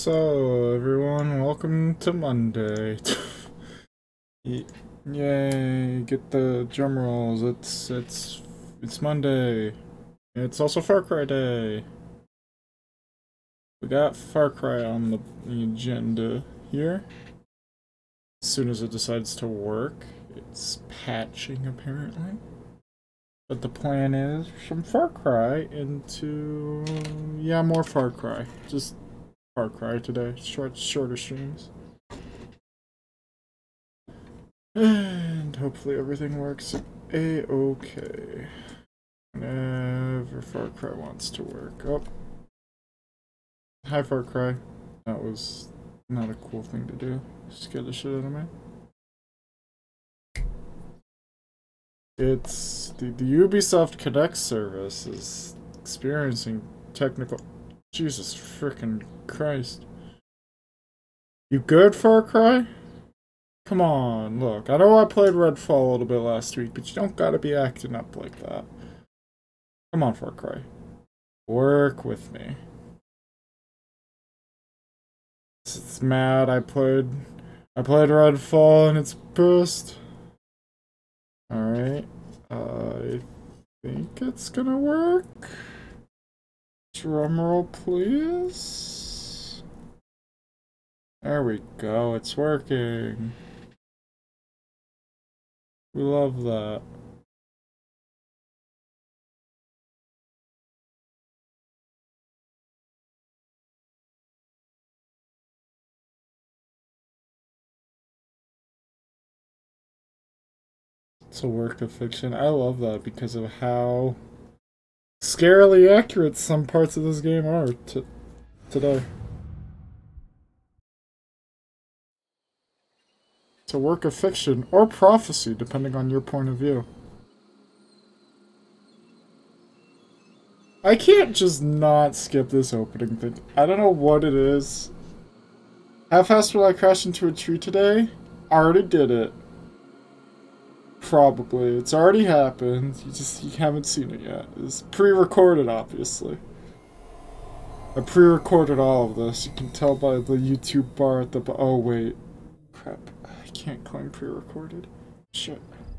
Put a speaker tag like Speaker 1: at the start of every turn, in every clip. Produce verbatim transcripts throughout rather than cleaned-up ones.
Speaker 1: So, everyone, welcome to Monday. Y- Yay, get the drum rolls. It's, it's, it's Monday. It's also Far Cry Day. We got Far Cry on the, the agenda here. As soon as it decides to work, it's patching apparently. But the plan is from Far Cry into, yeah, more Far Cry. Just Far Cry today. Short, shorter streams. And hopefully everything works a-okay. Whenever Far Cry wants to work. Oh. Hi, Far Cry. That was not a cool thing to do. Scared the shit out of me. It's the, the Ubisoft Connect service is experiencing technical. Jesus frickin' Christ. You good, Far Cry? Come on, look. I know I played Redfall a little bit last week, but you don't gotta be acting up like that. Come on, Far Cry. Work with me. It's mad. I played I played Redfall and it's pissed. Alright. Uh, I think it's gonna work. Drumroll, please. There we go. It's working. We love that. It's a work of fiction. I love that because of how scarily accurate some parts of this game are t today. It's a work of fiction or prophecy, depending on your point of view. I can't just not skip this opening thing. I don't know what it is. How fast will I crash into a tree today? I already did it. Probably. It's already happened. You just you haven't seen it yet. It's pre-recorded, obviously. I pre-recorded all of this. You can tell by the YouTube bar at the b- oh wait. Crap. I can't claim pre-recorded. Shit.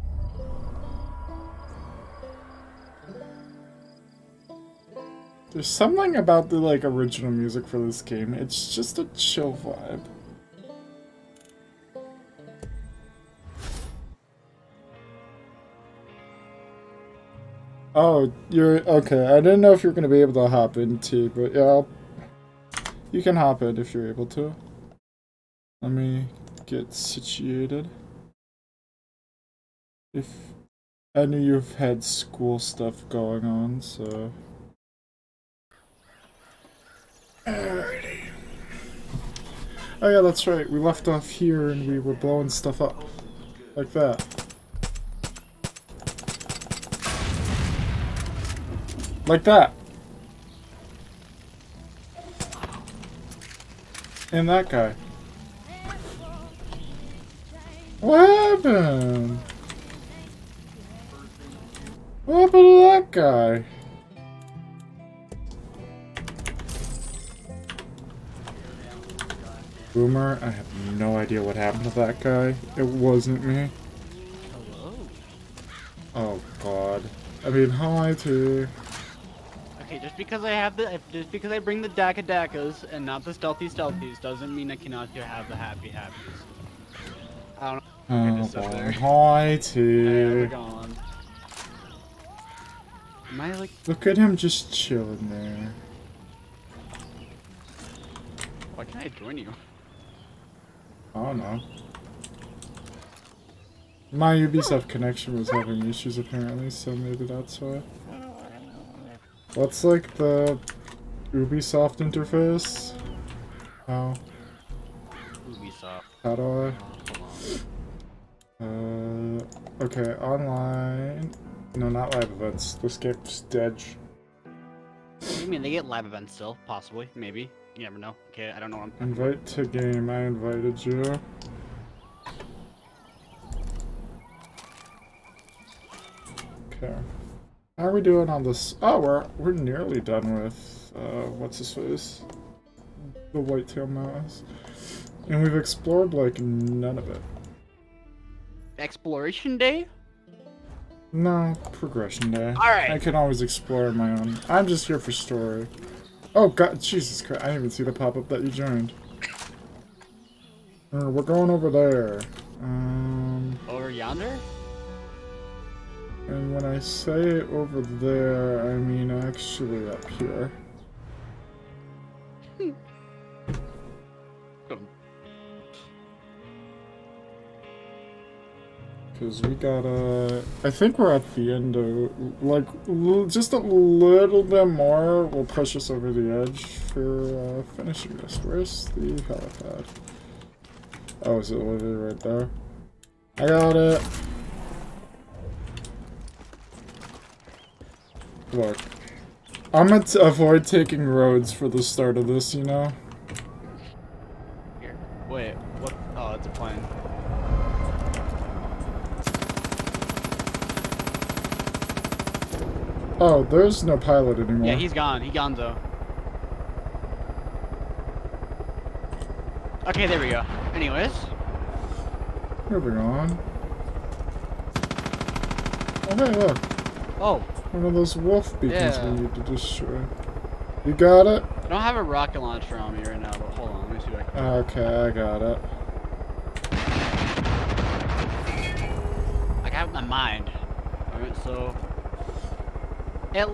Speaker 1: There's something about the like original music for this game. It's just a chill vibe. Oh, you're okay. I didn't know if you were gonna be able to hop into, but yeah, I'll, you can hop in if you're able to. Let me get situated. If I knew you've had school stuff going on, so. Alrighty. Oh yeah, that's right. We left off here and we were blowing stuff up. Like that. Like that. And that guy. What happened? What happened to that guy? Boomer, I have no idea what happened to that guy. It wasn't me.
Speaker 2: Hello.
Speaker 1: Oh god. I mean, hi too.
Speaker 2: Okay, just because I have the, just because I bring the Daka Dakas and not the stealthy stealthies doesn't mean I cannot have the happy happies. I don't know.
Speaker 1: Oh
Speaker 2: I just
Speaker 1: god.
Speaker 2: there.
Speaker 1: Hi
Speaker 2: Hey, how's
Speaker 1: too.
Speaker 2: it going? Am I like?
Speaker 1: Look at him just chilling there.
Speaker 2: Why can't I join you?
Speaker 1: I don't know. My Ubisoft connection was having issues apparently, so maybe that's why. What's like the Ubisoft interface? How?
Speaker 2: Ubisoft.
Speaker 1: How do
Speaker 2: Oh,
Speaker 1: I? Uh, okay, online. No, not live events. This game's dead.
Speaker 2: I mean, they get live events still, possibly, maybe. You never know. Okay, I don't know what I'm talking
Speaker 1: Invite to game. I invited you. Okay. How are we doing on this? Oh, we're we're nearly done with uh, what's his face? the whitetail mouse. And we've explored like none of it.
Speaker 2: Exploration day?
Speaker 1: No, progression day.
Speaker 2: Alright.
Speaker 1: I can always explore my own. I'm just here for story. Oh god, Jesus Christ, I didn't even see the pop-up that you joined. Uh, we're going over there. Um,
Speaker 2: over yonder?
Speaker 1: And when I say over there, I mean actually up here. Because we gotta... I think we're at the end of... Like, l just a little bit more will push us over the edge for uh, finishing this. Where's the helipad? Oh, is it literally right there? I got it! Look. I'm gonna t avoid taking roads for the start of this, you know?
Speaker 2: Here. Wait, what? Oh, it's a plane.
Speaker 1: Oh, there's no pilot anymore.
Speaker 2: Yeah, he's gone. He gone though. Okay, there we go. Anyways.
Speaker 1: Moving on. Oh, hey, look.
Speaker 2: Oh.
Speaker 1: One of those wolf beacons
Speaker 2: Yeah.
Speaker 1: we need to destroy. You got it?
Speaker 2: I don't have a rocket launcher on me right now, but hold on. Let me see what I can.
Speaker 1: Okay, I got it.
Speaker 2: I got it in my mind. Alright, so. It.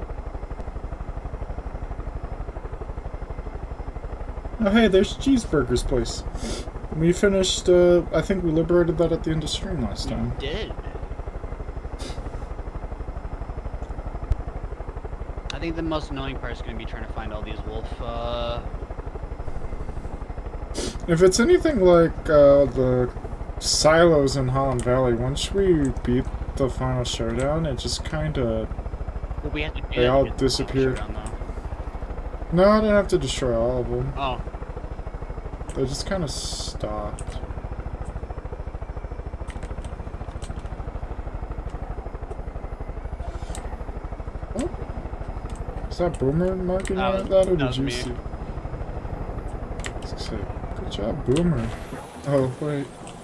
Speaker 1: Oh, hey, there's Cheeseburger's place. We finished, uh, I think we liberated that at the end of stream last time.
Speaker 2: We did. I think the most annoying part is going to be trying to find all these wolf, uh...
Speaker 1: If it's anything like, uh, the silos in Holland Valley, once we beat the final showdown, it just kinda...
Speaker 2: Well, we have to do
Speaker 1: They
Speaker 2: that
Speaker 1: all
Speaker 2: to get the
Speaker 1: disappeared.
Speaker 2: showdown, though.
Speaker 1: No, I didn't have to destroy all of them.
Speaker 2: Oh.
Speaker 1: They just kinda stopped. Oh. Is that Boomer marking
Speaker 2: That
Speaker 1: on
Speaker 2: was-
Speaker 1: that, or
Speaker 2: that
Speaker 1: did
Speaker 2: was
Speaker 1: you
Speaker 2: me.
Speaker 1: see? I was gonna say, good job, Boomer. Oh, wait.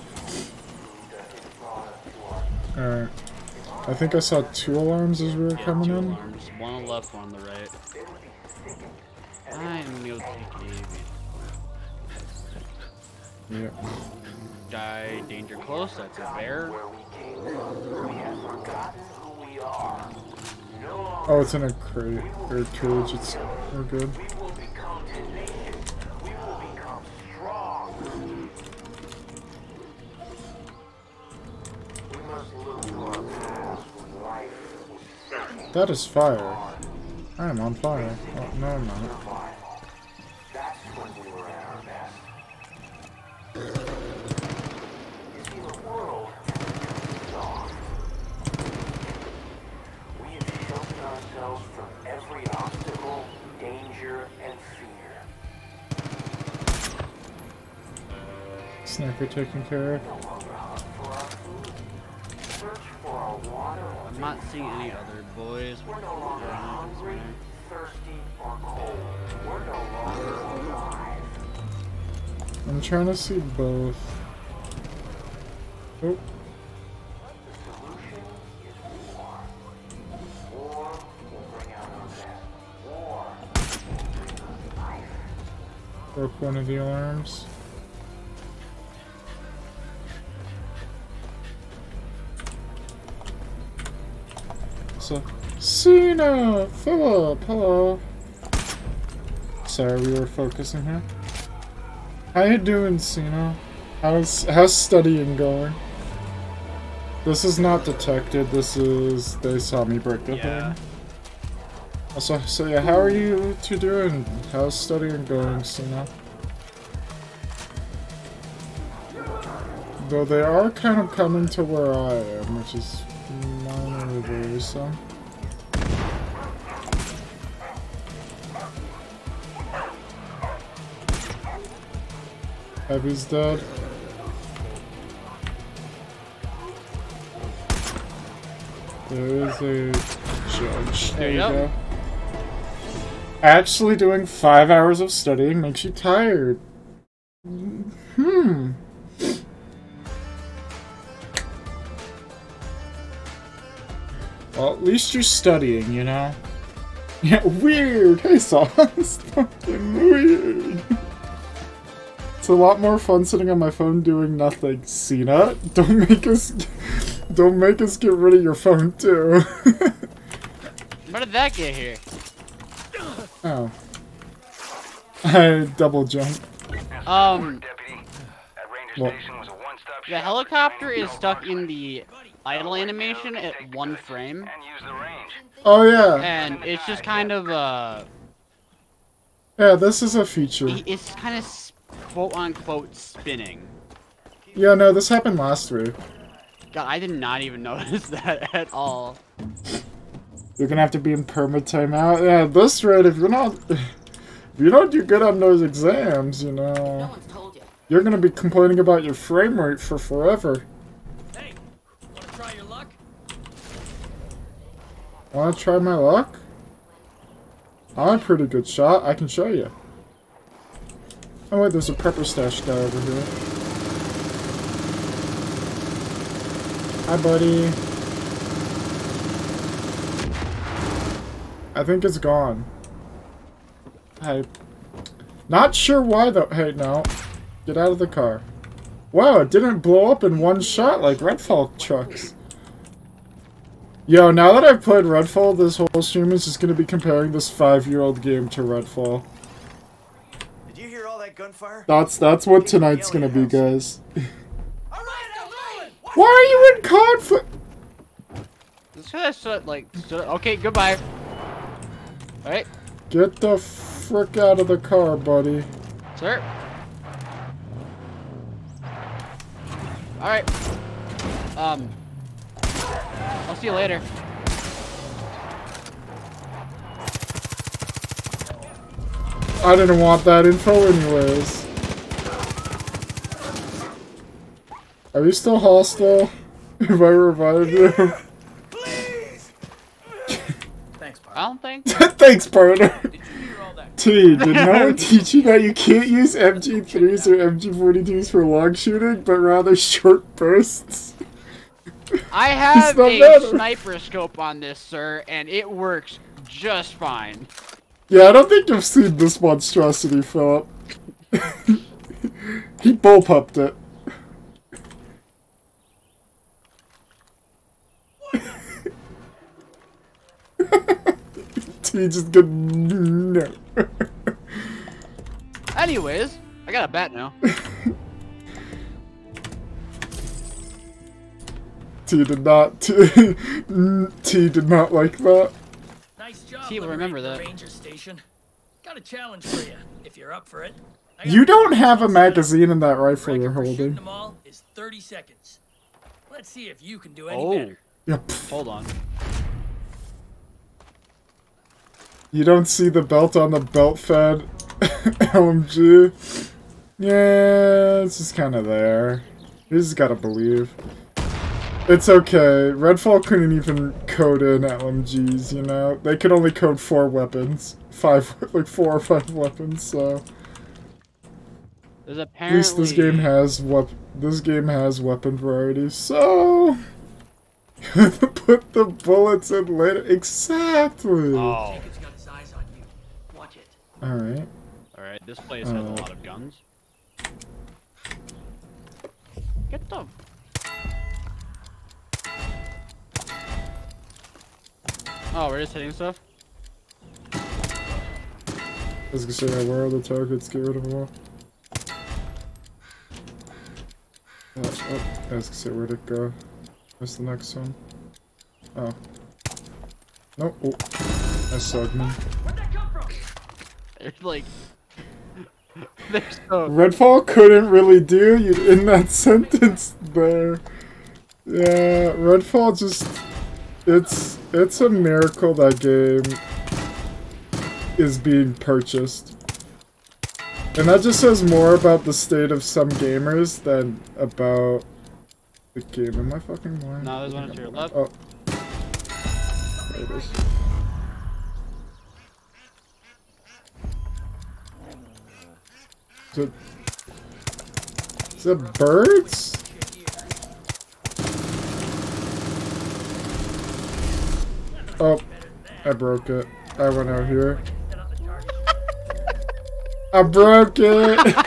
Speaker 1: Alright. I think I saw two alarms as we were
Speaker 2: Yeah,
Speaker 1: coming
Speaker 2: two
Speaker 1: in.
Speaker 2: alarms. One on the left, one on the right. I'm gonna take a...
Speaker 1: Yeah.
Speaker 2: Die, danger close, that's a bear.
Speaker 1: Oh, it's in a crate or cage. It's we're good. That is fire. I am on fire. Oh, no, I'm not. Sniper taken care of.
Speaker 2: I'm not seeing any other boys.
Speaker 3: We're no longer hungry, thirsty, or cold. We're no longer alive.
Speaker 1: I'm trying to see both. Oh.
Speaker 3: The solution is war. War will bring out our best. War brings life.
Speaker 1: Broke one of the alarms. So, Cena! Philip! Hello! Sorry, we were focusing here. How you doing, Cena? How's, how's studying going? This is not detected, this is... They saw me break the
Speaker 2: Yeah.
Speaker 1: thing. So, so yeah, how are you two doing? How's studying going, Cena? Though they are kind of coming to where I am, which is minorly worrisome. Heavy's dead. There is a judge. There you
Speaker 2: Yep.
Speaker 1: go. Actually doing five hours of studying makes you tired. Hmm. Well, at least you're studying, you know? Yeah, weird! Hey, Sauce! Fucking weird! It's a lot more fun sitting on my phone doing nothing. Cena, don't make us... Don't make us get rid of your phone, too.
Speaker 2: Where did that get here?
Speaker 1: Oh. I double jumped.
Speaker 2: Um...
Speaker 1: Well,
Speaker 2: The helicopter is stuck in the idle animation at one frame.
Speaker 1: oh, yeah.
Speaker 2: And it's just kind of, uh...
Speaker 1: Yeah, this is a feature.
Speaker 2: It's kind of quote-unquote spinning.
Speaker 1: Yeah, no, this happened last week.
Speaker 2: God, I did not even notice that at all.
Speaker 1: You're gonna have to be in perma timeout. Yeah, at this rate, if you're not... If you don't do good on those exams, you know...
Speaker 4: No one's told you.
Speaker 1: You're gonna be complaining about your frame rate for forever.
Speaker 5: Hey, wanna try your luck?
Speaker 1: Wanna try my luck? I'm a pretty good shot. I can show you. Oh wait, there's a pepper stash guy over here. Hi, buddy. I think it's gone. Hi. Not sure why though. Hey, no. Get out of the car. Wow, it didn't blow up in one shot like Redfall trucks. Yo, now that I've played Redfall, this whole stream is just gonna be comparing this five-year-old game to Redfall.
Speaker 6: Did you hear all that gunfire?
Speaker 1: That's that's what tonight's gonna be, guys.
Speaker 6: All right, I'm rolling.
Speaker 1: Why are you in conflict?
Speaker 2: This guy's so, like, so, okay, goodbye. Alright,
Speaker 1: Get the frick out of the car, buddy.
Speaker 2: sir. Alright. Um. I'll see you later.
Speaker 1: I didn't want that info anyways. Are you still hostile? If I revive you?
Speaker 6: Please.
Speaker 5: Thanks,
Speaker 2: I
Speaker 5: pal.
Speaker 2: don't think.
Speaker 1: Thanks, partner.
Speaker 5: Did you hear all that?
Speaker 1: T, did no one teach you that you can't use M G threes or M G forty-twos for long shooting, but rather short bursts?
Speaker 2: I have
Speaker 1: not
Speaker 2: a
Speaker 1: better.
Speaker 2: sniper scope on this, sir, and it works just fine.
Speaker 1: Yeah, I don't think you've seen this monstrosity, Philip. He bullpupped it. T just good. No.
Speaker 2: Anyways, I got a bat now.
Speaker 1: T did not. T, T did not like that.
Speaker 5: Nice job.
Speaker 2: T will remember
Speaker 5: liberating
Speaker 2: that.
Speaker 5: the Ranger station. Got a challenge for you, if you're up for it. I got
Speaker 1: You
Speaker 5: the
Speaker 1: don't have a
Speaker 5: results set up.
Speaker 1: magazine in that rifle
Speaker 5: Record
Speaker 1: you're
Speaker 5: for shooting
Speaker 1: holding.
Speaker 5: them all is thirty seconds. Let's see if you can do any
Speaker 2: Oh,
Speaker 5: better.
Speaker 1: Yeah, pff.
Speaker 2: hold on.
Speaker 1: You don't see the belt on the belt-fed L M G? Yeah, it's just kind of there. You just gotta believe. It's okay. Redfall couldn't even code in L M Gs, you know? They could only code four weapons. Five, like four or five weapons, so...
Speaker 2: There's
Speaker 1: At
Speaker 2: apparently...
Speaker 1: least this game has wep- this game has weapon variety, so... Put the bullets in later. Exactly!
Speaker 2: Oh.
Speaker 5: Jacob's got his eyes on you. Watch it.
Speaker 1: Alright.
Speaker 2: Alright, this place has a
Speaker 1: Uh.
Speaker 2: lot of guns. Get them. Oh, we're just hitting stuff?
Speaker 1: I was gonna say, where are the targets? Get rid of them all. Oh, oh, I was gonna say, where'd it go? Where's the next one? Oh. No, oh. I sucked me.
Speaker 5: Where'd that come from?
Speaker 2: It's like... There's so...
Speaker 1: Redfall couldn't really do you in that sentence there. Yeah, Redfall just... It's... It's a miracle that game is being purchased. And that just says more about the state of some gamers than about the game. Am I fucking blind?
Speaker 2: No, there's one to your left.
Speaker 1: Oh. There it is. Is it, is it birds? Oh, I broke it. I went out here. I broke it!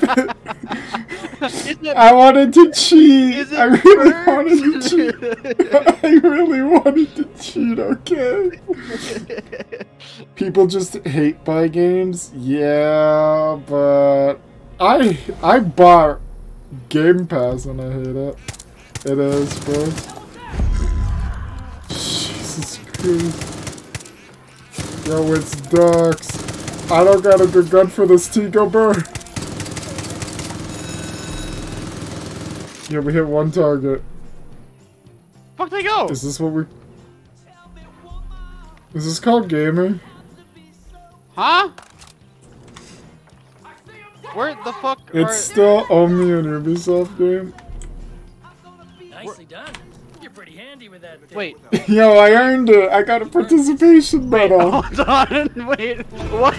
Speaker 1: I wanted to cheat! I really
Speaker 2: birds?
Speaker 1: wanted to cheat! I really wanted to cheat, okay? People just hate buy games? Yeah, but... I I bought Game Pass and I hate it. It is, bro. Jesus Christ. Yo, it's ducks. I don't got a good gun for this Tico bird. Yeah, we hit one target.
Speaker 2: Fuck they go?
Speaker 1: Is this what we... Is this called gaming?
Speaker 2: Huh? Where the fuck
Speaker 1: It's
Speaker 2: are...
Speaker 1: still only an Ubisoft game.
Speaker 5: Nicely done. You're pretty handy with that.
Speaker 2: Wait.
Speaker 1: Yo, I earned it. I got a participation medal.
Speaker 2: Hold on. Wait. What?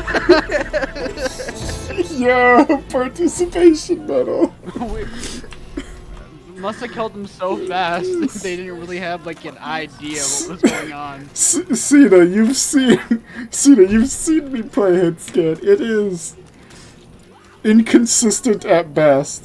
Speaker 1: Yo, participation medal.
Speaker 2: Wait. Must have killed them so fast they didn't really have like an idea what was going on.
Speaker 1: Cena, you've seen Cena, you've seen me play Hitscan. It is inconsistent at best.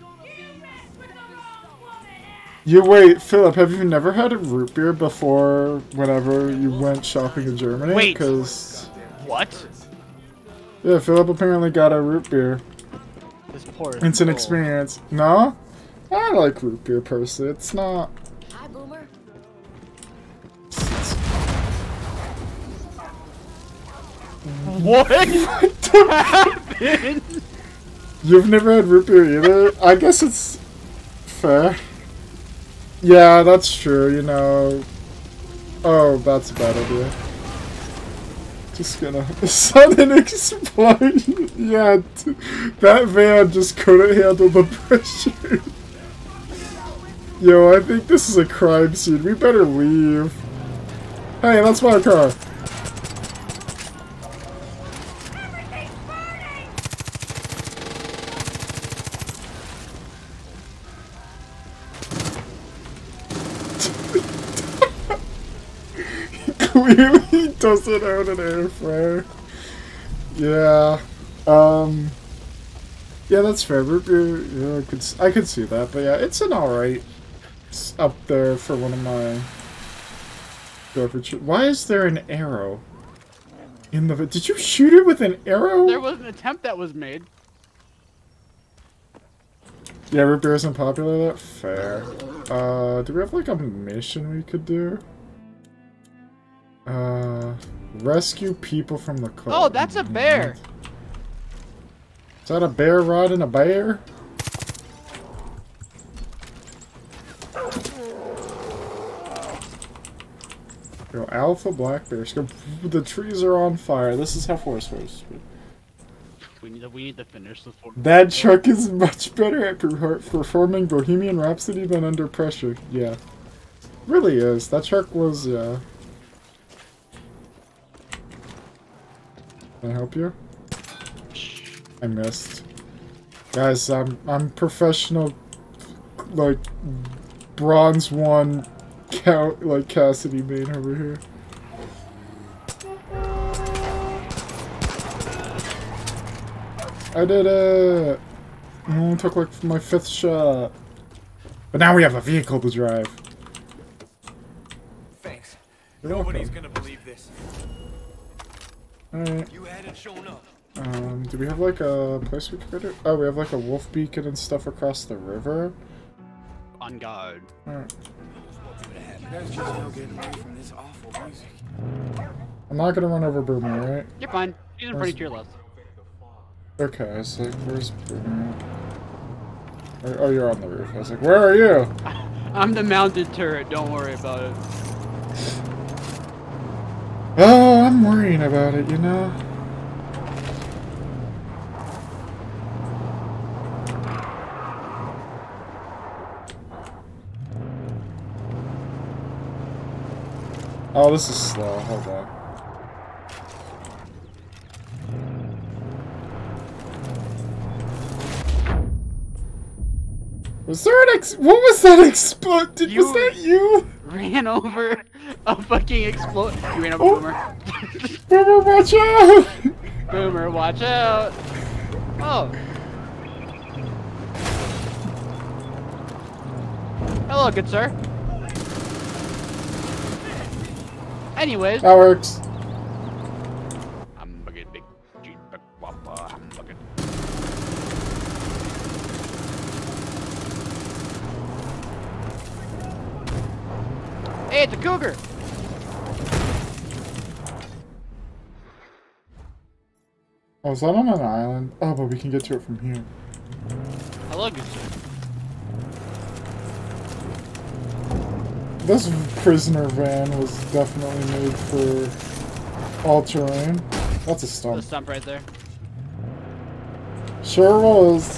Speaker 1: You wait, Philip, have you never had a root beer before whenever you went shopping in Germany?
Speaker 2: Wait.
Speaker 1: Cause
Speaker 2: What?
Speaker 1: yeah, Philip apparently got a root beer.
Speaker 2: This poor
Speaker 1: It's an
Speaker 2: soul.
Speaker 1: experience. No? I like root beer personally. It's not.
Speaker 4: Hi, Boomer.
Speaker 2: What happened?
Speaker 1: You've never had root beer either? I guess it's fair. Yeah, that's true, you know. Oh, that's a bad idea. Just gonna... Sudden explosion! Yeah, t that van just couldn't handle the pressure. Yo, I think this is a crime scene. We better leave. Hey, that's my car. Clearly doesn't own an air fryer. Yeah. Um. Yeah, that's fair. Root beer, yeah, I could, I could see that, but yeah, it's an alright. It's up there for one of my favorite. Why is there an arrow in the? Did you shoot it with an arrow?
Speaker 2: There was an attempt that was made.
Speaker 1: Yeah, root beer isn't popular. That fair. Uh, do we have like a mission we could do? Uh, rescue people from the cold.
Speaker 2: Oh, that's a bear.
Speaker 1: Is that a bear riding a bear? Yo, alpha black bears. Go- The trees are on fire. This is how forest works.
Speaker 2: We need to, we need to finish this one.
Speaker 1: That truck is much better at per- performing Bohemian Rhapsody than under pressure. Yeah. Really is. That truck was, yeah. Can I help you? I missed. Guys, I'm I'm professional, like bronze one, count like Cassidy main over here. I did it. I only took like my fifth shot, but now we have a vehicle to drive.
Speaker 6: Thanks.
Speaker 1: You're
Speaker 6: Nobody's
Speaker 1: welcome.
Speaker 6: gonna believe this.
Speaker 1: Alright.
Speaker 6: You hadn't shown up.
Speaker 1: Um, do we have like a place we could go to? Oh, we have like a wolf beacon and stuff across the river.
Speaker 2: On guard.
Speaker 1: Alright.
Speaker 6: There's just no getting away from this awful music.
Speaker 1: I'm not gonna run over Boomer, right?
Speaker 2: You're fine. She's in pretty to your left.
Speaker 1: Okay, I was like, where's Boomer? Oh, oh, you're on the roof. I was like, where are you?
Speaker 2: I'm the mounted turret. Don't worry about it.
Speaker 1: Oh, I'm worrying about it, you know? Oh, this is slow. Hold on. Was there an ex- what was that explode? Did
Speaker 2: You-
Speaker 1: was that you?
Speaker 2: Ran over a fucking explode. You ran over
Speaker 1: Oh.
Speaker 2: Boomer.
Speaker 1: Boomer, watch out!
Speaker 2: Boomer, watch out. Oh. Hello, good sir. Anyways.
Speaker 1: That works.
Speaker 2: I'm bucket big G buck wappa. I'm bucket. Hey, it's a cougar.
Speaker 1: Oh, is that on an island? Oh, but we can get to it from here.
Speaker 2: Hello, good sir.
Speaker 1: This prisoner van was definitely made for all terrain. That's a
Speaker 2: The
Speaker 1: stump.
Speaker 2: stump right there.
Speaker 1: Sure was.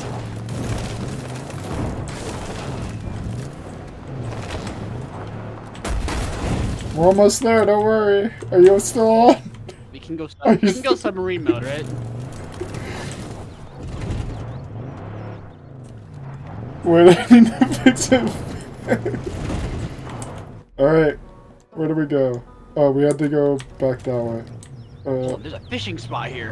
Speaker 1: We're almost there, don't worry. Are you still on?
Speaker 2: We can go.
Speaker 1: Are
Speaker 2: Sub we
Speaker 1: you
Speaker 2: can go submarine mode, right?
Speaker 1: Wait, I need to fix it. Alright, where do we go? Oh, we had to go back that way. Uh,
Speaker 2: Oh, there's a fishing spot here.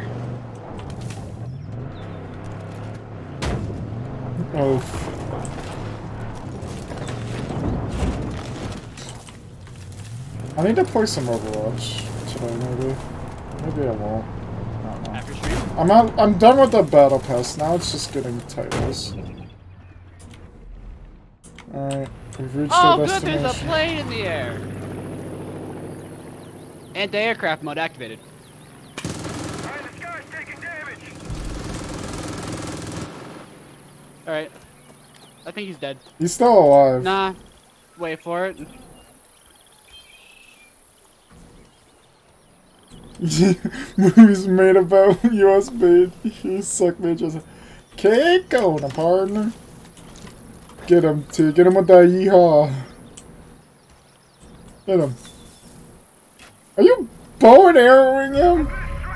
Speaker 1: oh. I need to play some Overwatch today, maybe. Maybe I won't. I don't know.
Speaker 2: After stream.
Speaker 1: I'm out, I'm done with the battle pass. Now it's just getting titles. Alright, we've reached
Speaker 2: Oh,
Speaker 1: our
Speaker 2: good,
Speaker 1: destination.
Speaker 2: there's a plane in the air. Anti-aircraft mode activated.
Speaker 3: Alright, this guy's taking damage.
Speaker 2: Alright. I think he's dead.
Speaker 1: He's still alive.
Speaker 2: Nah. Wait for it.
Speaker 1: Movies made about U S made. You suck, bitches. Keep going, partner. Get him, T. Get him with that yeehaw. Get him. Are you bow and arrowing him?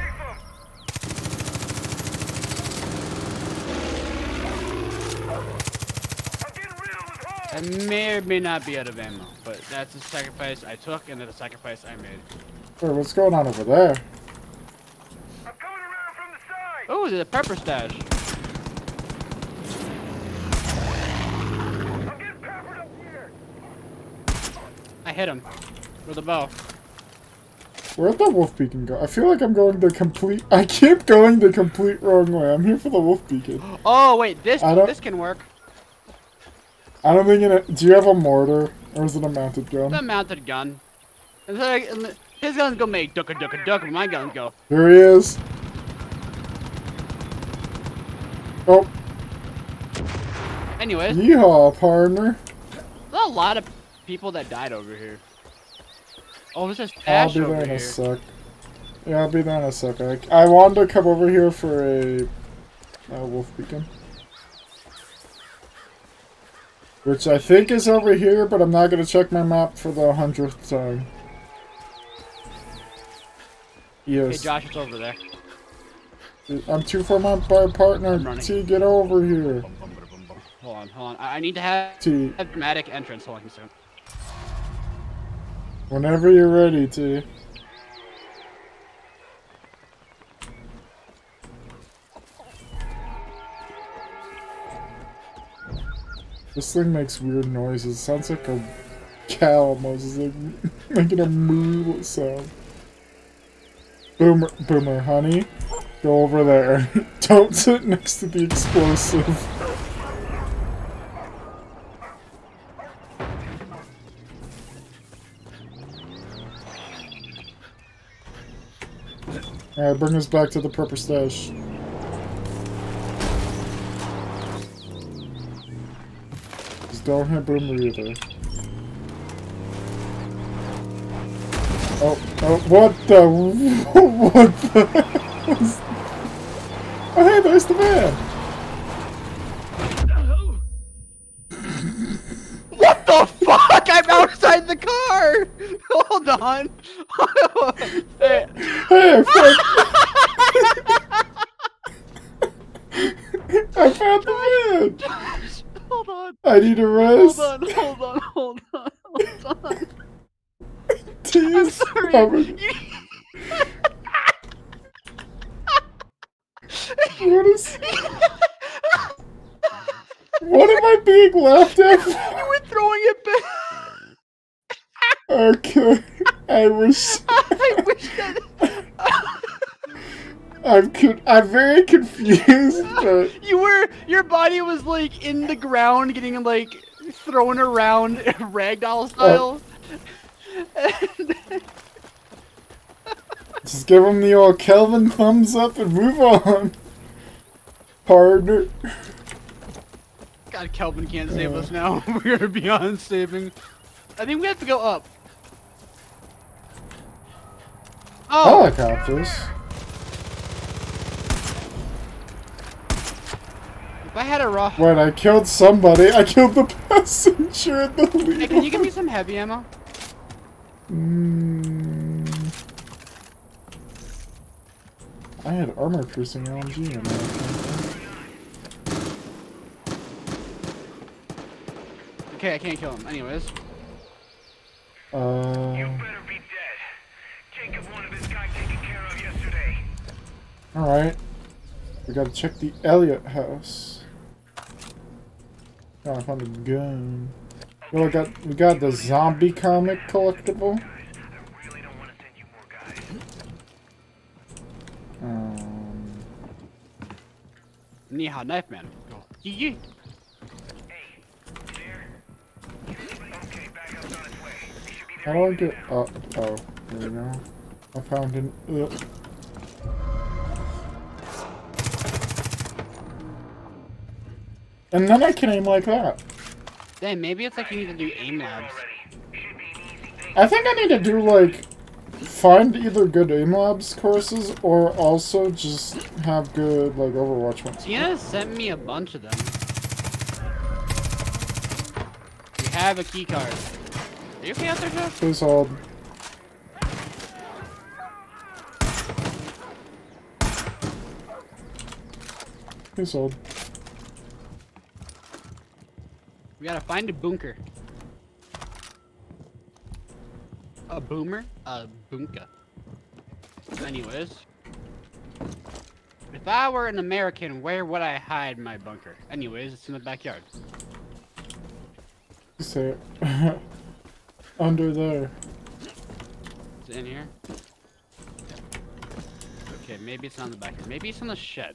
Speaker 2: I may or may not be out of ammo, but that's a sacrifice I took and that's a sacrifice I made.
Speaker 1: Wait, what's going on over there?
Speaker 3: I'm coming around from the side.
Speaker 2: Oh, there's a pepper stash.
Speaker 3: I'm getting peppered up here.
Speaker 2: I hit him with a bow.
Speaker 1: Where'd the wolf beacon go? I feel like I'm going the complete. I keep going the complete wrong way. I'm here for the wolf beacon.
Speaker 2: Oh wait, this
Speaker 1: I don't-
Speaker 2: this can work.
Speaker 1: I don't think it. Do you have a mortar or is it a mounted gun?
Speaker 2: The mounted gun. And so, like, and the- his guns go make ducka ducka duck, and my guns go.
Speaker 1: Here he is. Oh,
Speaker 2: Anyways,
Speaker 1: yeehaw, partner.
Speaker 2: there's a lot of people that died over here. Oh, there's a
Speaker 1: I'll
Speaker 2: stash
Speaker 1: be there
Speaker 2: over
Speaker 1: in a
Speaker 2: here.
Speaker 1: sec. Yeah, I'll be there in a sec. I, I wanted to come over here for a, a wolf beacon. Which I think is over here, but I'm not going to check my map for the hundredth time.
Speaker 2: Hey
Speaker 1: Yes.
Speaker 2: Josh, it's over there.
Speaker 1: I'm too far my bar partner.
Speaker 2: I'm running.
Speaker 1: T, get over here.
Speaker 2: Bum, bum, bum, bum. Hold on, hold on. I, I need to have
Speaker 1: T,
Speaker 2: a dramatic entrance. Hold on a second.
Speaker 1: whenever you're ready, T. This thing makes weird noises. It sounds like a cow almost. It's like making a moo sound. Boomer, Boomer, honey, go over there. Don't sit next to the explosive. Alright, bring us back to the purple stash. Just don't hit Boomer either. Oh, oh, what the, what the, oh hey, there's the man!
Speaker 2: What the fuck? I'm outside the car! Hold on. Hey.
Speaker 1: Hey, I found, I found the man!
Speaker 2: Hold on.
Speaker 1: I I need a rest.
Speaker 2: Hold on, hold on, hold on, hold on.
Speaker 1: Tea
Speaker 2: I'm
Speaker 1: is
Speaker 2: sorry.
Speaker 1: covered.
Speaker 2: You...
Speaker 1: What is... What am I being laughed at?
Speaker 2: You were throwing it back.
Speaker 1: Okay. I wish...
Speaker 2: I wish that...
Speaker 1: I'm con I'm very confused, but...
Speaker 2: You were... Your body was, like, in the ground, getting, like, thrown around ragdoll style. And...
Speaker 1: Just give him the old Kelvin thumbs up and move on. Partner.
Speaker 2: God, Kelvin can't save
Speaker 1: Uh.
Speaker 2: us now. We're beyond saving. I think we have to go up. Oh!
Speaker 1: Helicopters.
Speaker 2: If I had a raw...
Speaker 1: Wait, I killed somebody. I killed the passenger in the lead.
Speaker 2: Hey, can you give me some heavy ammo?
Speaker 1: Mm. I had armor-piercing L M G in there.
Speaker 2: Okay, I can't kill him. Anyways.
Speaker 1: Uh...
Speaker 3: You better be dead. Jacob wanted this guy taken care of yesterday.
Speaker 1: Alright. We gotta check the Elliott house. Oh, I found a gun. Oh, we got we got the zombie comic collectible.
Speaker 3: I really don't want to send you more guys.
Speaker 1: Um,
Speaker 2: Ni hao, knife man. Yee yee.
Speaker 3: Hey, there. Okay, backup's on its way. It should be
Speaker 1: how
Speaker 3: there.
Speaker 1: do I get up? Oh, there we go. I found an. Uh, and then I can aim like that.
Speaker 2: Damn, maybe it's like you need to do aim labs.
Speaker 1: I think I need to do like find either good aim labs courses or also just have good like Overwatch ones.
Speaker 2: Tina sent me a bunch of them. We have a key card. Are you okay out there, Josh?
Speaker 1: Please hold. Please hold.
Speaker 2: We gotta find a bunker. A boomer? A bunka. Anyways. If I were an American, where would I hide my bunker? Anyways, it's in the backyard.
Speaker 1: Say it. Under there.
Speaker 2: Is it in here? Okay, maybe it's not in the backyard. Maybe it's in the shed.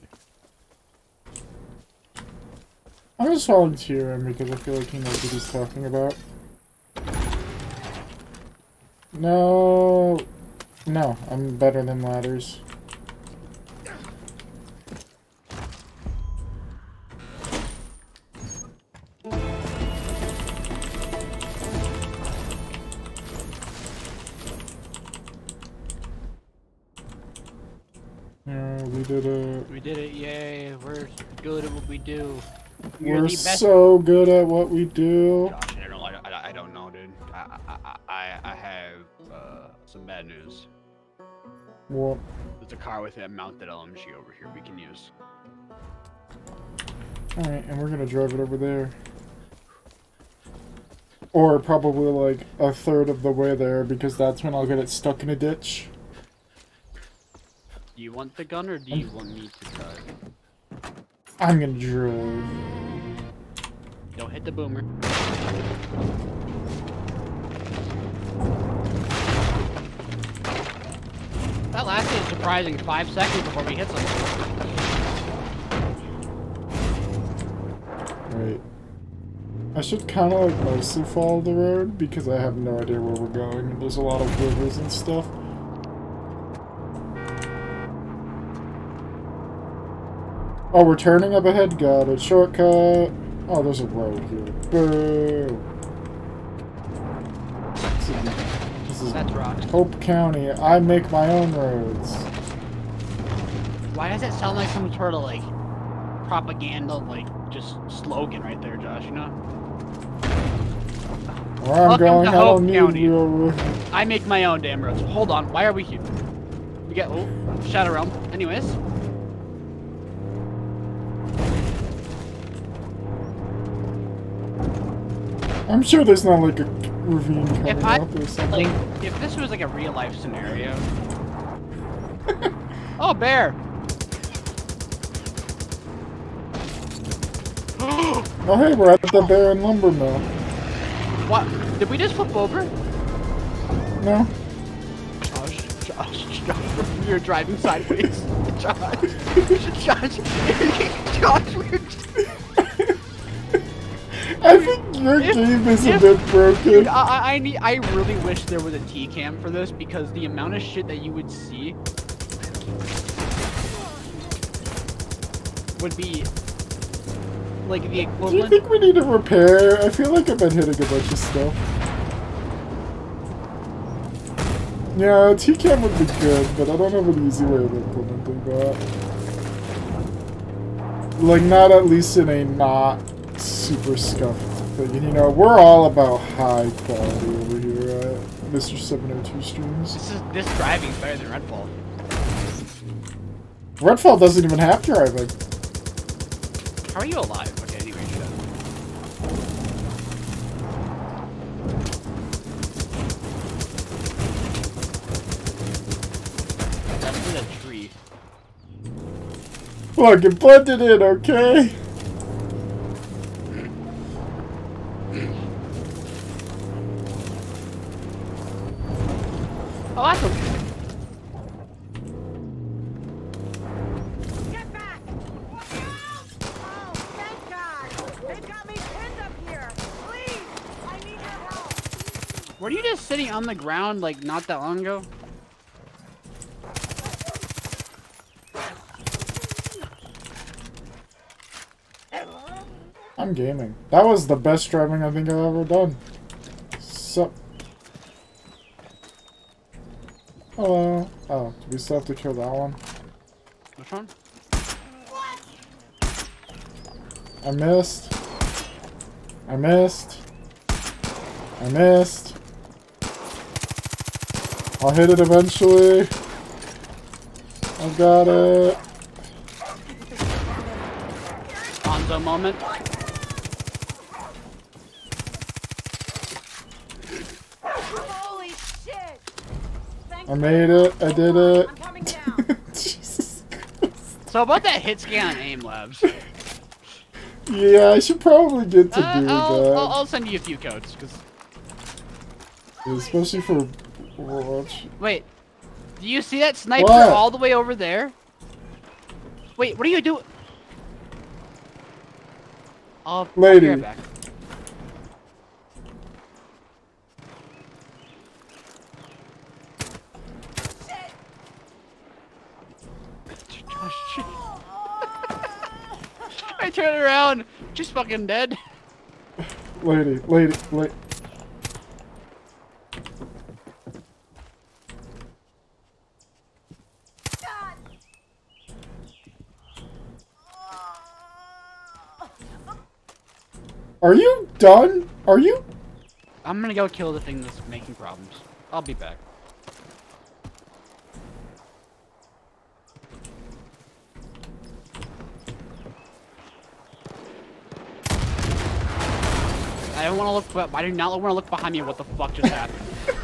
Speaker 1: I'm just volunteering because I feel like he knows what he's talking about. No. No, I'm better than ladders. Yeah, we did it.
Speaker 2: We did it, yay. We're good at what we do.
Speaker 1: We're
Speaker 2: the best.
Speaker 1: so good at what we do.
Speaker 2: Josh, I don't, I, I, I don't know, dude. I, I, I, I have uh, some bad news.
Speaker 1: What?
Speaker 2: There's a car with a mounted L M G over here we can use.
Speaker 1: Alright, and we're gonna drive it over there. Or probably like a third of the way there because that's when I'll get it stuck in a ditch.
Speaker 2: Do you want the gun or do you want me to drive?
Speaker 1: I'm gonna drive.
Speaker 2: Don't hit the boomer. That lasted a surprising five seconds before we hit something.
Speaker 1: Right. I should kind of like mostly follow the road because I have no idea where we're going and there's a lot of rivers and stuff. Oh, we're turning up ahead. Got it. Shortcut. Oh, there's a road here. Boo. This is, this is
Speaker 2: That's rocks.
Speaker 1: Hope County. I make my own roads.
Speaker 2: Why does it sound like some sort of like propaganda, like just slogan right there, Josh? You know?
Speaker 1: Where I'm
Speaker 2: Welcome
Speaker 1: going,
Speaker 2: to
Speaker 1: I
Speaker 2: Hope
Speaker 1: don't need
Speaker 2: County.
Speaker 1: real roads.
Speaker 2: I make my own damn roads. Hold on, why are we here? We get oh, Shadow Realm. Anyways.
Speaker 1: I'm sure there's not like a ravine coming
Speaker 2: If I,
Speaker 1: up or something.
Speaker 2: like, if this was like a real life scenario. Oh, bear!
Speaker 1: Oh hey, we're at the bear and lumber mill.
Speaker 2: What? Did we just flip over?
Speaker 1: No.
Speaker 2: Josh, Josh, Josh, you're driving sideways. Josh, Josh, Josh, we're...
Speaker 1: I think your
Speaker 2: If-
Speaker 1: game is
Speaker 2: if-
Speaker 1: a bit broken.
Speaker 2: Dude, I, I need. I really wish there was a T cam for this because the amount of shit that you would see would be like the
Speaker 1: Do you
Speaker 2: equivalent.
Speaker 1: think we need to repair? I feel like I've been hitting a bunch of stuff. Yeah, T cam would be good, but I don't have an easy way of implementing that. Like, not at least in a not super scuffed thing. You know, we're all about high quality over here at Mister seven oh two Streams.
Speaker 2: This is this driving is better than Redfall.
Speaker 1: Redfall doesn't even have driving.
Speaker 2: How are you alive? Okay, anyway, shut up. That's in a tree.
Speaker 1: Fucking blend it in, okay?
Speaker 2: Oh, that's okay.
Speaker 4: Get back! Oh, thank God! They've got me pinned up here! Please! I need your help!
Speaker 2: Were you just sitting on the ground like not that long ago?
Speaker 1: I'm gaming. That was the best driving I think I've ever done. So. Hello. Oh, do we still have to kill that one?
Speaker 2: Which one?
Speaker 1: I missed. I missed. I missed. I'll hit it eventually. I got it.
Speaker 2: Bonzo moment.
Speaker 4: Holy shit! Thank
Speaker 1: I made it. I did it.
Speaker 4: I'm coming down.
Speaker 1: Jesus.
Speaker 2: So about that hit scan on aim labs.
Speaker 1: Yeah, I should probably get to
Speaker 2: Uh,
Speaker 1: do
Speaker 2: I'll,
Speaker 1: that.
Speaker 2: I'll, I'll send you a few codes. Cause
Speaker 1: Especially for Overwatch.
Speaker 2: wait, do you see that sniper
Speaker 1: What?
Speaker 2: all the way over there? Wait, what are you doing? I'll
Speaker 1: Lady.
Speaker 2: I'll be right back. Josh, I turn around, she's fucking dead.
Speaker 1: Lady, lady, lady. Are you done? Are you?
Speaker 2: I'm gonna go kill the thing that's making problems. I'll be back. I don't want to look. I do not want to look behind me. What the fuck just happened?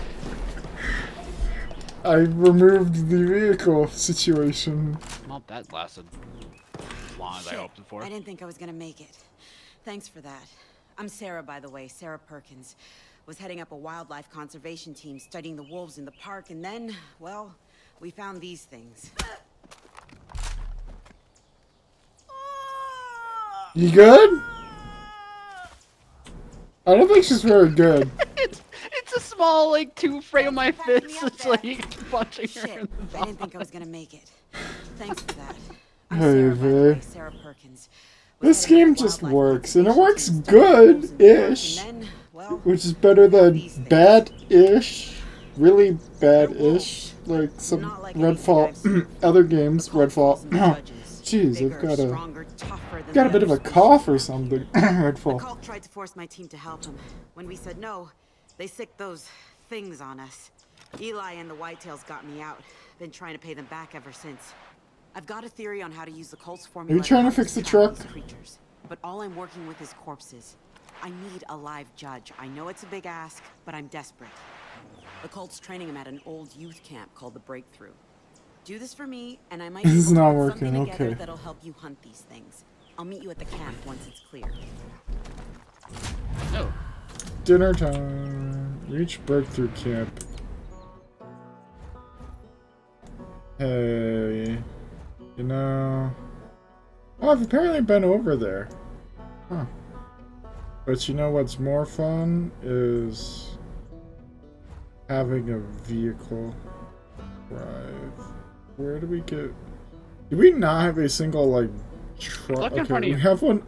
Speaker 1: I removed the vehicle situation.
Speaker 2: Well, that lasted as long as I
Speaker 7: Shit,
Speaker 2: hoped for.
Speaker 7: I didn't think I was gonna make it. Thanks for that. I'm Sarah, by the way, Sarah Perkins. Was heading up a wildlife conservation team studying the wolves in the park, and then, well, we found these things.
Speaker 1: You good? I don't think she's very good.
Speaker 2: it's it's a small like two frame of my fist. It's like punching her
Speaker 7: Shit,
Speaker 2: in the
Speaker 7: I didn't think I was gonna make it. Thanks for that. I'm
Speaker 1: Hey,
Speaker 7: Sarah, by the way,
Speaker 1: Vic.
Speaker 7: Sarah Perkins.
Speaker 1: This
Speaker 7: heading up
Speaker 1: game
Speaker 7: a
Speaker 1: just
Speaker 7: wildlife
Speaker 1: works, and it
Speaker 7: conservation
Speaker 1: works
Speaker 7: team studying the wolves in the park,
Speaker 1: good-ish.
Speaker 7: and then, well,
Speaker 1: Which is better than
Speaker 7: these things.
Speaker 1: bad-ish. Really bad-ish.
Speaker 7: wolves.
Speaker 1: Like some
Speaker 7: Not like anything I've
Speaker 1: Redfall,
Speaker 7: seen.
Speaker 1: other games,
Speaker 7: The cult falls
Speaker 1: Redfall.
Speaker 7: on the judges.
Speaker 1: Jeez, I've
Speaker 7: Bigger,
Speaker 1: got a
Speaker 7: stronger, tougher than
Speaker 1: got a
Speaker 7: the
Speaker 1: bit of a
Speaker 7: others.
Speaker 1: cough or something.
Speaker 7: The
Speaker 1: Redfall.
Speaker 7: cult tried to force my team to help him. When we said no, they sicked those things on us. Eli and the Whitetails got me out. Been trying to pay them back ever since. I've got a theory on how to use the cult's formula.
Speaker 1: Are you trying to
Speaker 7: help
Speaker 1: fix
Speaker 7: us
Speaker 1: the
Speaker 7: track
Speaker 1: truck?
Speaker 7: these creatures, but all I'm working with is corpses. I need a live judge. I know it's a big ask, but I'm desperate. The cult's training him at an old youth camp called the Breakthrough. Do this for me, and I might be
Speaker 1: It's
Speaker 7: able to
Speaker 1: not
Speaker 7: put
Speaker 1: working,
Speaker 7: something together
Speaker 1: okay.
Speaker 7: that'll help you hunt these things. I'll meet you at the camp once it's clear.
Speaker 2: No.
Speaker 1: Dinner time. Reach Breakthrough Camp. Hey. You know... Oh, I've apparently been over there. Huh. But you know what's more fun is having a vehicle drive. Where do we get? Do we not have a single like truck?
Speaker 2: Look in
Speaker 1: Okay,
Speaker 2: front of
Speaker 1: we
Speaker 2: you.
Speaker 1: have one.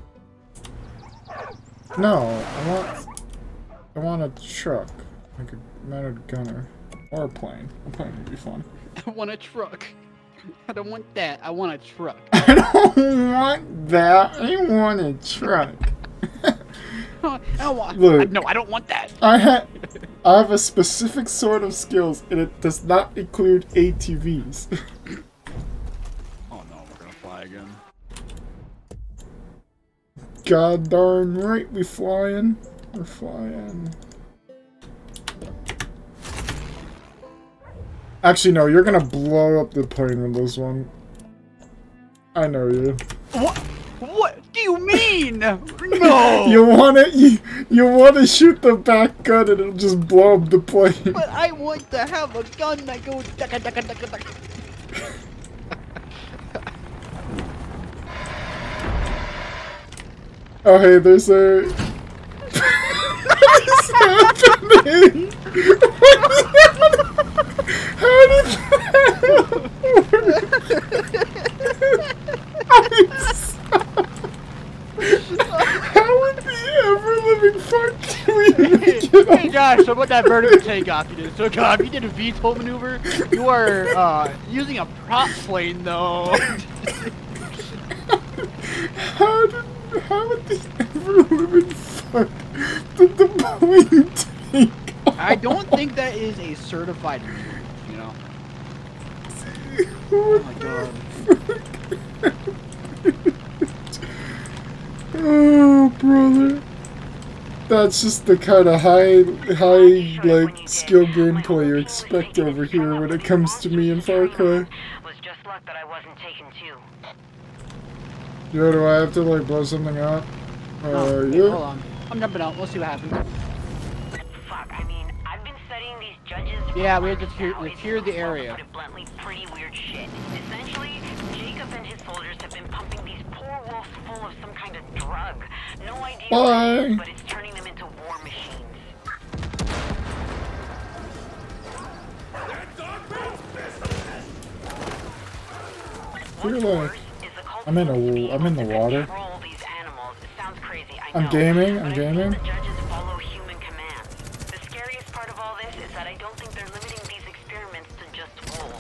Speaker 1: No, I want. I want a truck, like a mounted gunner, or a plane. A plane would be fun.
Speaker 2: I want a truck. I don't want that. I want a truck.
Speaker 1: I don't want that. I want a truck.
Speaker 2: I don't want.
Speaker 1: Look.
Speaker 2: I, no, I don't want that.
Speaker 1: I have, I have a specific sort of skills, and it does not include A T Vs.
Speaker 2: Oh no, we're gonna fly again.
Speaker 1: God darn right, we flying. We're flying. Actually, no, you're gonna blow up the plane with this one. I know you.
Speaker 2: What? What do you mean? No.
Speaker 1: You wanna you, you wanna shoot the back gun and it'll just blow up the plane.
Speaker 2: But I want to have a gun that goes daka daka daka daka.
Speaker 1: Oh hey, there's a. What is happening? How did that How would the ever living fuck do we even get
Speaker 2: Hey Josh, so about that vertical takeoff you did. So God, you did a V TOL maneuver. You are uh, using a prop plane though.
Speaker 1: How did how would the ever living fuck did the plane take off?
Speaker 2: I don't think that is a certified maneuver, you know. Oh my God.
Speaker 1: Oh, brother. That's just the kind of high, high, like, skill gameplay you expect over here when it comes to me in Far Cry.
Speaker 4: Was just luck that I wasn't taken too.
Speaker 1: Yo, do I have to, like, blow something up? Uh,
Speaker 2: Oh, wait,
Speaker 1: yeah.
Speaker 2: hold on. I'm jumping out. We'll see what happens.
Speaker 4: Fuck, I mean, I've been studying these judges. for
Speaker 2: Yeah, we have
Speaker 4: months
Speaker 2: to clear-
Speaker 4: now.
Speaker 2: to
Speaker 4: It's,
Speaker 2: clear the
Speaker 4: well, to
Speaker 2: area.
Speaker 4: Put it bluntly, pretty weird shit. Essentially, Jacob and his soldiers have been pumping these poor wolves full of some kind of drug. No idea what it is,
Speaker 1: Bye.
Speaker 4: but it's turning them into war machines.
Speaker 1: You're
Speaker 4: What's
Speaker 1: like,
Speaker 4: worse is the cult
Speaker 1: I'm in a
Speaker 4: seems to be
Speaker 1: w- I'm in
Speaker 4: able
Speaker 1: the
Speaker 4: to
Speaker 1: water.
Speaker 4: control these animals. It sounds crazy, I
Speaker 1: I'm
Speaker 4: know,
Speaker 1: gaming,
Speaker 4: but
Speaker 1: I'm
Speaker 4: I've seen
Speaker 1: gaming.
Speaker 4: the judges follow human commands. The scariest part of all this is that I don't think they're limiting these experiments to just wolves.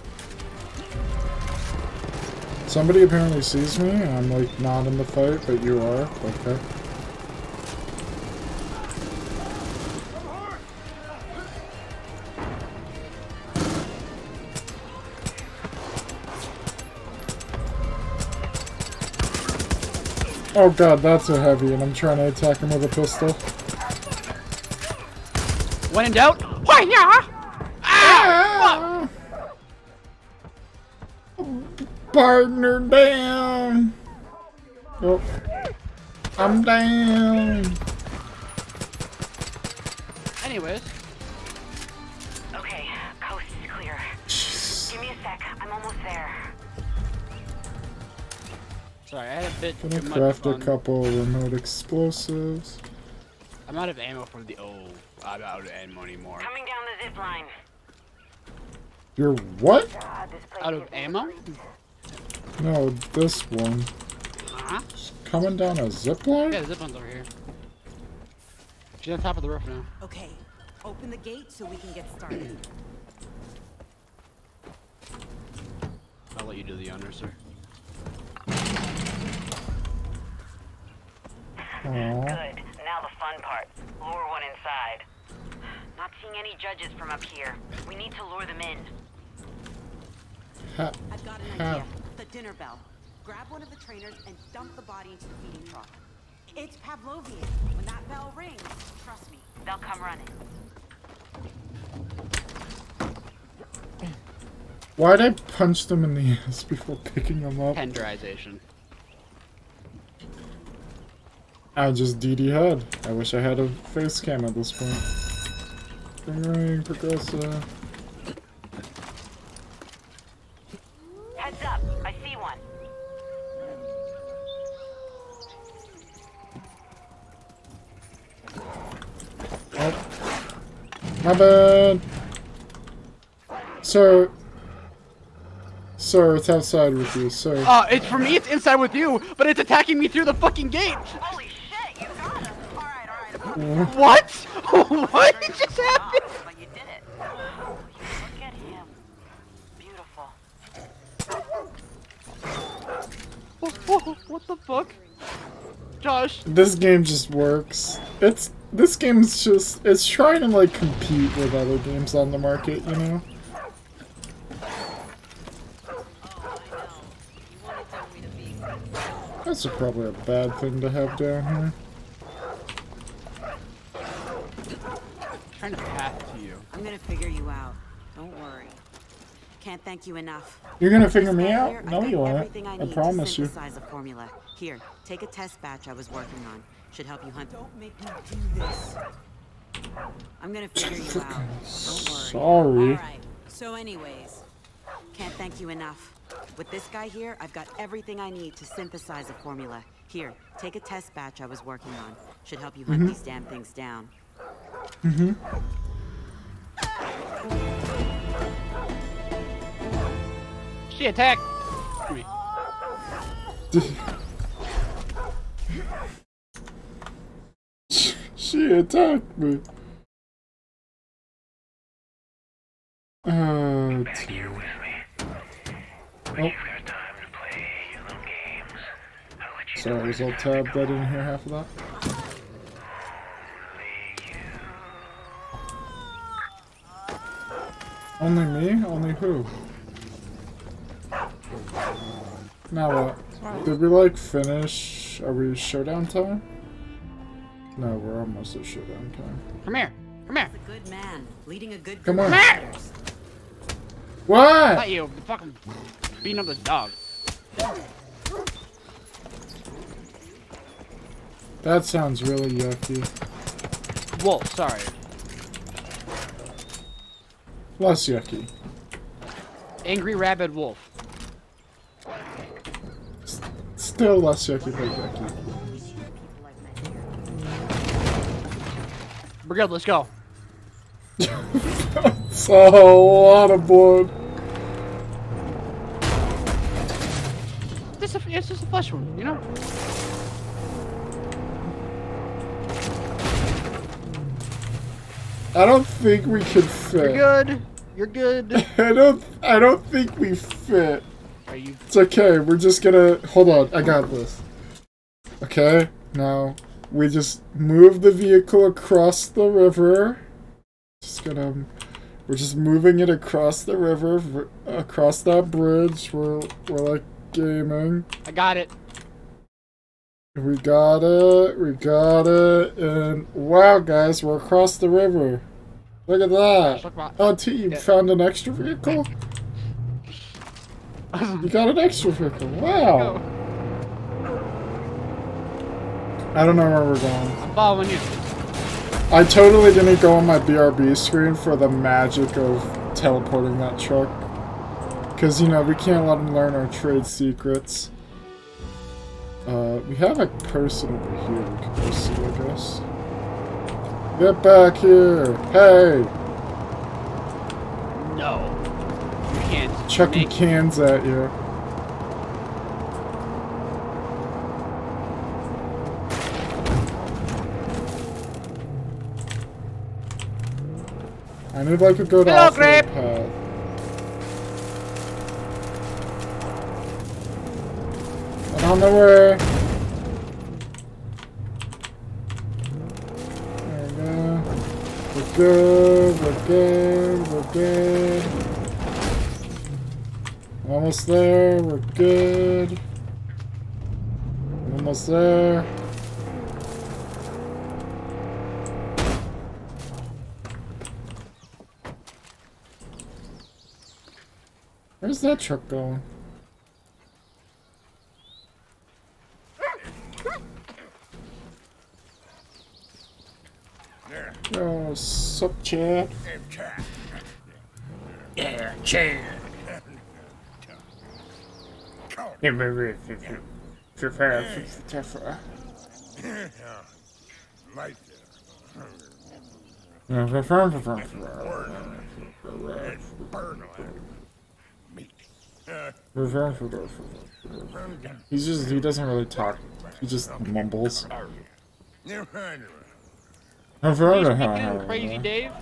Speaker 1: Somebody apparently sees me, and I'm, like, not in the fight, but you are. Okay. Oh god, that's a heavy, and I'm trying to attack him with a pistol.
Speaker 2: When in doubt, why yeah? Ah!
Speaker 1: Partner down! Oh. I'm down!
Speaker 2: Fuck. Anyways,
Speaker 4: Okay, coast is clear. Give me a sec, I'm almost there.
Speaker 2: sorry, I had a bit
Speaker 1: Gonna
Speaker 2: too much
Speaker 1: craft a
Speaker 2: fun.
Speaker 1: couple remote explosives.
Speaker 2: I'm out of ammo for the oh, I'm out of ammo anymore.
Speaker 4: Coming down the zip line.
Speaker 1: You're what?
Speaker 4: God, this place
Speaker 2: Out of
Speaker 4: gives me
Speaker 2: ammo?
Speaker 4: creeps.
Speaker 1: No, this one.
Speaker 2: Huh?
Speaker 1: Coming down a zip line?
Speaker 2: Yeah, the zip line's over here. She's on top of the roof now.
Speaker 7: Okay, open the gate so we can get started.
Speaker 2: I'll let you do the honors, sir.
Speaker 1: Aww.
Speaker 4: Good. Now the fun part. Lure one inside. Not seeing any judges from up here. We need to lure them in.
Speaker 1: Ha
Speaker 7: I've got an
Speaker 1: ha.
Speaker 7: idea. The dinner bell. Grab one of the trainers and dump the body into the feeding trough. It's Pavlovian. When that bell rings, trust me,
Speaker 4: They'll come running.
Speaker 1: Why'd I punch them in the ass before picking them up?
Speaker 2: Tenderization.
Speaker 1: I just D D head. I wish I had a face cam at this point. Ring ring, progressive.
Speaker 4: Heads up, I see one.
Speaker 1: Oh. My bad. Sir. Sir, it's outside with you, sir.
Speaker 2: Uh, it's for me, it's inside with you, but it's attacking me through the fucking gate!
Speaker 4: Holy shit, you got him. Alright, alright.
Speaker 2: What? What just happened?
Speaker 4: But you did it. Look at him. Beautiful.
Speaker 2: Oh, oh, what the fuck? Josh.
Speaker 1: This game just works. It's this game's just it's trying to like compete with other games on the market, you know? That's a, probably a bad thing to have down here.
Speaker 2: Trying to path to you.
Speaker 7: I'm gonna figure you out. Don't worry. Can't thank you enough.
Speaker 1: You're gonna figure me
Speaker 7: Right
Speaker 1: out?
Speaker 7: here,
Speaker 1: No,
Speaker 7: I've got
Speaker 1: you aren't.
Speaker 7: everything I
Speaker 1: I
Speaker 7: need
Speaker 1: promise
Speaker 7: to
Speaker 1: you.
Speaker 7: synthesize a formula. Here, take a test batch I was working on. Should help you hunt. Don't make me do this. I'm gonna figure you out. Don't worry.
Speaker 1: Sorry.
Speaker 7: All right. So, anyways, can't thank you enough. With this guy here, I've got everything I need to synthesize a formula. Here, take a test batch I was working on. Should help you hunt
Speaker 1: Mm-hmm.
Speaker 7: these damn things down.
Speaker 1: Mm-hmm.
Speaker 2: She attacked me.
Speaker 1: She attacked me. Oh, dear. Oh. Sorry, I was all tabbed. I didn't hear half of that. Only me? Only who? Now what? Did we like finish? Are we showdown time? No, we're almost at showdown time.
Speaker 2: Come here. Come here.
Speaker 7: He's a good man, leading a good
Speaker 1: Come
Speaker 7: group
Speaker 1: on.
Speaker 7: of fighters.
Speaker 1: What?
Speaker 2: Not you. Fucking beating up this dog.
Speaker 1: That sounds really yucky.
Speaker 2: Wolf, sorry.
Speaker 1: Less yucky.
Speaker 2: Angry rabid wolf.
Speaker 1: S still less yucky than yucky.
Speaker 2: We're good, let's go.
Speaker 1: That's a lot of blood.
Speaker 2: This is a, it's just a flesh wound, you know?
Speaker 1: I don't think we could fit.
Speaker 2: You're good. You're good.
Speaker 1: I don't. I don't think we fit.
Speaker 2: Are you?
Speaker 1: It's okay. We're just gonna hold on. I got this. Okay. Now we just move the vehicle across the river. Just gonna. We're just moving it across the river, across that bridge. We're we're like gaming.
Speaker 2: I got it.
Speaker 1: We got it. We got it. And wow, guys, we're across the river. Look at that.
Speaker 2: Look my-
Speaker 1: Oh, T, you
Speaker 2: Yeah.
Speaker 1: found an extra vehicle? You got an extra vehicle. Wow.
Speaker 2: Go.
Speaker 1: I don't know where we're going.
Speaker 2: I'm following you.
Speaker 1: I totally didn't go on my B R B screen for the magic of teleporting that truck. Because, you know, we can't let them learn our trade secrets. Uh, we have a person over here we can go see, I guess. Get back here! Hey!
Speaker 2: No. You can't.
Speaker 1: Chucking
Speaker 2: make-
Speaker 1: cans at you. I need like a good
Speaker 2: Hello,
Speaker 1: off-road
Speaker 2: Grape.
Speaker 1: path. And on the way. There we go. We're good, we're good, we're good. Almost there, we're good. Almost there. Where's that truck going? Yo, sup, Chad?
Speaker 5: Yeah, Chad.
Speaker 6: Like
Speaker 1: He's just, he doesn't really talk. He just mumbles.
Speaker 2: You speaking crazy, Dave?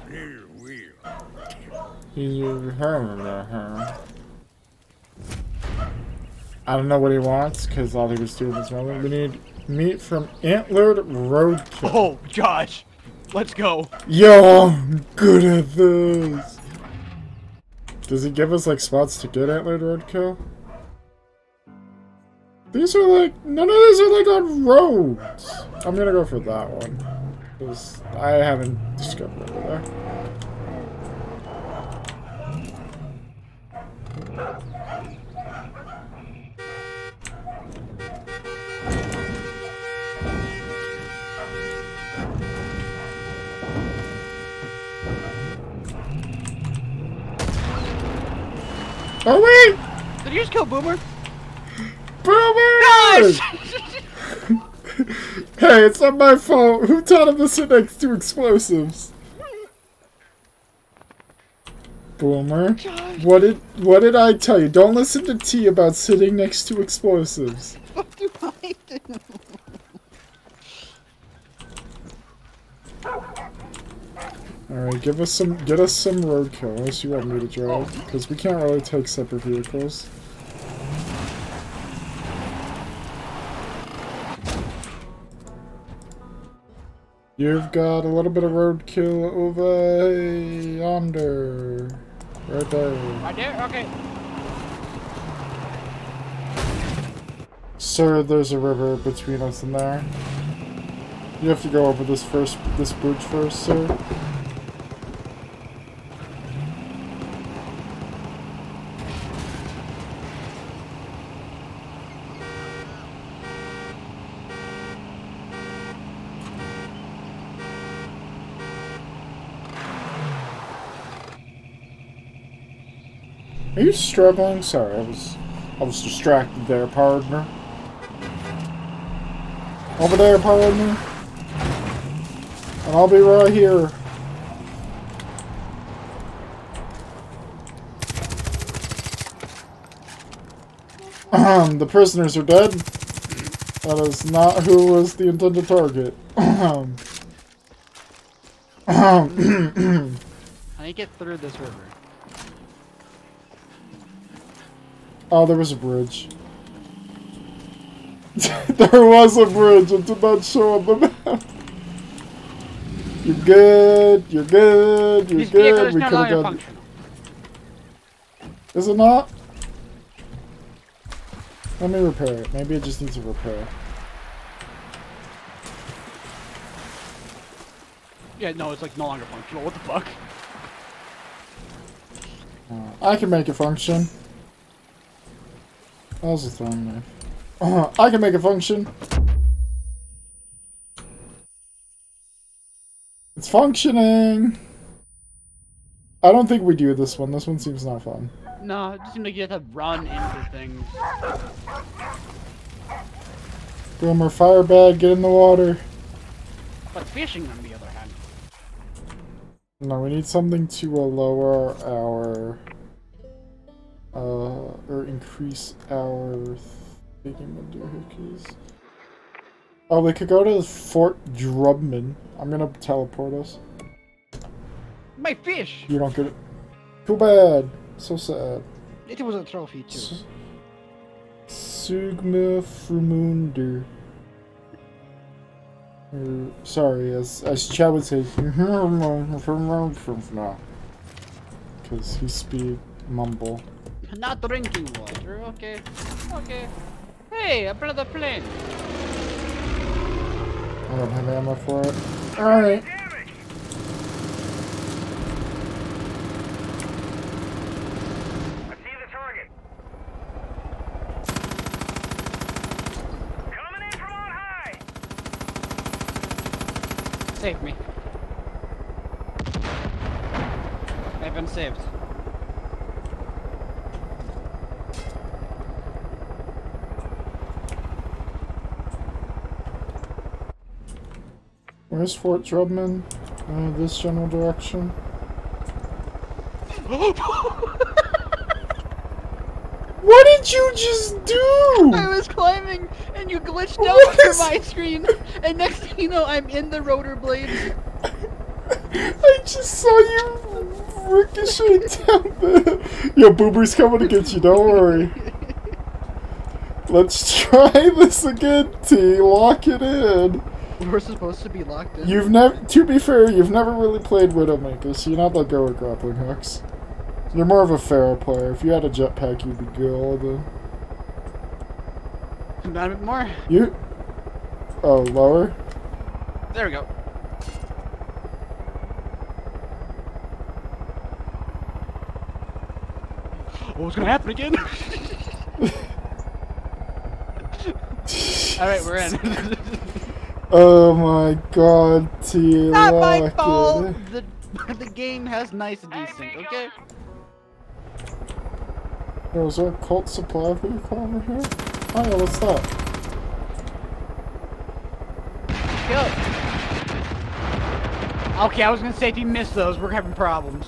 Speaker 1: I don't know what he wants, because all he was doing this moment. We need meat from antlered roadkill.
Speaker 2: Oh, Josh. Let's go.
Speaker 1: Yo, I'm good at this. Does he give us, like, spots to get antlered roadkill? These are, like, none of these are, like, on roads. I'm gonna go for that one. Because I haven't discovered over there. Oh wait!
Speaker 2: Did you just kill Boomer?
Speaker 1: Boomer!
Speaker 2: Nice!
Speaker 1: Hey, it's not my fault. Who taught him to sit next to explosives? Boomer. What did what did I tell you? Don't listen to T about sitting next to explosives.
Speaker 2: What do I do?
Speaker 1: Alright, give us some get us some roadkill, unless you want me to drive. Because we can't really take separate vehicles. You've got a little bit of roadkill over yonder. Right there.
Speaker 2: Right there? Okay.
Speaker 1: Sir, there's a river between us and there. You have to go over this first this bridge first, sir. Are you struggling? Sorry, I was I was distracted there, partner. Over there, partner. And I'll be right here. Ahem, the prisoners are dead. That is not who was the intended target. Ahem. Ahem.
Speaker 2: How do you get through this river?
Speaker 1: Oh, there was a bridge. There was a bridge. It did not show on the map. You're good. You're good. You're
Speaker 2: These
Speaker 1: good.
Speaker 2: vehicles
Speaker 1: We
Speaker 2: no
Speaker 1: could have
Speaker 2: longer
Speaker 1: gone.
Speaker 2: functional.
Speaker 1: Is it not? Let me repair it. Maybe it just needs a repair.
Speaker 2: Yeah, no, it's like no longer functional. What the fuck?
Speaker 1: Uh, I can make it function. That was a throwing knife. Uh, I can make it function. It's functioning. I don't think we do this one. This one seems not fun.
Speaker 2: No, it just seems like you have to run into things.
Speaker 1: Boomer, fire bag, get in the water.
Speaker 2: But fishing, on the other hand.
Speaker 1: No, we need something to uh, lower our... Uh, or increase our taking doohickeys. Oh, we could go to Fort Drubman. I'm gonna teleport us.
Speaker 2: My fish!
Speaker 1: You don't get it. Too bad. So sad.
Speaker 2: It was a trophy too.
Speaker 1: Sugma Frumunder. Er, sorry, as as Chad would say, because he speak mumble.
Speaker 2: Not drinking water, okay. Okay. Hey, another plane.
Speaker 1: I don't have ammo for it. Alright.
Speaker 3: I see the target.
Speaker 2: Save me. I've been saved.
Speaker 1: Where's Fort Drubman? Uh, this general direction. What did you just do?
Speaker 2: I was climbing and you glitched out
Speaker 1: What
Speaker 2: for
Speaker 1: is-
Speaker 2: my screen, and next thing you know, I'm in the rotor blades.
Speaker 1: I just saw you ricochet down there. Yo, Boober's coming to get you, don't worry. Let's try this again, T. Lock it in.
Speaker 2: We're supposed to be locked in.
Speaker 1: You've never, to be fair, you've never really played Widowmaker, so you're not that good with grappling hooks. You're more of a Pharaoh player. If you had a jetpack, you'd be good.
Speaker 2: Not a bit more.
Speaker 1: You? Oh, lower?
Speaker 2: There we go. Oh, what's gonna happen again? Alright, we're in.
Speaker 1: Oh my god, T.
Speaker 2: Not my
Speaker 1: lock
Speaker 2: fault!
Speaker 1: it.
Speaker 2: The, the game has nice and decent, okay?
Speaker 1: Yo, is there a cult supply vehicle over here? Oh yeah, what's that?
Speaker 2: Kill. Okay, I was gonna say if you miss those, we're having problems.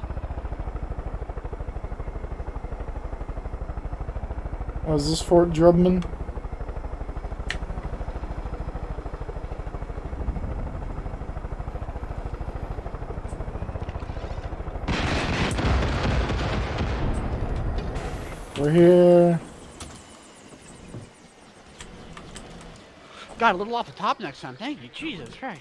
Speaker 1: Oh, is this Fort Drubman? We're here.
Speaker 2: God, a little off the top next time. Thank you, Jesus Christ.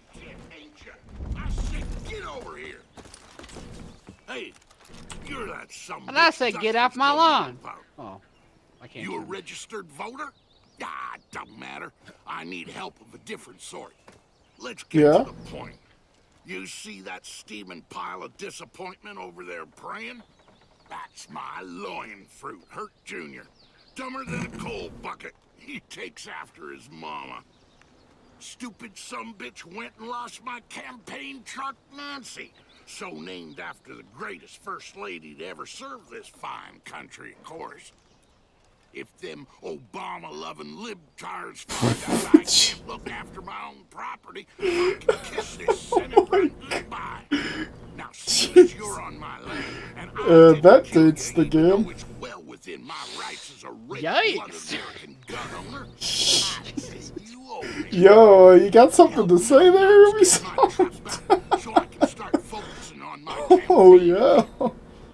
Speaker 8: I said, get over here. Hey, you're that some.
Speaker 2: And I say, get off my lawn. Oh, I can't.
Speaker 8: You a
Speaker 2: do it.
Speaker 8: registered voter? Ah, it don't matter. I need help of a different sort. Let's get
Speaker 1: Yeah?
Speaker 8: to the point. You see that steaming pile of disappointment over there praying? That's my loin fruit, Hurt Junior Dumber than a coal bucket. He takes after his mama. Stupid sumbitch went and lost my campaign truck, Nancy. So named after the greatest first lady to ever serve this fine country, of course. If them Obama-loving libtards find out I can't look after my own property, I can kiss this Senate run goodbye. Now, soon as you're on my land, and I
Speaker 1: Uh,
Speaker 8: didn't
Speaker 1: that
Speaker 8: kill you,
Speaker 1: dates the
Speaker 8: and even
Speaker 1: game.
Speaker 8: though it's well within my rights as a red-blooded
Speaker 2: Yikes.
Speaker 8: American gun owner, I say you owe me.
Speaker 1: Yo, you got something to say there,
Speaker 8: Get my
Speaker 1: Ubisoft?
Speaker 8: truck back so I can start focusing on my
Speaker 1: Oh,
Speaker 8: campaign.
Speaker 1: yeah.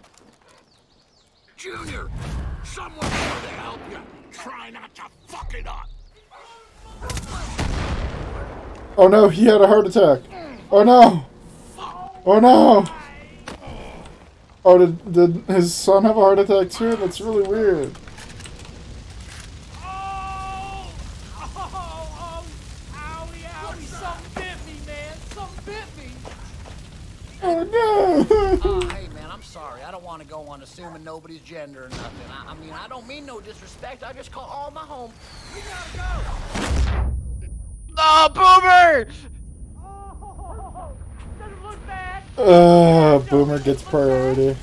Speaker 8: Junior, someone's there to help you. Try not to fuck it up.
Speaker 1: Oh no, he had a heart attack. Oh no. Oh no. Oh, did, did his son have a heart attack too? That's really weird.
Speaker 5: Oh! Oh! Oh! Owie! Owie! Something bit me, man! Something bit me!
Speaker 1: Oh no.
Speaker 9: Oh, hey, man, I'm sorry. I don't want to go on assuming nobody's gender or nothing. I, I mean, I don't mean no disrespect. I just call all my home. We gotta go!
Speaker 2: Oh, Boomer!
Speaker 5: Oh! Doesn't look bad!
Speaker 1: Uh, Boomer gets priority.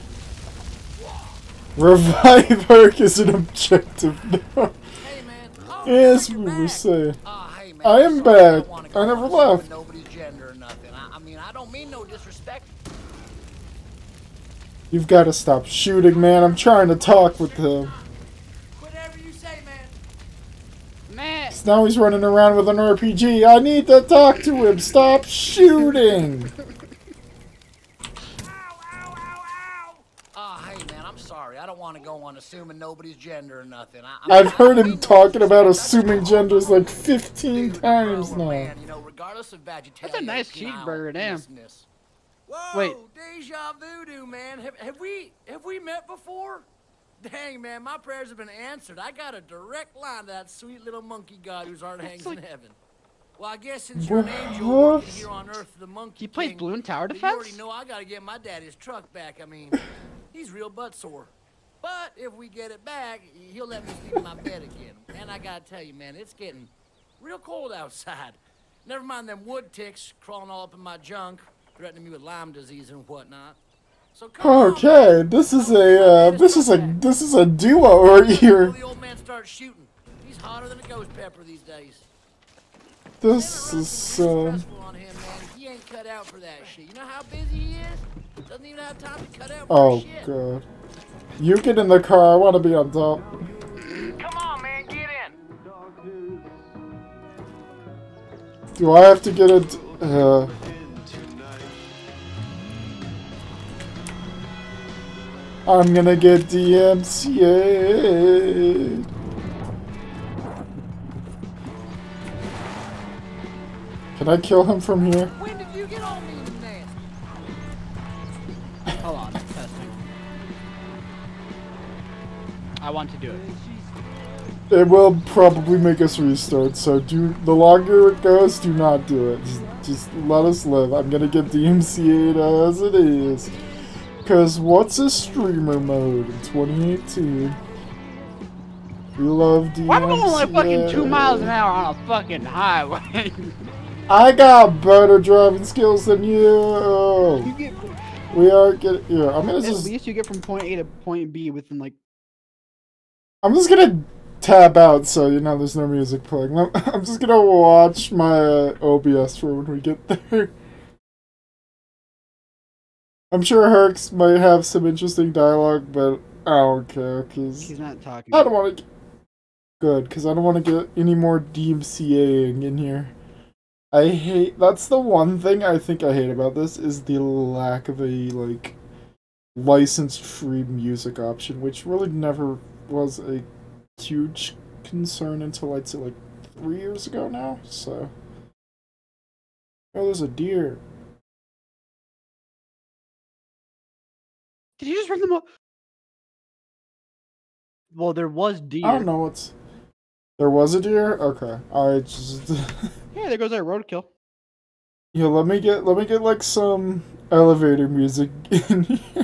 Speaker 1: Revive Herc is an objective now.
Speaker 9: Hey, man. Oh,
Speaker 1: Yes,
Speaker 9: you're
Speaker 1: we
Speaker 9: back.
Speaker 1: were saying.
Speaker 9: Oh, hey, man,
Speaker 1: I
Speaker 9: I'm
Speaker 1: am
Speaker 9: sorry. I don't
Speaker 1: back.
Speaker 9: wanna
Speaker 1: I
Speaker 9: go
Speaker 1: never
Speaker 9: on assuming
Speaker 1: left.
Speaker 9: nobody's gender or nothing. I, I mean, I don't mean no disrespect.
Speaker 1: You've got to stop shooting, man. I'm trying to talk with him.
Speaker 5: Whatever you say, man.
Speaker 2: Man,
Speaker 1: Now he's running around with an R P G. I need to talk to him. Stop shooting.
Speaker 9: Oh, hey, man, I'm sorry. I don't want to go on assuming nobody's gender or nothing. I, I
Speaker 1: I've
Speaker 9: mean, I
Speaker 1: heard
Speaker 9: don't
Speaker 1: him
Speaker 9: mean no
Speaker 1: talking about
Speaker 9: disrespect. I
Speaker 1: assuming
Speaker 9: just call
Speaker 1: genders
Speaker 9: my
Speaker 1: like
Speaker 9: home.
Speaker 1: fifteen
Speaker 9: Dude,
Speaker 1: times
Speaker 9: bro,
Speaker 1: now.
Speaker 9: man, you know, regardless of vegetarian,
Speaker 2: nice
Speaker 9: penile,
Speaker 2: cheeseburger, damn.
Speaker 9: business.
Speaker 5: Whoa!
Speaker 2: Wait.
Speaker 5: Deja voodoo, man. Have, have we have we met before? Dang, man, my prayers have been answered. I got a direct line to that sweet little monkey god whose heart hangs in heaven. Well, I guess since you're an angel working here on Earth, the monkey
Speaker 2: he plays
Speaker 5: king,
Speaker 2: Balloon Tower
Speaker 5: you
Speaker 2: Defense?
Speaker 5: already know I gotta get my daddy's truck back. I mean, he's real butt sore. But if we get it back, he'll let me sleep in my bed again. And I gotta tell you, man, it's getting real cold outside. Never mind them wood ticks crawling all up in my junk, threatening me with Lyme disease and whatnot. So come
Speaker 1: Okay,
Speaker 5: on,
Speaker 1: this is a uh, this is a this is a duo right here.
Speaker 5: the old man starts shooting. He's hotter than a ghost pepper these days.
Speaker 1: This is uh.
Speaker 5: On him, man. He ain't cut out for that shit. You know how busy he is? Doesn't even have time to cut out for
Speaker 1: Oh
Speaker 5: shit.
Speaker 1: god. You get in the car. I want to be on top.
Speaker 3: Come on, man, get in.
Speaker 1: Do I have to get it? Uh, I'm gonna get D M C A'd. Can I kill him from here?
Speaker 5: When did you get on me, man?
Speaker 2: Hold on, testing. I want to do it.
Speaker 1: It will probably make us restart, so do the longer it goes, do not do it. Just, just let us live. I'm gonna get D M C A'd as it is. Cause what's a streamer mode in twenty eighteen? We love D M C A.
Speaker 2: Why am I going like fucking two miles an hour on a fucking highway?
Speaker 1: I got better driving skills than you.
Speaker 2: You get,
Speaker 1: we are getting. Yeah, I'm gonna
Speaker 2: at
Speaker 1: just.
Speaker 2: least you get from point A to point B within like.
Speaker 1: I'm just gonna tab out so you know there's no music playing. I'm just gonna watch my uh, O B S for when we get there. I'm sure Herx might have some interesting dialogue, but I don't care because
Speaker 2: he's not talking.
Speaker 1: I don't want to. Good, because I don't want to get any more D M C A-ing in here. I hate. That's the one thing I think I hate about this is the lack of a like licensed free music option, which really never was a huge concern until I'd say like three years ago now. So, oh, there's a deer.
Speaker 2: Did you just rip them up? Well, there was deer.
Speaker 1: I don't know what's. There was a deer. Okay, I just.
Speaker 2: Yeah, there goes our roadkill.
Speaker 1: Yeah, let me get let me get like some elevator music in here.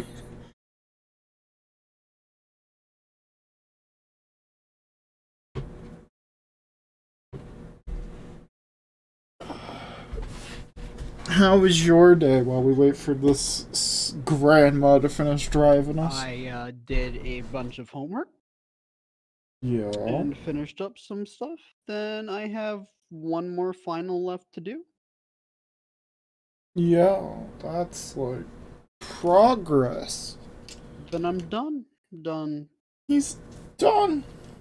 Speaker 1: How was your day while we wait for this grandma to finish driving us?
Speaker 2: I uh, did a bunch of homework.
Speaker 1: Yeah.
Speaker 2: And finished up some stuff. Then I have one more final left to do.
Speaker 1: Yeah, that's like progress.
Speaker 2: Then I'm done. Done.
Speaker 1: He's done.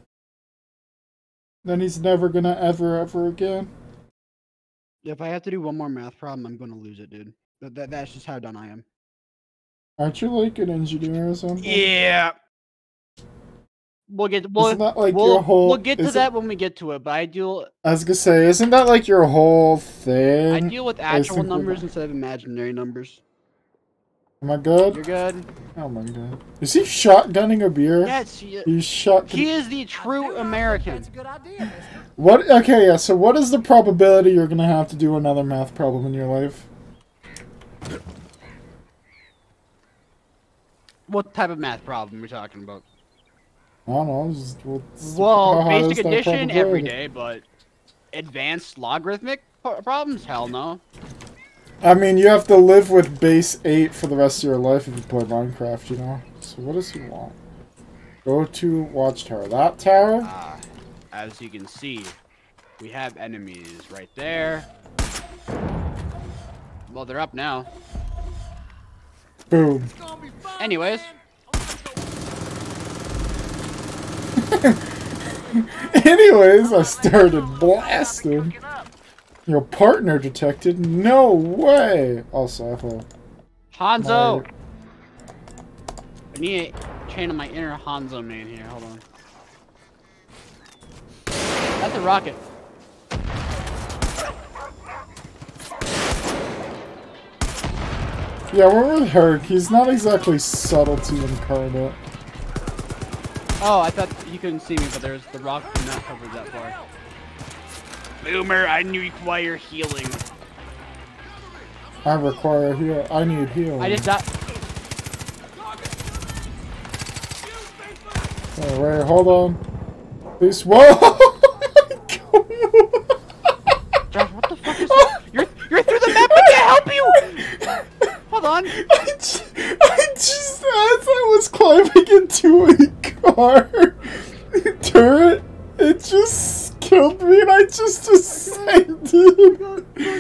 Speaker 1: Then he's never gonna ever ever again.
Speaker 2: If I have to do one more math problem, I'm gonna lose it, dude. That, that that's just how done I am.
Speaker 1: Aren't you like an engineer or something?
Speaker 2: Yeah. We'll get we'll,
Speaker 1: Isn't that like
Speaker 2: we'll,
Speaker 1: your whole,
Speaker 2: we'll get to
Speaker 1: is
Speaker 2: that
Speaker 1: it,
Speaker 2: when we get to it, but I deal
Speaker 1: I was gonna say, isn't that like your whole thing?
Speaker 2: I deal with actual
Speaker 1: think
Speaker 2: numbers
Speaker 1: we're-
Speaker 2: instead of imaginary numbers.
Speaker 1: Am I good?
Speaker 2: You're good.
Speaker 1: Oh my god. Is he shotgunning a beer?
Speaker 2: Yes, he,
Speaker 1: He's shot.
Speaker 2: he is the true American.
Speaker 5: That's a good idea, mister.
Speaker 1: What? Okay, yeah. So, what is the probability you're gonna have to do another math problem in your life?
Speaker 2: What type of math problem are we talking about?
Speaker 1: I don't know. Just, what's-
Speaker 2: Well,
Speaker 1: how high is
Speaker 2: basic
Speaker 1: that
Speaker 2: addition every
Speaker 1: probability?
Speaker 2: day, but advanced logarithmic pro- problems? Hell no.
Speaker 1: I mean, you have to live with base eight for the rest of your life if you play Minecraft, you know. So, what does he want? Go to Watchtower. That tower?
Speaker 2: Uh, as you can see, we have enemies right there. Well, they're up now.
Speaker 1: Boom.
Speaker 2: Anyways.
Speaker 1: Anyways, I started blasting. Your partner detected? No way! Also, I have a...
Speaker 2: Hanzo!
Speaker 1: My-
Speaker 2: I need to channel my inner Hanzo man here. Hold on. That's a rocket.
Speaker 1: Yeah, we're with Herc. He's not exactly subtlety incarnate.
Speaker 2: Oh, I thought you couldn't see me, but there's the rock not covered that far. Boomer, I require healing.
Speaker 1: I require heal. I need healing.
Speaker 2: I just got.
Speaker 1: Oh, wait, hold on. Please. Whoa!
Speaker 2: Josh, what the fuck is
Speaker 1: into a car turret. It just killed me and I just ascended.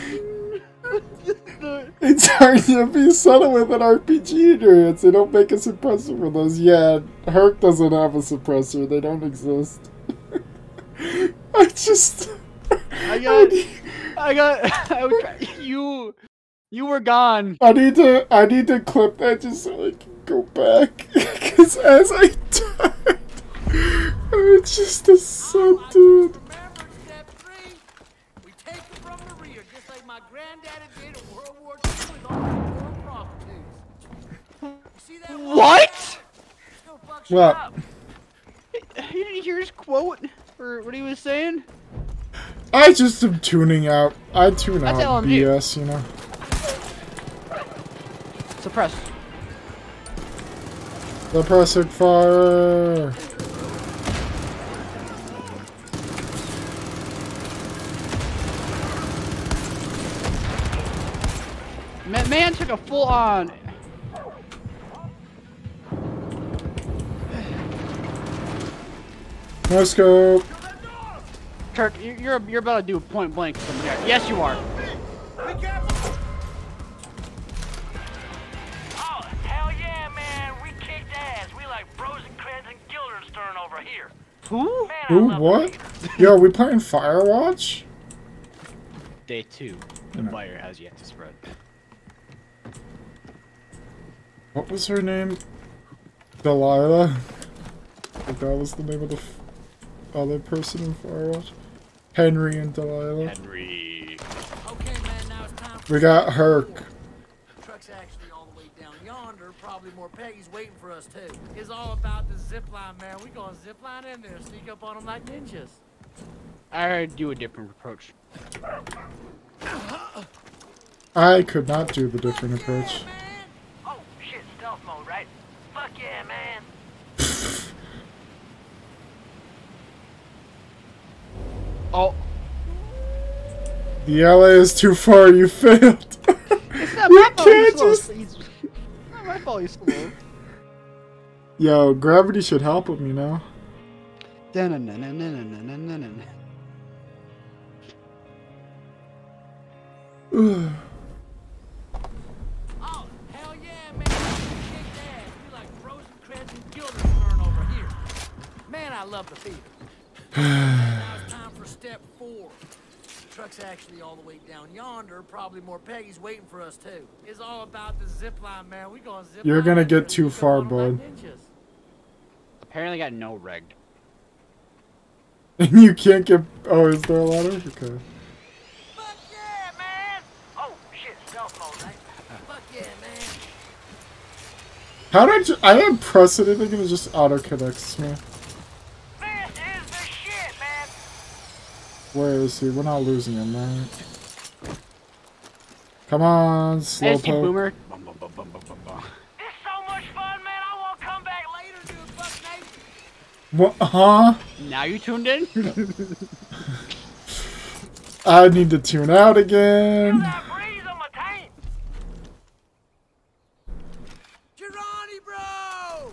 Speaker 1: It's hard to be subtle with an R P G turrets. They don't make a suppressor for those. Yeah, Herc doesn't have a suppressor. They don't exist. I just...
Speaker 2: I got... I got... I was, you... You were gone.
Speaker 1: I need to... I need to clip that just so I can go back. Because as I died, I just ascended.
Speaker 2: What?
Speaker 1: What?
Speaker 2: You didn't hear his quote? Or what he was saying?
Speaker 1: I just am tuning out. I tune
Speaker 2: That's
Speaker 1: out B S, you know.
Speaker 2: Suppress.
Speaker 1: Suppressor fire.
Speaker 2: Man, man took a full on.
Speaker 1: No scope.
Speaker 2: Kirk, you're you're about to do a point blank from there. Yes, you are.
Speaker 9: Oh, hell yeah, man. We kicked ass. We like Rosencrantz and Guildenstern over here.
Speaker 2: Who?
Speaker 9: Man,
Speaker 1: Who? What? Yo, are we playing Firewatch?
Speaker 2: Day two. The
Speaker 1: No.
Speaker 2: fire has yet to spread.
Speaker 1: What was her name? Delilah? Like that was the name of the f other person in Firewatch? Henry and Delilah.
Speaker 2: Henry.
Speaker 5: Okay, man, now it's time for
Speaker 1: We got Herc.
Speaker 5: truck's actually all the way down yonder. Probably more Peggy's waiting for us too. It's all about the zip line, man. We gonna zip line in there, sneak up on them like ninjas.
Speaker 2: I do a different approach.
Speaker 1: I could not do the different approach.
Speaker 9: Oh, shit, stealth mode, right? Fuck yeah, man.
Speaker 2: Oh.
Speaker 1: The L A is too far, you failed.
Speaker 2: It's not
Speaker 1: You
Speaker 2: my fault he's
Speaker 1: can't
Speaker 2: slow.
Speaker 1: just...
Speaker 2: It's not my fault he's slow.
Speaker 1: Yo, gravity should help him, you know?
Speaker 2: Dun-dun-dun-dun-dun-dun-dun-dun.
Speaker 5: Oh, hell yeah, man. We kicked ass. We like Rosencrantz and Guildenstern over here. Man, I love the fever. Now it's time for step four. The truck's actually all the way down yonder. Probably more Peggy's waiting for us too. It's all about the zip line, man. We gonna zip
Speaker 1: You're
Speaker 5: line
Speaker 1: gonna
Speaker 5: in there,
Speaker 1: get too
Speaker 5: sneak up
Speaker 1: far,
Speaker 5: on 'em like
Speaker 1: bud.
Speaker 5: ninjas.
Speaker 2: Apparently got no regged.
Speaker 1: You can't get... Oh, is there a ladder? Okay.
Speaker 9: Fuck yeah, man. Oh, shit, stealth mode, right?
Speaker 5: Fuck yeah, man.
Speaker 1: How did I... Ju I didn't press anything and it just auto-connects me.
Speaker 9: This is the shit, man.
Speaker 1: Where is he? We're not losing him, right? Come on,
Speaker 2: Hey,
Speaker 1: slow
Speaker 2: see
Speaker 1: poke.
Speaker 2: Boomer. Bum, bum, bum, bum, bum, bum, bum.
Speaker 9: It's so much fun, man. I won't come back later, dude. Fuck Nate.
Speaker 1: What? Huh?
Speaker 2: Now you tuned in?
Speaker 1: I need to tune out again.
Speaker 9: That breeze on my tank.
Speaker 5: Girani, bro!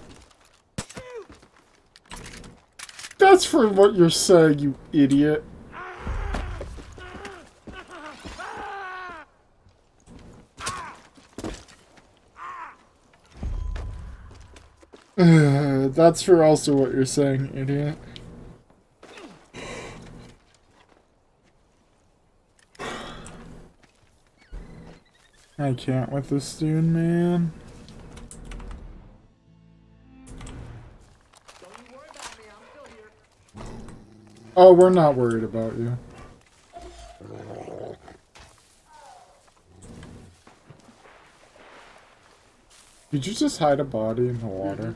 Speaker 1: That's for what you're saying, you idiot. That's for also what you're saying, idiot. I can't with this dude, man. Oh, we're not worried about you. Did you just hide a body in the water?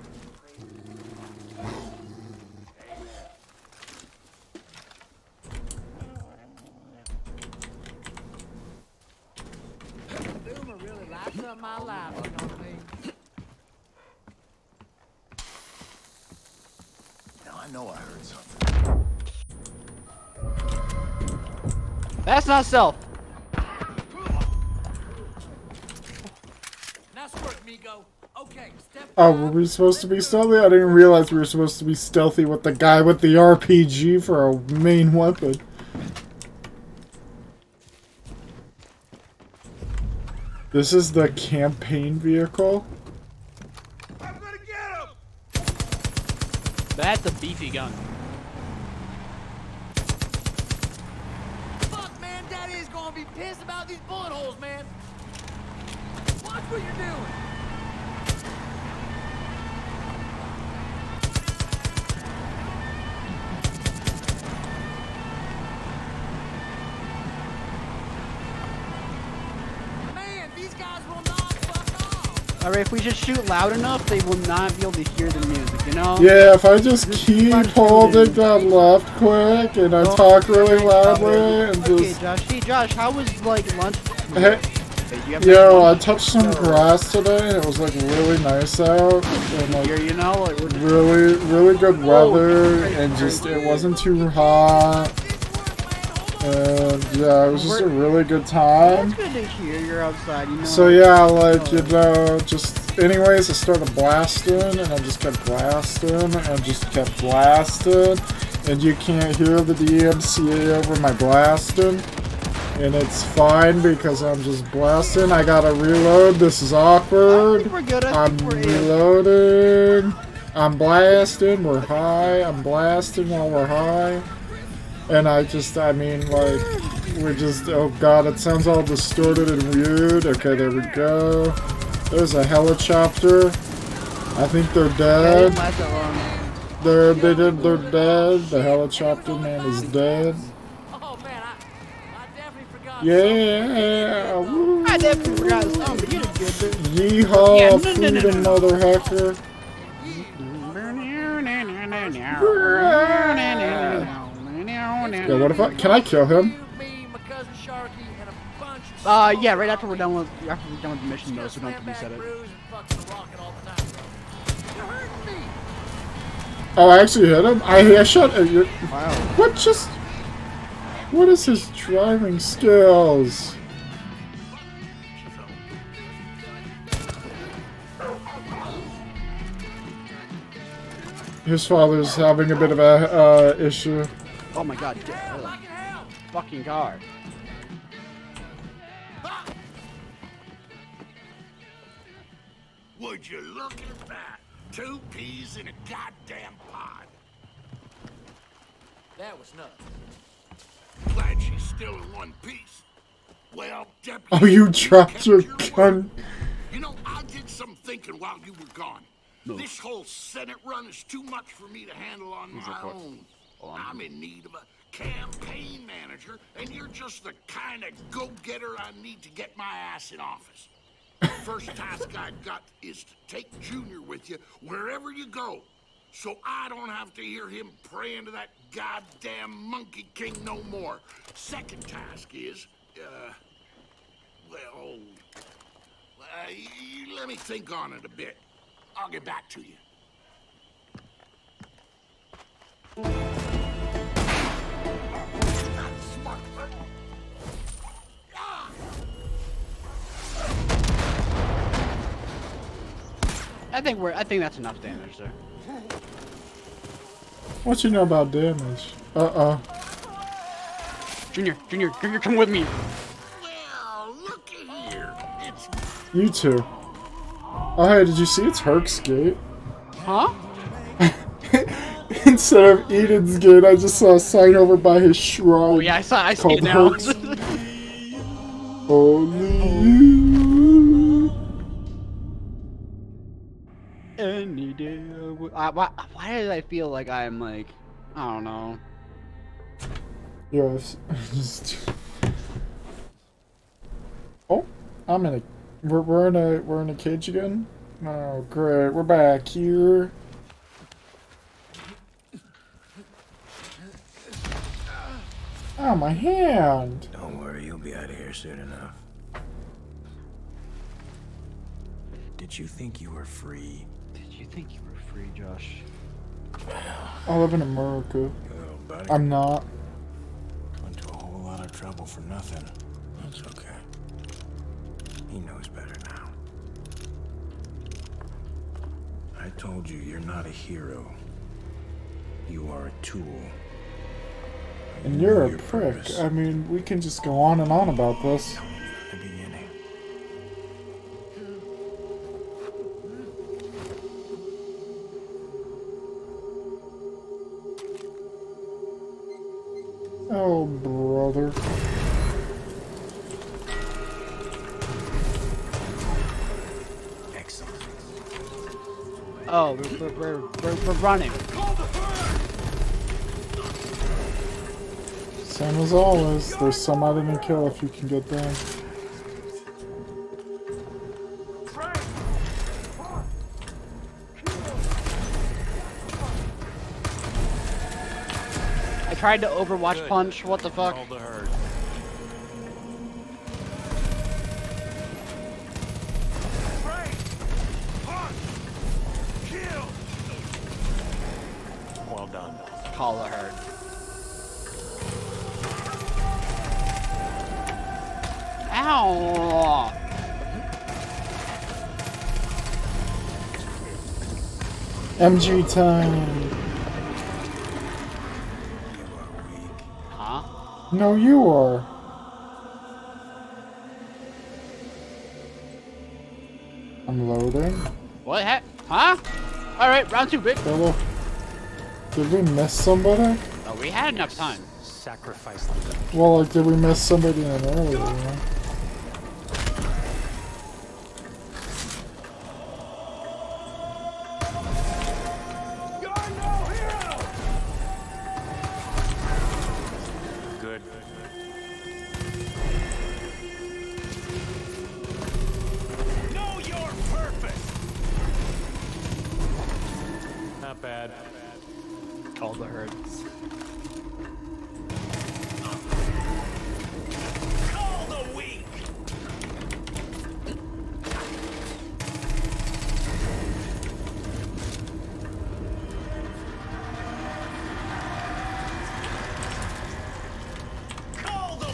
Speaker 5: Boomer really lights up my life, you know what I mean?
Speaker 6: Now I know I heard something.
Speaker 2: That's not self.
Speaker 5: Nice work, Migo. Okay,
Speaker 1: Oh, were we supposed to be stealthy? I didn't realize we were supposed to be stealthy with the guy with the R P G for a main weapon. This is the campaign vehicle?
Speaker 5: I'm gonna get him!
Speaker 2: That's a beefy gun.
Speaker 5: Fuck, man, Daddy's gonna be pissed about these bullet holes, man. Watch what you're doing. Man, these guys will not fuck off.
Speaker 2: Alright, if we just shoot loud enough, they will not be able to hear the music, you know?
Speaker 1: Yeah, if I just keep holding down left quick and I talk really loudly and
Speaker 2: Okay,
Speaker 1: just...
Speaker 2: Josh. Hey, Josh, how was, like, lunch?
Speaker 1: Hey,
Speaker 2: Hey, you have
Speaker 1: yo, I
Speaker 2: lunch?
Speaker 1: touched some grass today and it was like really nice out. And like
Speaker 2: Here, you know, like, we're just...
Speaker 1: really, really good weather and just it wasn't too hot. And yeah, it was just a really good time.
Speaker 2: That's good to hear you're outside, you know?
Speaker 1: So yeah, like, you know, just anyways, I started blasting and I just kept blasting and just kept blasting. And you can't hear the D M C A over my blasting. And it's fine because I'm just blasting. I gotta reload. This is awkward.
Speaker 2: I think we're good. I
Speaker 1: I'm
Speaker 2: think we're
Speaker 1: reloading. I'm blasting. We're high. I'm blasting while we're high. And I just, I mean, like, we're just, oh god, it sounds all distorted and weird. Okay, there we go. There's a helicopter. I think they're dead. They're, they did, they're dead. The helicopter man is dead.
Speaker 5: Oh man, I, I definitely forgot.
Speaker 1: Yeah! Woo.
Speaker 2: I definitely forgot the song, but you did good, dude.
Speaker 1: Yeehaw,
Speaker 2: Yeah, no, no,
Speaker 1: freedom,
Speaker 2: no, no, no.
Speaker 1: mother hacker. Yeah, what if I, can I kill him?
Speaker 5: Me, my cousin Sharky, and a bunch of
Speaker 2: Uh, yeah, right after we're done with, after we're done with the mission, though, so don't have to reset it.
Speaker 5: bruise and fucking rocket all the time, bro. You're hurting me.
Speaker 1: Oh, I actually hit him? I, I shot at you.
Speaker 2: Wow.
Speaker 1: What just, what is his driving skills? His father's having a bit of a, uh, issue.
Speaker 2: Oh my god, uh, fucking car.
Speaker 8: Would you look at that? Two peas in a goddamn pod.
Speaker 5: That was nuts.
Speaker 8: Glad she's still in one piece. Well, Deputy...
Speaker 1: Oh, you dropped your gun.
Speaker 8: You know, I did some thinking while you were gone. No. This whole Senate run is too much for me to handle on my own. I'm in need of a campaign manager, and you're just the kind of go-getter I need to get my ass in office. First task I've got is to take Junior with you wherever you go, so I don't have to hear him praying to that goddamn Monkey King no more. Second task is, uh, well, uh, you let me think on it a bit. I'll get back to you.
Speaker 2: I think we're, I think that's enough damage there.
Speaker 1: What you know about damage? Uh-uh.
Speaker 2: Junior, Junior, Junior, come with me.
Speaker 8: Well, looky here. It's...
Speaker 1: You too. Oh, hey, did you see it's Herc's gate?
Speaker 2: Huh?
Speaker 1: Instead of Eden's gate, I just saw a sign over by his shrine.
Speaker 2: Oh yeah, I saw, I see it now.
Speaker 1: Herc's. Only you.
Speaker 2: Any day. I, why, why did I feel like I'm like, I don't know.
Speaker 1: Yes, just. Oh, I'm in a. We're we're in a we're in a cage again. Oh great, we're back here. Oh, my hand.
Speaker 6: Don't worry, you'll be out of here soon enough. Did you think you were free?
Speaker 2: Did you think you were free, Josh?
Speaker 1: I live in America.
Speaker 6: You little buddy.
Speaker 1: I'm not.
Speaker 6: Went to a whole lot of trouble for nothing. That's okay. He knows better now. I told you, you're not a hero. You are a tool.
Speaker 1: And you're a prick. I mean, we can just go on and on about this.
Speaker 6: The beginning.
Speaker 1: Oh, brother.
Speaker 6: Excellent.
Speaker 2: Oh, we're, we're, we're, we're running.
Speaker 1: Same as always. There's some I didn't kill if you can get them.
Speaker 2: I tried to Overwatch punch. What the fuck?
Speaker 6: Well done.
Speaker 2: Call the herd. Ow!
Speaker 1: M G time.
Speaker 2: Huh?
Speaker 1: No, you are. I'm loading.
Speaker 2: What heck? Huh? Alright, round two, bitch.
Speaker 1: Hello. Did we miss somebody?
Speaker 2: Oh, we had enough time.
Speaker 6: Sacrifice them.
Speaker 1: Well, like, did we miss somebody in an earlier one?
Speaker 6: Good. Know your purpose. Not bad.
Speaker 2: Call the herd.
Speaker 6: Call the weak. Call the.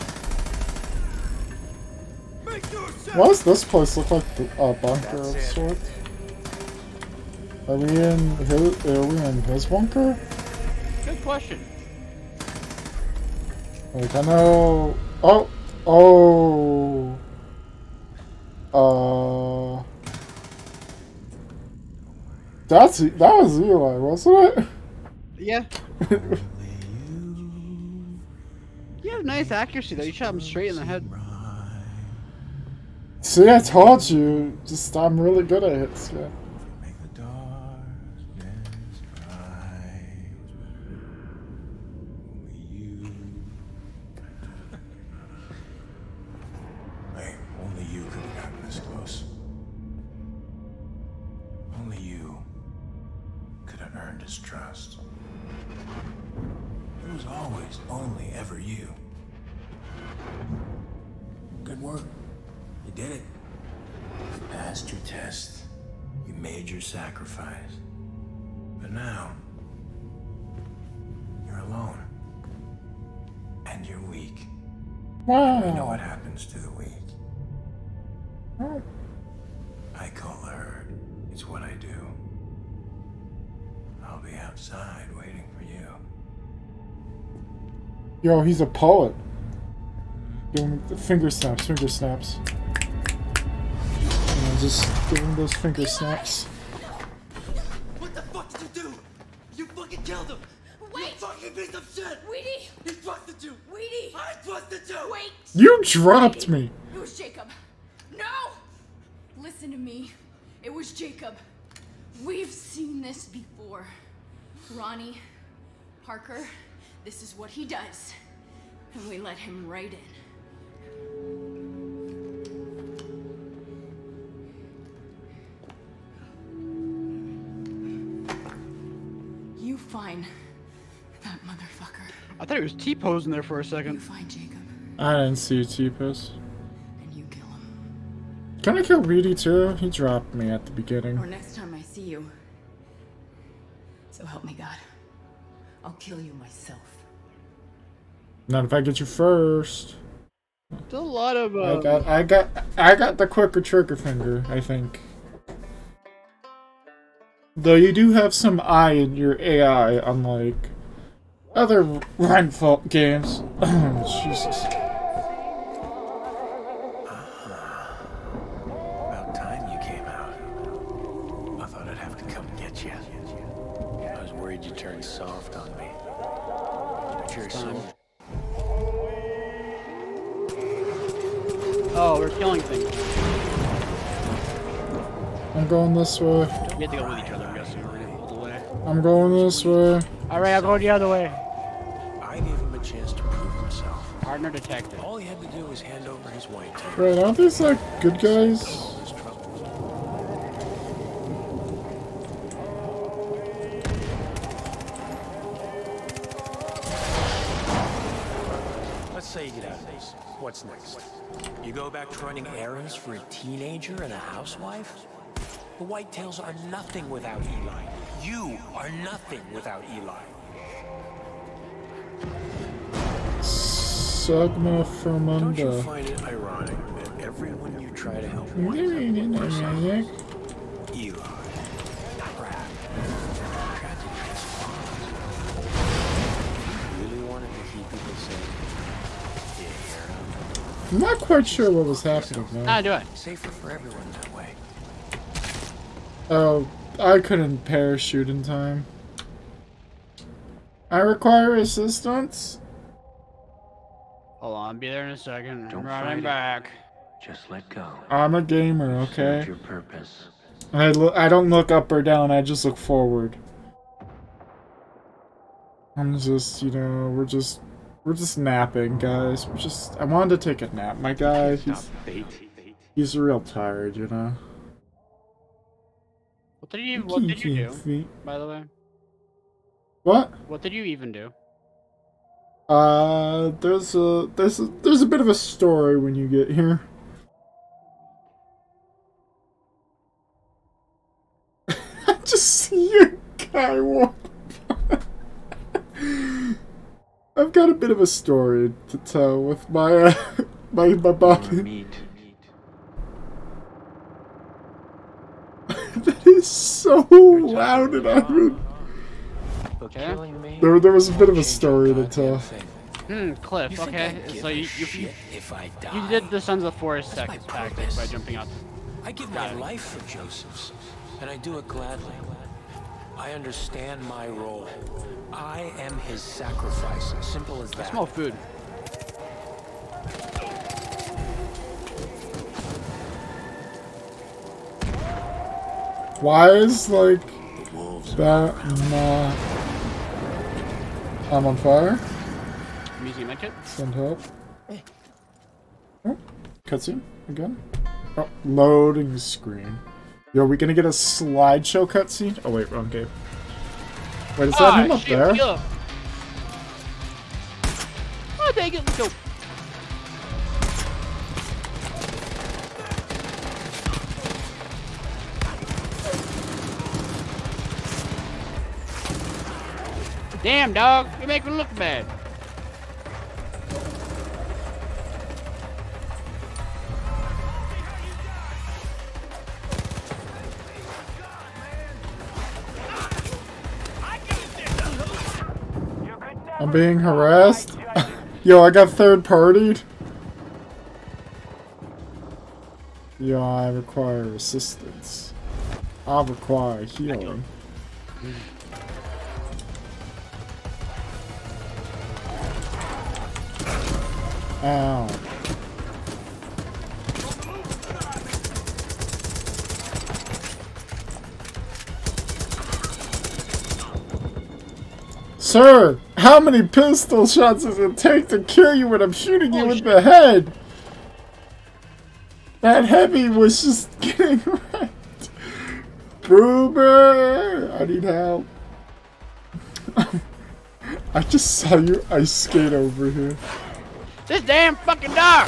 Speaker 1: Why does this place look like the uh, bunker of sorts? Are we in his? Are we in his bunker?
Speaker 2: Good question.
Speaker 1: Like I know. Oh, oh. Uh. That's that was Eli, wasn't it?
Speaker 2: Yeah. You have nice accuracy though. You shot him straight in the head.
Speaker 1: See, I told you. Just I'm really good at hits. Yeah.
Speaker 6: Make the darkness rise. Only you. Hey, only you could have gotten this close. Only you could have earned his trust. It was always only ever you. Good work. You did it. You passed your test. You made your sacrifice. But now, you're alone. And you're weak.
Speaker 1: Wow.
Speaker 6: I know what happens to the weak.
Speaker 1: Oh.
Speaker 6: I call the herd. It's what I do. I'll be outside waiting for you.
Speaker 1: Yo, he's a poet. Doing the finger snaps, finger snaps. You know, just giving those finger snaps.
Speaker 5: What the fuck did you do? You fucking killed him!
Speaker 10: Wait!
Speaker 5: You fucking piece of shit!
Speaker 10: Weedy!
Speaker 5: He trusted you!
Speaker 10: Weedy!
Speaker 5: I trusted you!
Speaker 10: Wait!
Speaker 1: You dropped me!
Speaker 10: It was Jacob. No! Listen to me. It was Jacob. We've seen this before. Ronnie, Parker, this is what he does. And we let him right in. You find that motherfucker.
Speaker 2: I thought he was T-posing there for a
Speaker 10: You
Speaker 2: second.
Speaker 10: find Jacob,
Speaker 1: I didn't see a T-pose.
Speaker 10: and you kill him.
Speaker 1: Can I kill Reedy too? He dropped me at the
Speaker 10: Or
Speaker 1: beginning.
Speaker 10: next time I see you. So help me God. I'll kill you myself.
Speaker 1: Not if I get you first.
Speaker 2: It's a lot of.
Speaker 1: I
Speaker 2: Uh,
Speaker 1: got, I got, I got the quicker trigger finger. I think. Though you do have some eye in your A I, unlike other Renfault games. Oh, Jesus.
Speaker 6: About time you came out. I thought I'd have to come get you. I was worried you turned soft on me. But you're so...
Speaker 2: Oh, we're killing things.
Speaker 1: I'm going this way.
Speaker 2: We have to go with each other, I'm guessing. We're gonna pull away.
Speaker 1: I'm going this way.
Speaker 2: Alright, I'll go the other way.
Speaker 6: I gave him a chance to prove himself.
Speaker 2: Partner detective.
Speaker 6: All he had to do was hand over his white tape.
Speaker 1: Right, aren't these like good guys?
Speaker 6: Let's say you get out of this. What's next? You go back to running errands for a teenager and a housewife? The Whitetails are nothing without Eli. You are nothing without Eli.
Speaker 1: Sogma Fermunda.
Speaker 6: Don't you find it ironic that everyone you try to help winds up with yourself? Eli. Crap. Tragedy is fun. You really wanted to keep people safe? Yeah.
Speaker 1: I'm not quite sure what was happening now.
Speaker 2: Ah, do it.
Speaker 6: Safer for everyone that way.
Speaker 1: Oh, I couldn't parachute in time. I require assistance.
Speaker 2: Hold on, be there in a second.
Speaker 6: Don't
Speaker 2: I'm running back.
Speaker 6: Just let go.
Speaker 1: I'm a gamer, okay?
Speaker 6: Serve your purpose.
Speaker 1: I, lo I don't look up or down, I just look forward. I'm just, you know, we're just, we're just napping, guys. We're just, I wanted to take a nap. My guy, he's, he's real tired, you know?
Speaker 2: What did you, what did you do, by the way?
Speaker 1: What?
Speaker 2: What did you even do?
Speaker 1: Uh, there's a, there's a, there's a bit of a story when you get here. I just see a guy walk by. I've got a bit of a story to tell with my, uh, my, my body. That is so loud and I would...
Speaker 2: Okay.
Speaker 1: There, there was a bit of a story to tell.
Speaker 2: Hmm, Cliff, okay. So you, you, you, you did the Sons of Forest tactic by jumping out.
Speaker 6: I give my life for Joseph's, and I do it gladly. I understand my role. I am his sacrifice. Simple as that.
Speaker 2: I smell food.
Speaker 1: Why is, like, that not... I'm on fire.
Speaker 2: I'm using my kit.
Speaker 1: Send help. Oh, cutscene again. Oh, loading screen. Yo, are we gonna get a slideshow cutscene? Oh wait, wrong game. Wait, is that
Speaker 2: ah,
Speaker 1: him up
Speaker 2: shit,
Speaker 1: there?
Speaker 2: Kill him. Oh, dang it, let's go. Damn, dog, you make me look bad.
Speaker 1: I'm being harassed. Yo, I got third partied. Yo, I require assistance. I require healing. Ow. Sir, how many pistol shots does it take to kill you when I'm shooting you in the head? That heavy was just getting wrecked. Boomer! I need help. I just saw you ice skate over here.
Speaker 2: This damn fucking dog!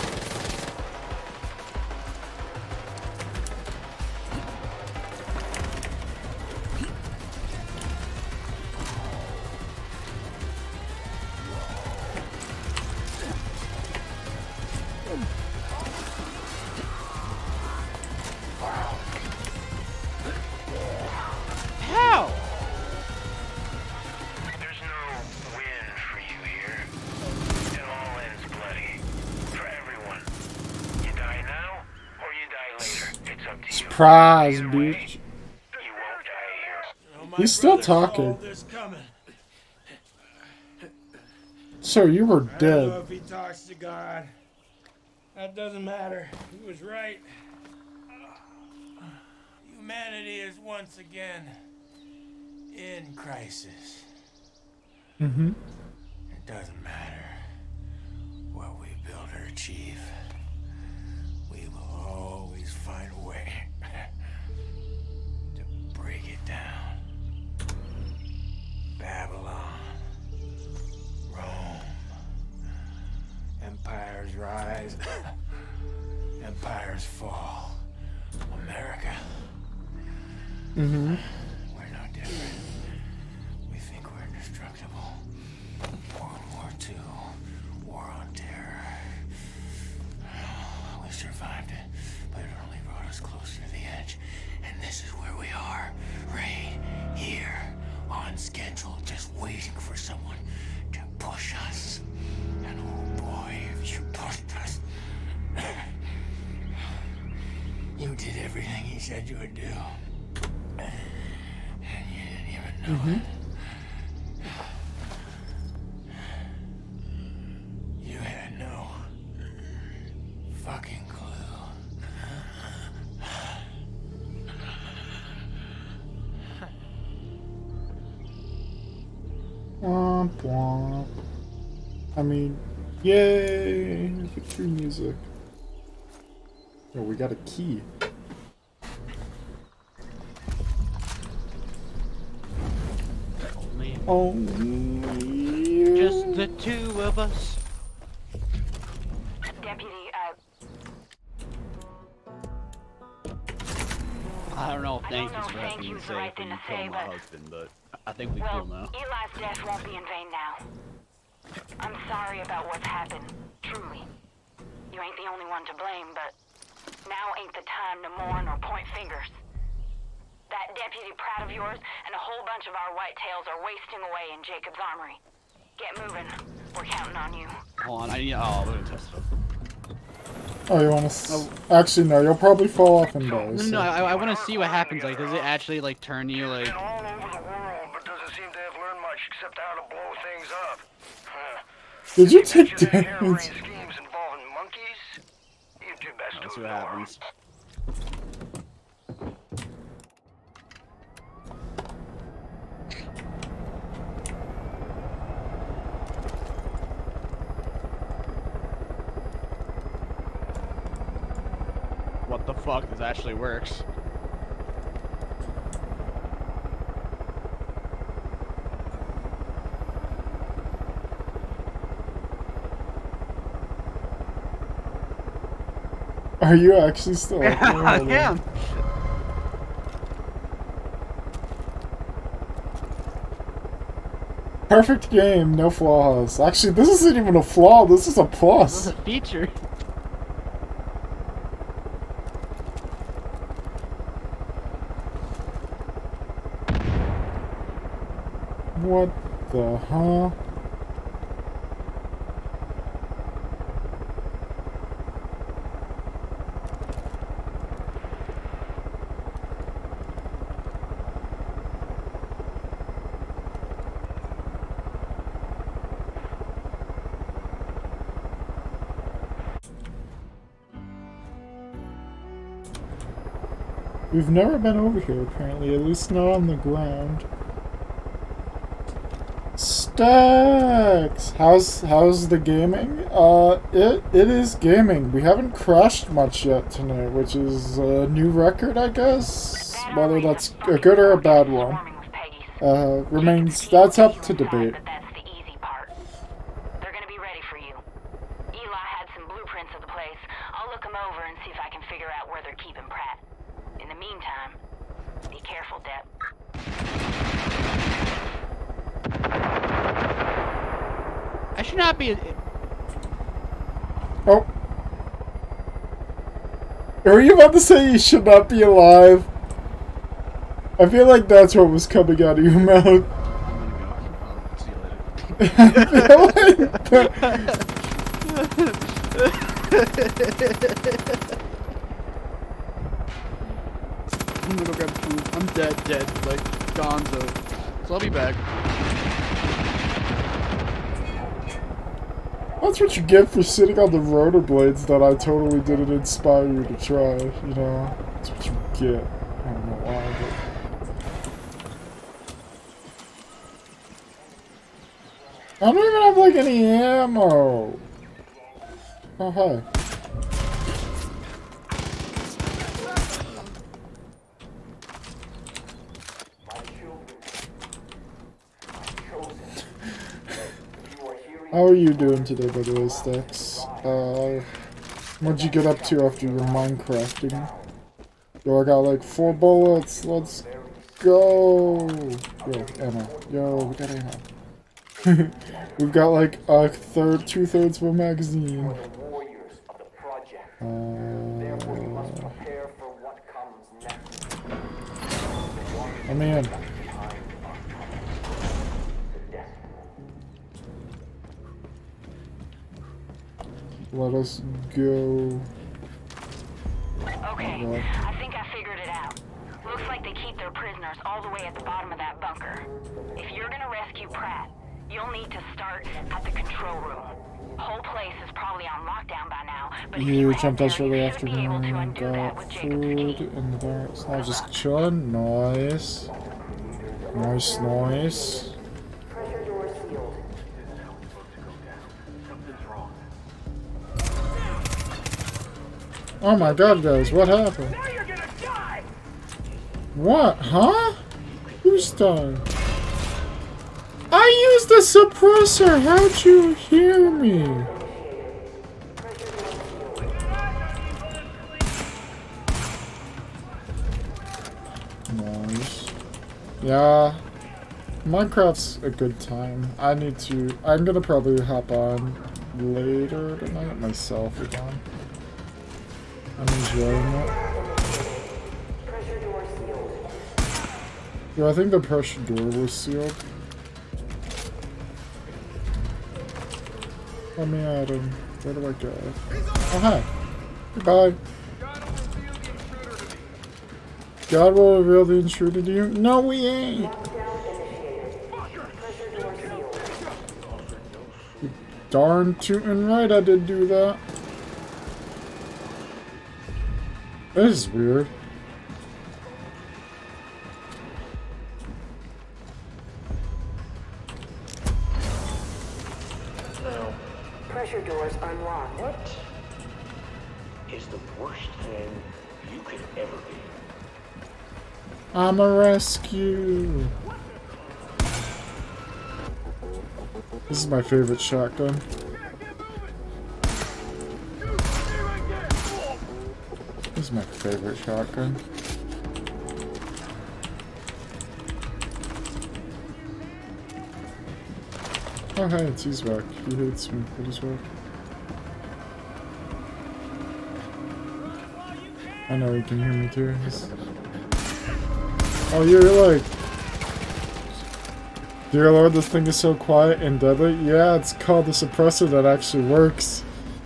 Speaker 1: Surprise, bitch. He's still talking. Sir, you were dead.
Speaker 11: I don't know if he talks to God. That doesn't matter. He was right. Humanity is once again in crisis.
Speaker 1: Mm-hmm.
Speaker 11: It doesn't matter what we build or achieve. We will always find a way to break it down. Babylon, Rome, empires rise, empires fall. America.
Speaker 1: Mm-hmm.
Speaker 11: We're no different. We think we're indestructible. World War Two, War on Terror. We survived it, but it only brought us closer to the edge. And this is where we are, right here, on schedule, just waiting for someone to push us. And oh boy, if you pushed us. You did everything he said you would do. And you didn't even know
Speaker 1: Mm-hmm.
Speaker 11: it. You had no fucking clue.
Speaker 1: Womp womp. I mean, yay! Victory music. Oh, we got a key.
Speaker 2: Only
Speaker 1: Only
Speaker 2: just the two of us.
Speaker 4: Deputy, uh,
Speaker 2: I don't know if
Speaker 4: I
Speaker 2: thank
Speaker 4: don't
Speaker 2: you's
Speaker 4: know
Speaker 2: for
Speaker 4: thank
Speaker 2: having me
Speaker 4: you's the
Speaker 2: say
Speaker 4: right
Speaker 2: it
Speaker 4: thing
Speaker 2: when
Speaker 4: to
Speaker 2: you
Speaker 4: say,
Speaker 2: killed my
Speaker 4: but-
Speaker 2: husband, but I think we
Speaker 4: well,
Speaker 2: feel now.
Speaker 4: Eli's death won't be in vain now. I'm sorry about what's happened, truly. You ain't the only one to blame, but now ain't the time to mourn or point fingers. That deputy Pratt of yours and a whole bunch of our whitetails are wasting away in Jacob's armory. Get moving. We're counting on you.
Speaker 2: Hold on, I need. Oh, we're gonna test it.
Speaker 1: Oh, you want to? Oh. Actually, no. You'll probably fall off and die.
Speaker 2: No,
Speaker 1: So.
Speaker 2: no, I, I want to see what happens. Like, does it actually like turn you like?
Speaker 12: All over the world, but doesn't seem to have learned much except how to blow things up. Huh.
Speaker 1: Did you take
Speaker 12: Their
Speaker 1: damage?
Speaker 12: harebrained schemes involving monkeys? You do best
Speaker 2: Let's
Speaker 12: to
Speaker 2: see what
Speaker 12: ignore.
Speaker 2: happens. What the fuck? This actually works.
Speaker 1: Are you actually still?
Speaker 2: Yeah, I am.
Speaker 1: Perfect game, no flaws. Actually, this isn't even a flaw. This is a plus.
Speaker 2: This is a feature.
Speaker 1: What the huh? We've never been over here, apparently, at least not on the ground. Stacks! How's how's the gaming? Uh, it it is gaming. We haven't crashed much yet tonight, which is a new record, I guess. Whether that's a good or a bad one, uh, remains that's up to debate.
Speaker 4: That's the easy part. They're gonna be ready for you. Eli had some blueprints of the place. I'll look them over and see if I can figure out where they're keeping Pratt. In the meantime, be careful, Dep.
Speaker 2: I should not be.
Speaker 1: Oh. Are you about to say you should not be alive? I feel like that's what was coming out of your mouth.
Speaker 2: I'm gonna go.
Speaker 1: I feel like
Speaker 2: I'm gonna go grab food. I'm dead, dead, like Gonzo. So I'll be back.
Speaker 1: That's what you get for sitting on the rollerblades that I totally didn't inspire you to try, you know? That's what you get. I don't know why, but... I don't even have, like, any ammo! Oh, hi. How are you doing today, by the way, Stacks? Uh, what'd you get up to after your Minecrafting? Yo, I got like four bullets. Let's go. Yo, ammo. Yo, we got ammo. We've got like a third, two thirds of a magazine. Uh, I'm in. Let us go.
Speaker 4: Okay, I think I figured it out. Looks like they keep their prisoners all the way at the bottom of that bunker. If you're gonna rescue Pratt, you'll need to start at the control room. Whole place is probably on lockdown by now, but if
Speaker 1: You
Speaker 4: you
Speaker 1: jumped
Speaker 4: head
Speaker 1: us
Speaker 4: there,
Speaker 1: really
Speaker 4: you should be able to
Speaker 1: afternoon.
Speaker 4: undo that
Speaker 1: Got
Speaker 4: with Jacob's
Speaker 1: food
Speaker 4: key.
Speaker 1: in the bar. So I was just chilling. Nice. Nice, nice. Oh my god, guys, what happened? What? Huh? Who's dying? I used a suppressor! How'd you hear me? Nice. Yeah. Minecraft's a good time. I need to... I'm gonna probably hop on later tonight myself again. I'm enjoying it. Yeah, I think the pressure door was sealed. Let me at him. Where do I go? Oh, hi. Goodbye. God will reveal the intruder to you? No, we ain't. You darn tootin' right I did do that. This is weird.
Speaker 13: Pressure doors unlocked.
Speaker 11: What is the worst thing you could ever be?
Speaker 1: I'm a rescue. This is my favorite shotgun. This is my favorite shotgun. Oh hey, it's Eastback. He hates me, but he's back. I know he can hear me too. He's... Oh, you're like... Dear Lord, this thing is so quiet and deadly. Yeah, it's called the suppressor that actually works.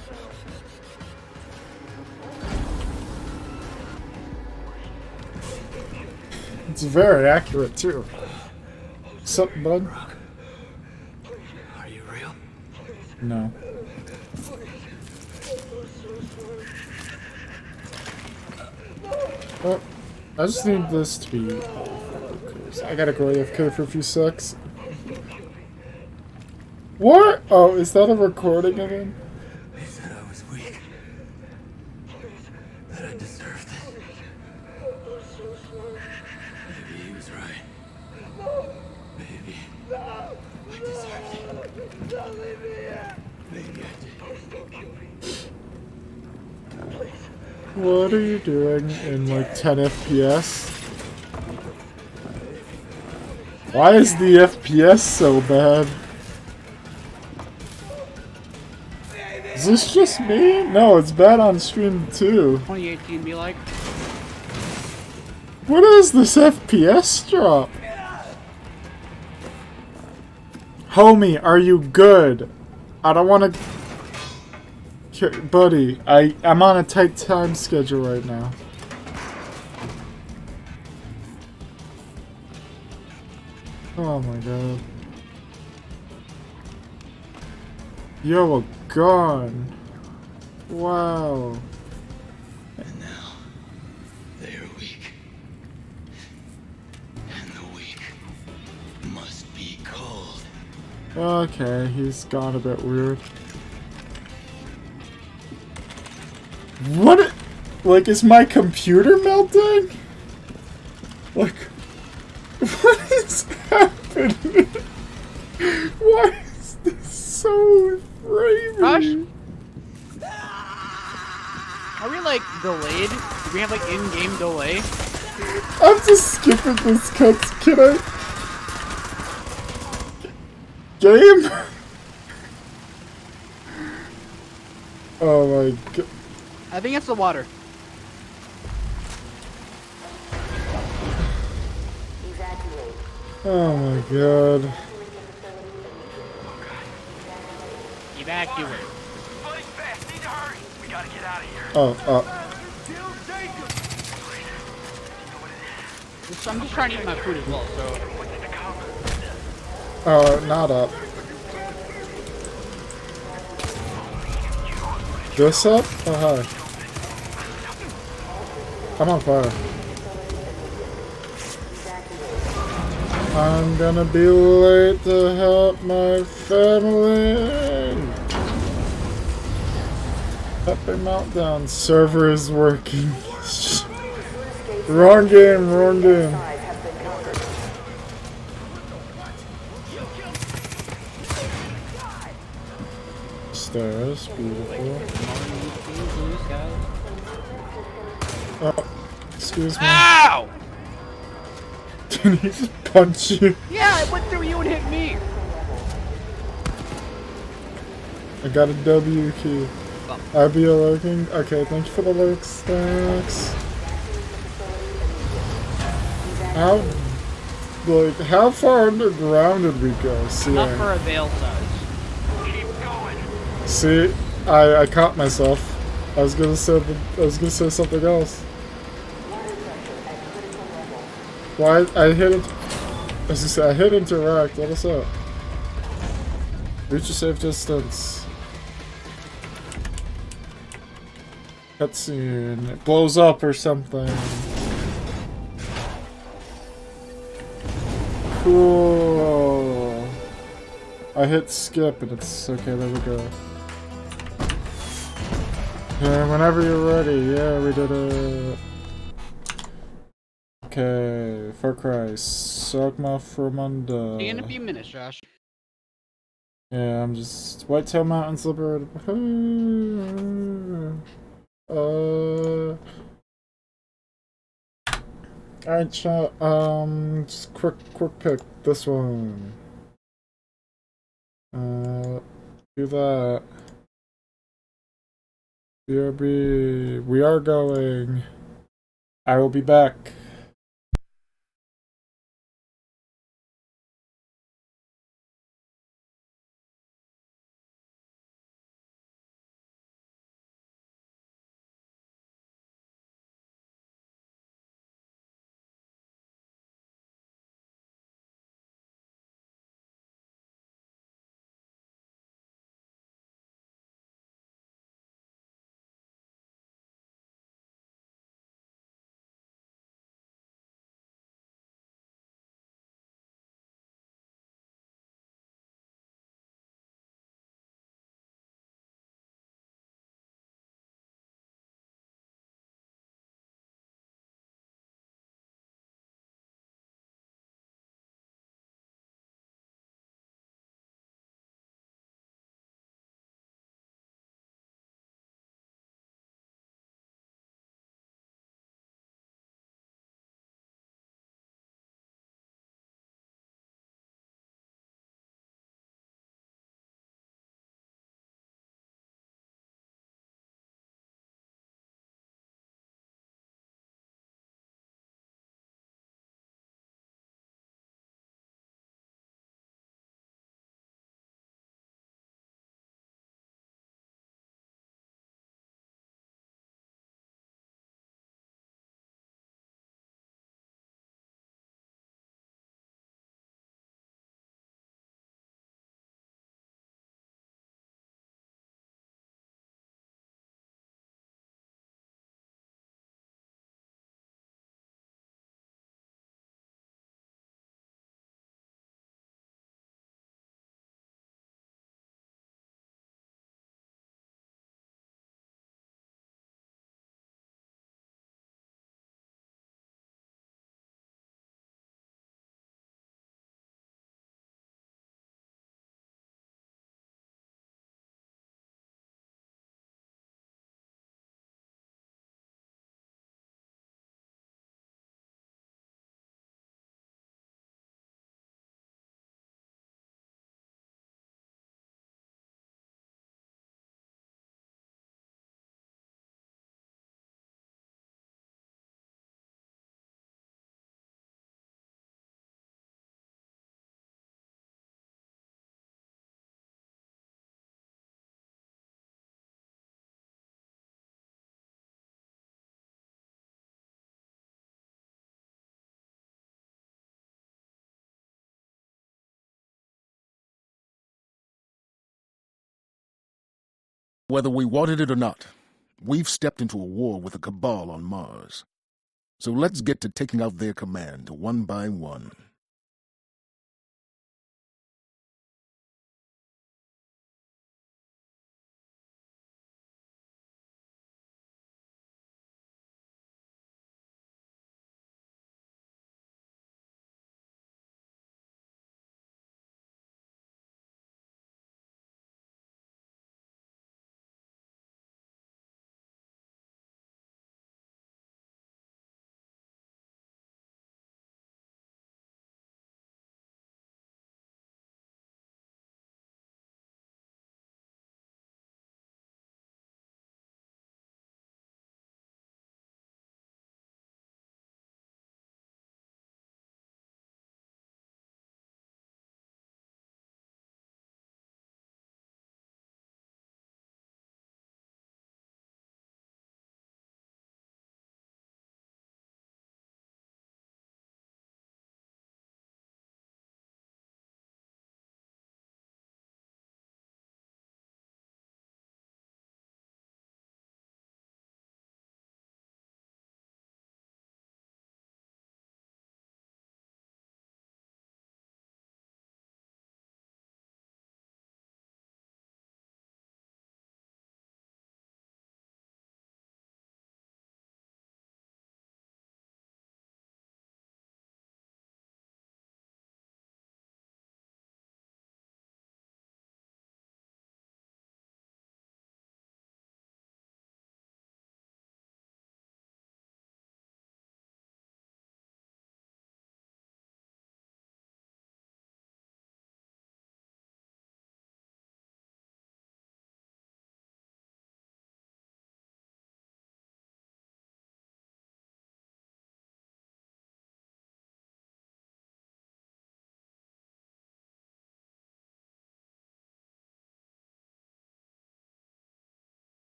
Speaker 1: It's very accurate too. Sup, bud?
Speaker 6: Are you real?
Speaker 1: No. Oh, I just need this to be... I gotta go A F K for a few secs. What? Oh, is that a recording of him?
Speaker 6: They said I was weak. That I deserved it. Maybe he was right. Maybe I deserved it. Maybe I did.
Speaker 1: What are you doing in like ten F P S? Why is the F P S so bad? Is this just me? No, it's bad on stream too.
Speaker 2: twenty eighteen be like.
Speaker 1: What is this F P S drop? Homie, are you good? I don't want to... Buddy, I, I'm on a tight time schedule right now. Oh my god. Yo, a gun. Wow.
Speaker 11: And now, they are weak. And the weak must be cold.
Speaker 1: Okay, he's got a bit weird. What? It, like, is my computer melting? Like, what is happening? Why is this so framey?
Speaker 2: Are we like delayed? Do we have like in-game delay?
Speaker 1: I'm just skipping this cut. Can I? Game? Oh my god.
Speaker 2: I think it's the water.
Speaker 1: Oh my god.
Speaker 2: Evacuate.
Speaker 1: Oh, oh.
Speaker 2: Just, I'm just trying to eat my food as well, so.
Speaker 1: Oh, not up. This up? Oh, hi. I'm on fire. I'm gonna be late to help my family. Happy Meltdown server is working. Wrong game, wrong game. Stairs, beautiful. Oh, excuse me.
Speaker 2: Ow!
Speaker 1: Did he just punch you?
Speaker 2: Yeah, it went through you and hit me.
Speaker 1: I got a W key. I be lurking. Okay, thank you for the lurks. Thanks. How, like, how far underground did we go? See,
Speaker 2: Enough
Speaker 1: I,
Speaker 2: for a veil size.
Speaker 1: see, I I caught myself. I was gonna say the, I was gonna say something else. Why I hit it? As you say, I hit interact. What is up? Reach a safe distance. Cutscene. It blows up or something. Cool. I hit skip and it's okay. There we go. Okay, whenever you're ready. Yeah, we did it. Okay, Far Cry. Sogma Fromunda.
Speaker 2: See you in a few minutes, Josh.
Speaker 1: Yeah, I'm just Whitetail Mountains liberated. Uh. Alright, chat. Um, just quick, quick pick. This one. Uh, do that. B R B. We are going. I will be back.
Speaker 14: Whether we wanted it or not, we've stepped into a war with a cabal on Mars. So let's get to taking out their command one by one.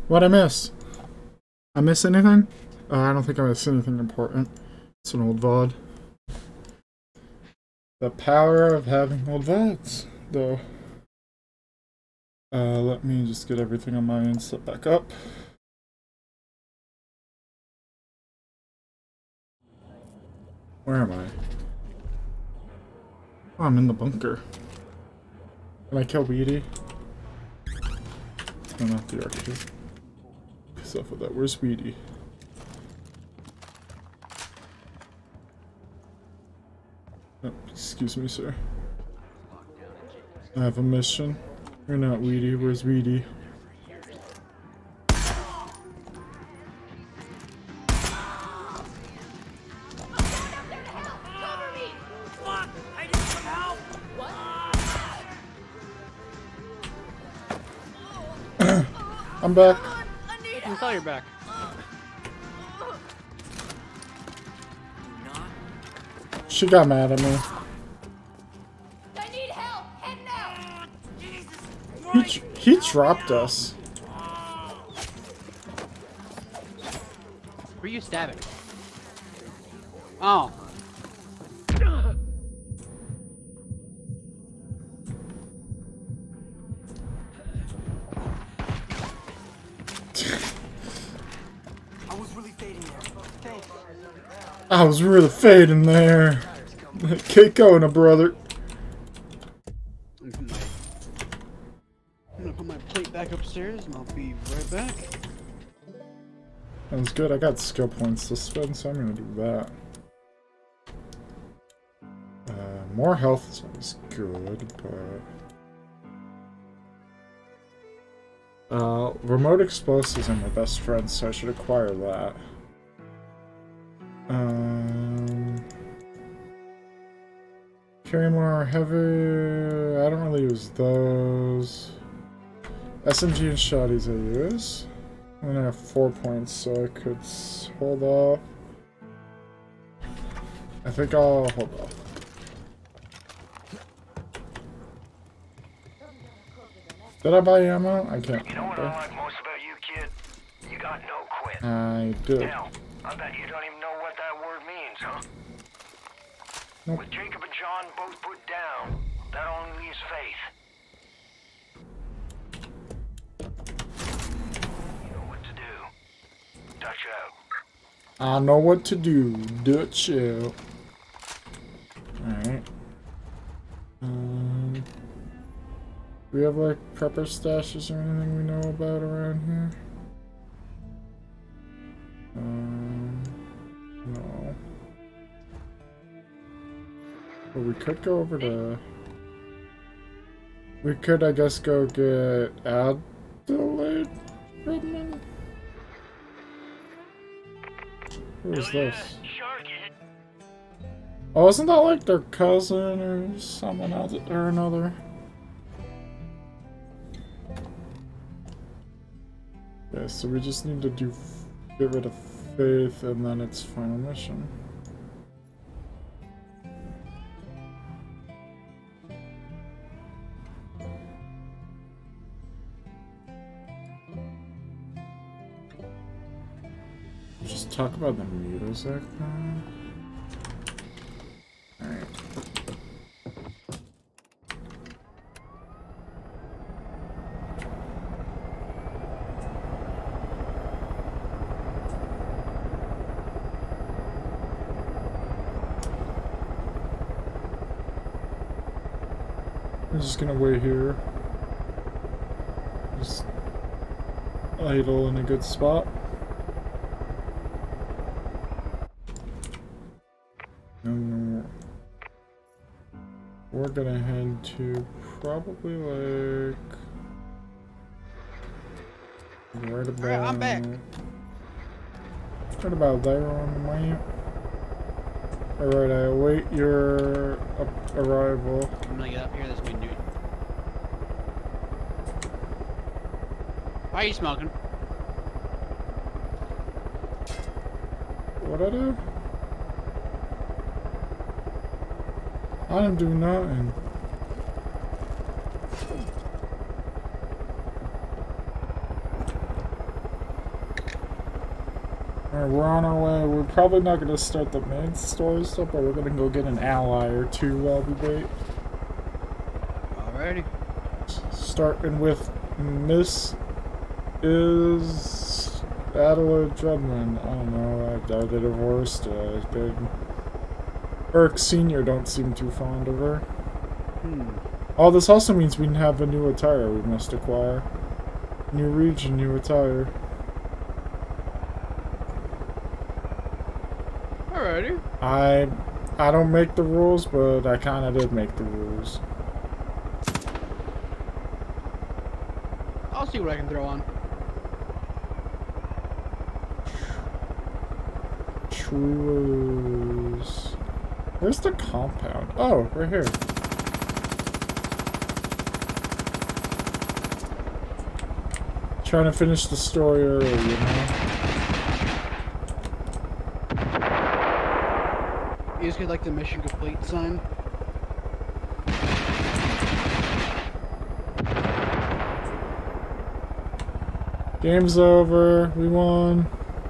Speaker 1: What'd I miss? I miss anything? Uh, I don't think I missed anything important. It's an old V O D. The power of having old V O Ds, though. Uh, let me just get everything on my end set back up. Where am I? Oh, I'm in the bunker. Can I kill Weedy? No, not the archer. Piss off with that. Where's Weedy? Oh, excuse me, sir. I have a mission. You're not Weedy. Where's Weedy? I'm back.
Speaker 2: I thought you're back.
Speaker 1: She got mad at me.
Speaker 10: I need help. Head now.
Speaker 1: He, he dropped us.
Speaker 2: Who are you stabbing? Oh.
Speaker 6: I was really fading there. Thanks.
Speaker 1: I was really fading there. Keep going, brother.
Speaker 2: I'm gonna put my plate back upstairs and I'll be right back.
Speaker 1: That was good. I got skill points to spend, so I'm gonna do that. Uh, more health is always good, but... Uh, remote explosives are my best friends, so I should acquire that. Um... Carry more heavy... I don't really use those. S M G and shotties I use. And I have four points, so I could hold off. I think I'll hold off. Did I buy ammo? I can't
Speaker 12: You know what
Speaker 1: remember.
Speaker 12: I like most about you, kid? You got no quit.
Speaker 1: I did.
Speaker 12: Hell, I bet you don't even know what that word means, huh?
Speaker 1: Nope.
Speaker 12: With Jacob and John both put down, that only leaves faith. You know what to do. Dutch out.
Speaker 1: I know what to do. Dutch out. Alright. Um, do we have like prepper stashes or anything we know about around here? Um, no. But we could go over to... We could, I guess, go get Adelaide Redmond? Who is this? Oh, isn't that like their cousin or someone else or another? Okay, so we just need to do get rid of Faith and then it's final mission. Just talk about the music now. Alright. I'm just gonna wait here. Just idle in a good spot. And we're gonna head to probably like right about
Speaker 2: Alright, I'm back.
Speaker 1: Right about there on the map. Alright, I await your arrival.
Speaker 2: I'm gonna get up here. This way, dude. Why are you smoking?
Speaker 1: What'd I do? I didn't do nothing. Alright, we're on our way. We're probably not gonna start the main story stuff, but we're gonna go get an ally or two while we wait.
Speaker 2: Alrighty.
Speaker 1: Starting with Miss is Adela Drummond. I don't know. I doubt they're divorced. Uh, they Burke Senior don't seem too fond of her.
Speaker 2: Hmm.
Speaker 1: Oh, this also means we have a new attire we must acquire. New region, new attire.
Speaker 2: Alrighty.
Speaker 1: I I don't make the rules, but I kind of did make the rules.
Speaker 2: I'll see what I can throw on.
Speaker 1: Truers. Where's the compound? Oh, right here. Trying to finish the story early, you know?
Speaker 2: You just get like the mission complete sign.
Speaker 1: Game's over. We won.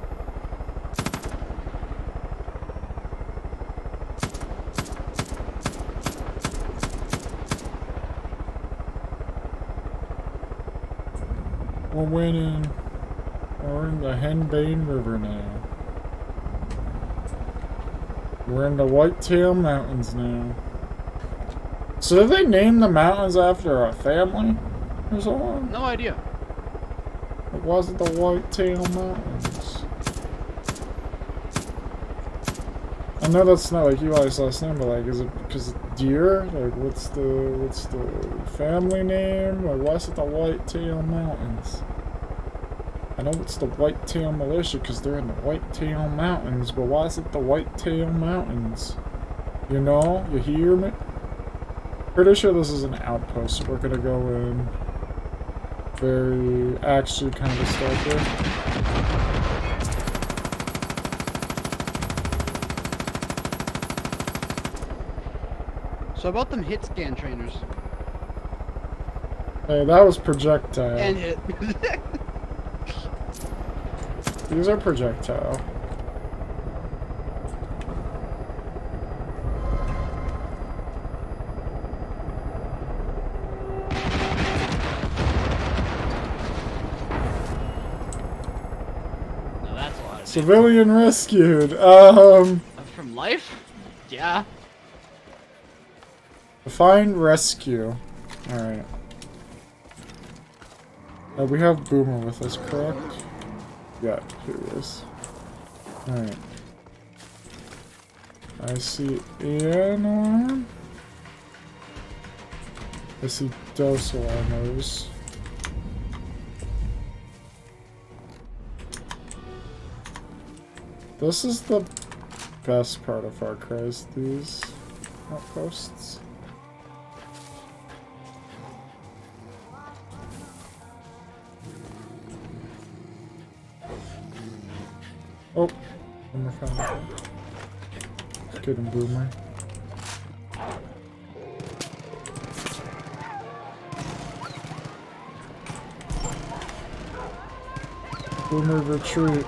Speaker 1: We're winning. We're in the Henbane River now. We're in the Whitetail Mountains now. So did they name the mountains after a family or something?
Speaker 2: No idea.
Speaker 1: It wasn't the Whitetail Mountains. I know that's not like Eli's last name, but like, is it because of deer? Like, what's the what's the family name? Like, why is it the Whitetail Mountains? I know it's the Whitetail Militia because they're in the Whitetail Mountains, but why is it the Whitetail Mountains? You know, you hear me? Pretty sure this is an outpost. We're gonna go in. Very actually kind of stuff here.
Speaker 2: So about them hit scan trainers.
Speaker 1: Hey, that was projectile.
Speaker 2: And hit.
Speaker 1: These are projectile. Civilian rescued. Um.
Speaker 2: From life? Yeah.
Speaker 1: Find rescue. Alright. Uh, we have Boomer with us, correct? Yeah, here he is. Alright. I see Ian on. I see Docile on those. This is the best part of Far Cry, is these outposts. Oh, Boomer found it. Let's get him, Boomer. Boomer retreat.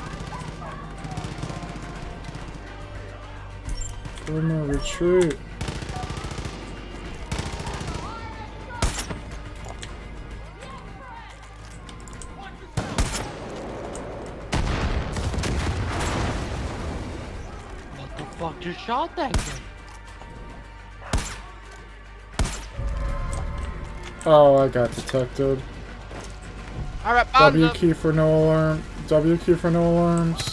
Speaker 1: Boomer retreat.
Speaker 2: What the fuck just shot that kid?
Speaker 1: Oh, I got detected.
Speaker 2: Alright,
Speaker 1: W key for no alarm. W key for no alarms.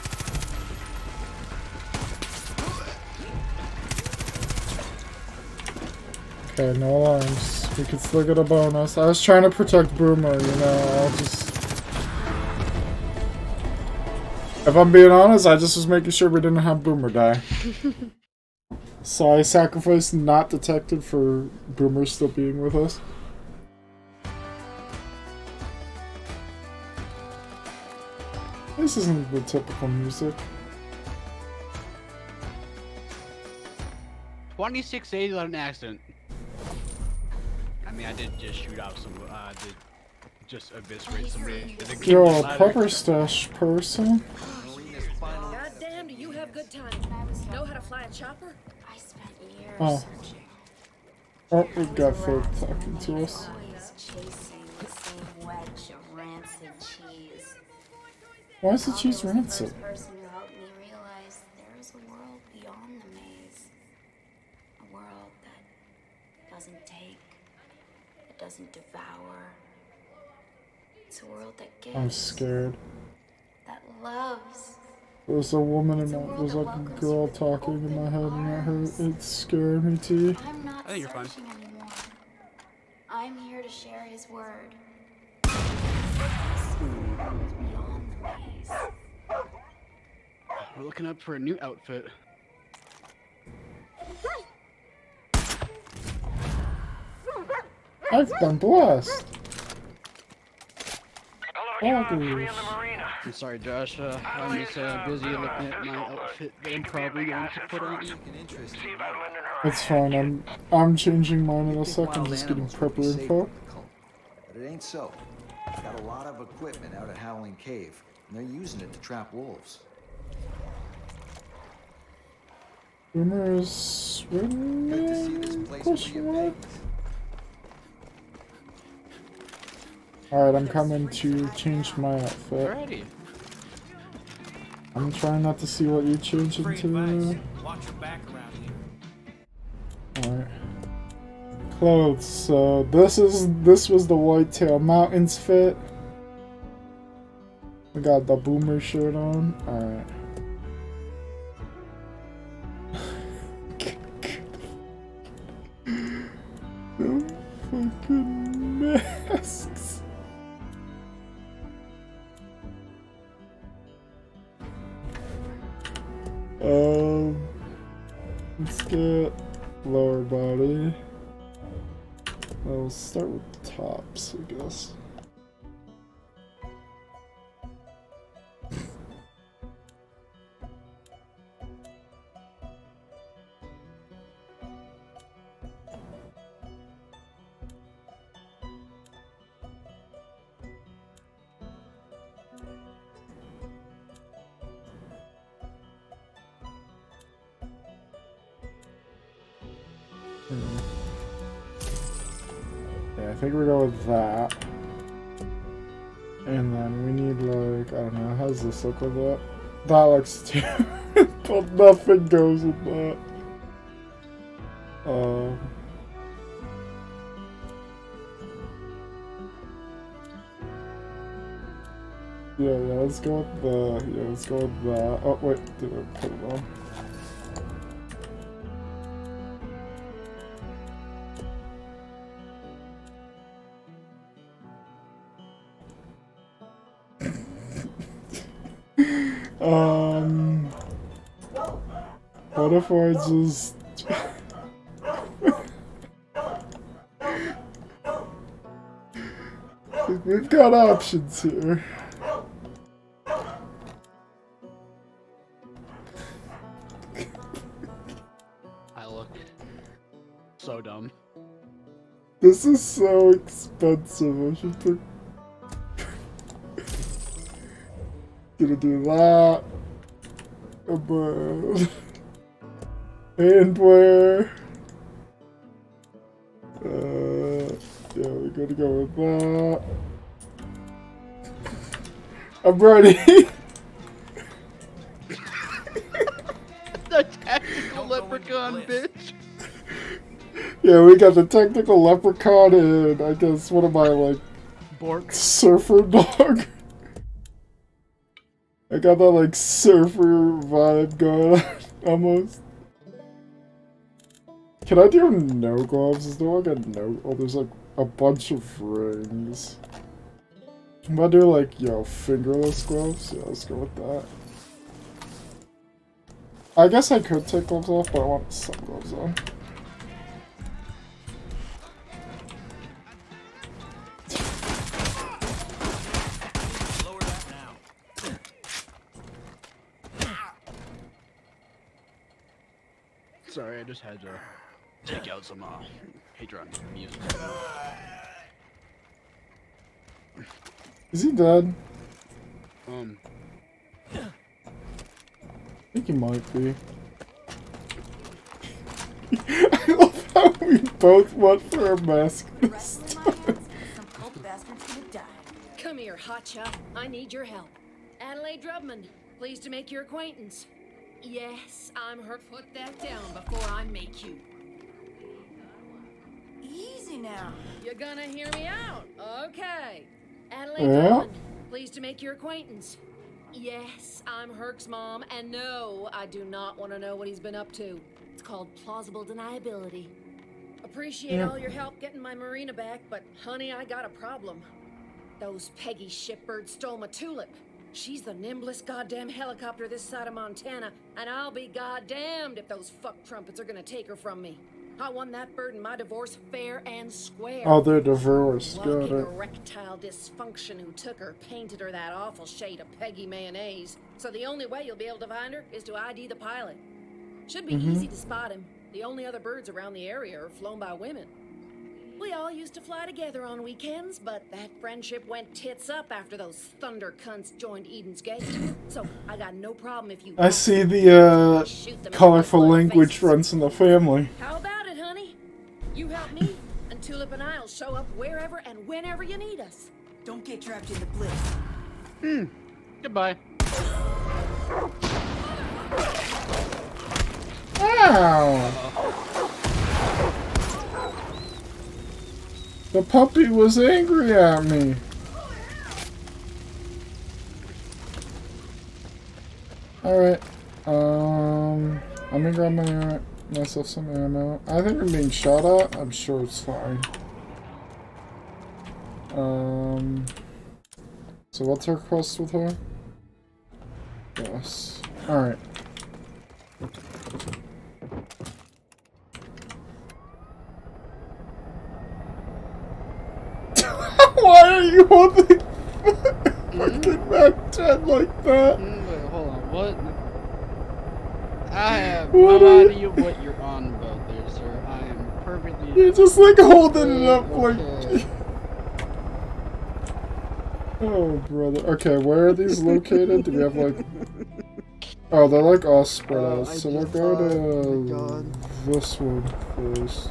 Speaker 1: Okay, no alarms. We could still get a bonus. I was trying to protect Boomer, you know, I'll just... If I'm being honest, I just was making sure we didn't have Boomer die. So I sacrificed not detected for Boomer still being with us. This isn't the typical music.
Speaker 2: twenty-six days on an accident. I mean, I did just shoot out some, uh, I did just eviscerate somebody.
Speaker 1: You're a pepper stash person?
Speaker 10: chopper? I spent years
Speaker 1: Oh.
Speaker 10: searching.
Speaker 1: Oh, we've got folk talking to us.
Speaker 10: Always chasing the same wedge of rancid cheese.
Speaker 1: Why is the
Speaker 10: Aldo
Speaker 1: cheese
Speaker 10: was
Speaker 1: rancid?
Speaker 10: The first person who helped me realize there is a world beyond the maze. A world that doesn't take, that doesn't devour. It's a world that gives.
Speaker 1: I'm scared.
Speaker 10: That loves.
Speaker 1: There's a woman in my, there's like a girl talking in my head and it hurt. It's scaring me too.
Speaker 10: I'm not
Speaker 2: I think you're fine.
Speaker 10: searching anymore. I'm here to share his word. Beyond the maze.
Speaker 2: We're looking up for a new outfit.
Speaker 1: I've been blessed.
Speaker 12: Hello,
Speaker 1: Oh,
Speaker 12: John. Free in the marina.
Speaker 2: I'm sorry, Josh. Uh, I'm just uh, busy looking at my outfit that I'm probably going to put on.
Speaker 12: See about lending her
Speaker 1: It's fine. I'm I'm changing mine in a second. Just getting prepper info.
Speaker 15: But it ain't so. It's got a lot of equipment out at Howling Cave, and they're using it to trap wolves.
Speaker 1: Rumors swimming? Question mark? Alright, I'm coming to change my outfit.
Speaker 2: Alrighty.
Speaker 1: I'm trying not to see what you change into.
Speaker 9: Watch your back around here.
Speaker 1: Alright. Clothes. So this is this was the Whitetail Mountains fit. We got the boomer shirt on. Alright. The fucking masks. Um, let's get lower body. I'll start with tops, I guess. Yeah, I think we go with that. And then we need like, I don't know, how does this look with that? That looks too, but nothing goes with that. Um. Yeah, yeah, let's go with the, yeah, let's go with that. Oh, wait, did I put it on? Um, what if I just we've got options here.
Speaker 2: I look so dumb.
Speaker 1: This is so expensive. I should put. Gonna do that. Above. Handwear. Uh, yeah, we're gonna go with that. I'm ready.
Speaker 2: The tactical leprechaun, bitch.
Speaker 1: Yeah, we got the technical leprechaun and I guess what am I like?
Speaker 2: Bork.
Speaker 1: Surfer dog. I got that like surfer vibe going on, almost. Can I do no gloves? Is there like a no? Oh, there's like a bunch of rings. I'm gonna do like, yo, fingerless gloves. Yeah, let's go with that. I guess I could take gloves off, but I want some gloves on.
Speaker 2: Sorry, I just had to take out some uh, Hadron music.
Speaker 1: Is he dead?
Speaker 2: Um,
Speaker 1: I think he might be. I love how we both went for a mask this time.
Speaker 16: Come here, hotshot. I need your help. Adelaide Drubman, pleased to make your acquaintance. Yes, I'm hurt. Put that down before I make you. Easy now. You're gonna hear me out. Okay. Adelaide
Speaker 1: Yeah.
Speaker 16: Drubman, pleased to make your acquaintance. Yes, I'm Herc's mom, and no, I do not want to know what he's been up to. It's called plausible deniability. Appreciate
Speaker 1: Yeah.
Speaker 16: all your help getting my Marina back, but honey, I got a problem. Those Peggy shipbirds stole my tulip. She's the nimblest goddamn helicopter this side of Montana, and I'll be goddamned if those fuck trumpets are gonna take her from me. I won that bird in my divorce fair and square.
Speaker 1: Oh, they're divorced. Got
Speaker 16: Walking
Speaker 1: it.
Speaker 16: erectile dysfunction who took her painted her that awful shade of Peggy mayonnaise. So the only way you'll be able to find her is to I D the pilot. Should be
Speaker 1: Mhm.
Speaker 16: easy to spot him. The only other birds around the area are flown by women. We all used to fly together on weekends, but that friendship went tits up after those thunder cunts joined Eden's Gate. So I got no problem if you...
Speaker 1: I see the uh, colorful language runs in the family.
Speaker 16: How about it, honey? You help me, and Tulip and I'll show up wherever and whenever you need us.
Speaker 17: Don't get trapped in the bliss.
Speaker 2: Hmm. Goodbye.
Speaker 1: Ow! The puppy was angry at me. Alright. Um, I'm gonna grab my, myself some ammo. I think I'm being shot at. I'm sure it's fine. Um, so what's her quest with her? Yes. Alright. Why are you holding fucking Mac ten like that?
Speaker 2: Mm, wait, hold on. What? I have
Speaker 1: What
Speaker 2: no
Speaker 1: are-
Speaker 2: idea what you're on about there, sir. I am perfectly...
Speaker 1: You're just like holding it up like...
Speaker 2: Okay.
Speaker 1: Oh, brother. Okay, where are these located? Do we have like... Oh, they're like all spread
Speaker 2: Uh,
Speaker 1: out.
Speaker 2: I
Speaker 1: So we'll
Speaker 2: just
Speaker 1: go
Speaker 2: thought-
Speaker 1: to
Speaker 2: oh my God.
Speaker 1: this one first.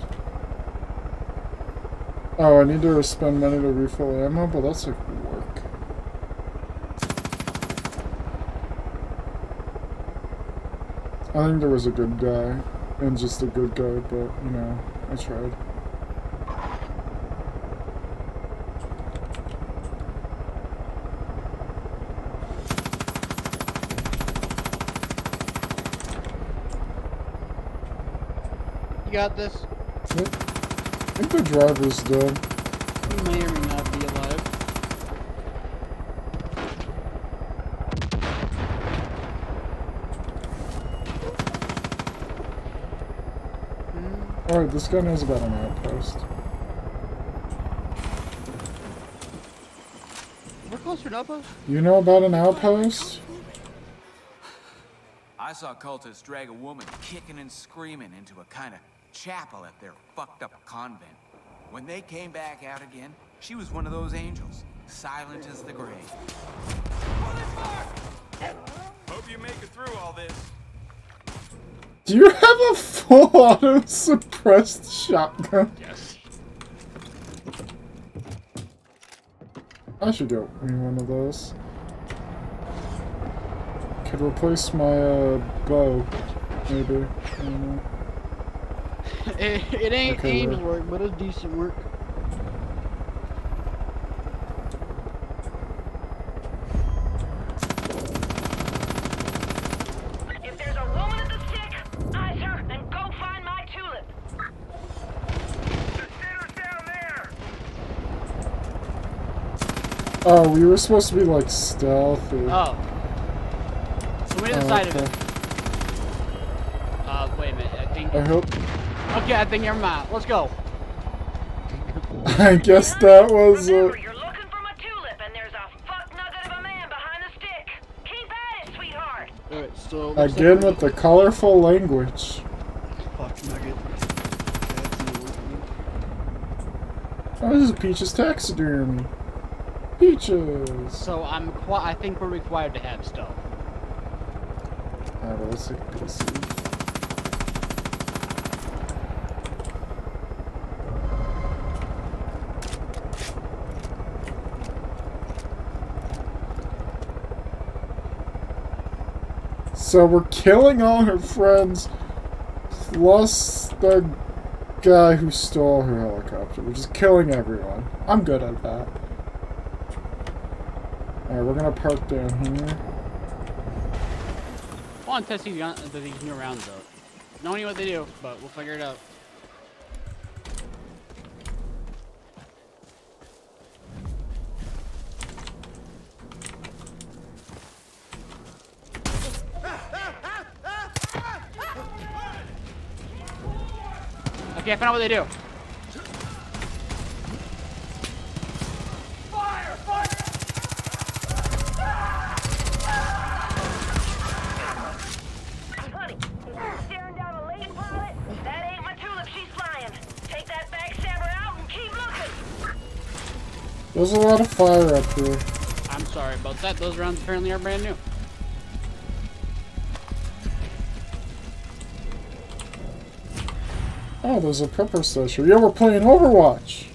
Speaker 1: Oh, I need to spend money to refill ammo, but that's like work. I think there was a good guy, and just a good guy, but, you know, I tried.
Speaker 2: You got this?
Speaker 1: Yep. I think the driver's dead.
Speaker 2: You may or may not be alive.
Speaker 1: Alright, this guy knows about an outpost.
Speaker 2: We're closer to an outpost?
Speaker 1: You know about an outpost?
Speaker 18: I saw cultists drag a woman kicking and screaming into a kind of chapel at their fucked up convent. When they came back out again, she was one of those angels, silent as the grave.
Speaker 19: Hope you make it through all this.
Speaker 1: Do you have a full auto suppressed shotgun?
Speaker 2: Yes.
Speaker 1: I should get me one of those. Could replace my uh, bow, maybe. I don't know.
Speaker 2: it, it ain't
Speaker 1: Okay,
Speaker 2: angel
Speaker 1: where-
Speaker 2: work, but it's decent work.
Speaker 4: If there's a woman at the stick, eyes her and go find my tulip.
Speaker 1: Oh, we were supposed to be like stealthy.
Speaker 2: Oh. So we
Speaker 1: Oh,
Speaker 2: decided
Speaker 1: okay.
Speaker 2: it. Uh, wait a minute, I think...
Speaker 1: I hope.
Speaker 2: Okay, I think you're mine. Let's go.
Speaker 1: I guess that was. Uh,
Speaker 2: Alright, so...
Speaker 1: again with the colorful language.
Speaker 2: Fuck, Nugget.
Speaker 1: Oh, this is Peach's taxidermy. Peaches.
Speaker 2: So I'm qui- I think we're required to have stealth.
Speaker 1: Alright, well, let's take a P C. So we're killing all her friends, plus the guy who stole her helicopter. We're just killing everyone. I'm good at that. Alright, we're gonna park down here.
Speaker 2: I want to test these, gun these new rounds out. No idea what they do, but we'll figure it out. Okay, I found out what they do.
Speaker 5: Fire! Fire!
Speaker 4: Honey, staring down a lady pilot? That ain't my tulip she's flying. Take that backstabber out and keep looking.
Speaker 1: There's a lot of fire up here.
Speaker 2: I'm sorry about that. Those rounds apparently are brand new.
Speaker 1: Oh, there's a pepper station. Yeah, we're playing Overwatch.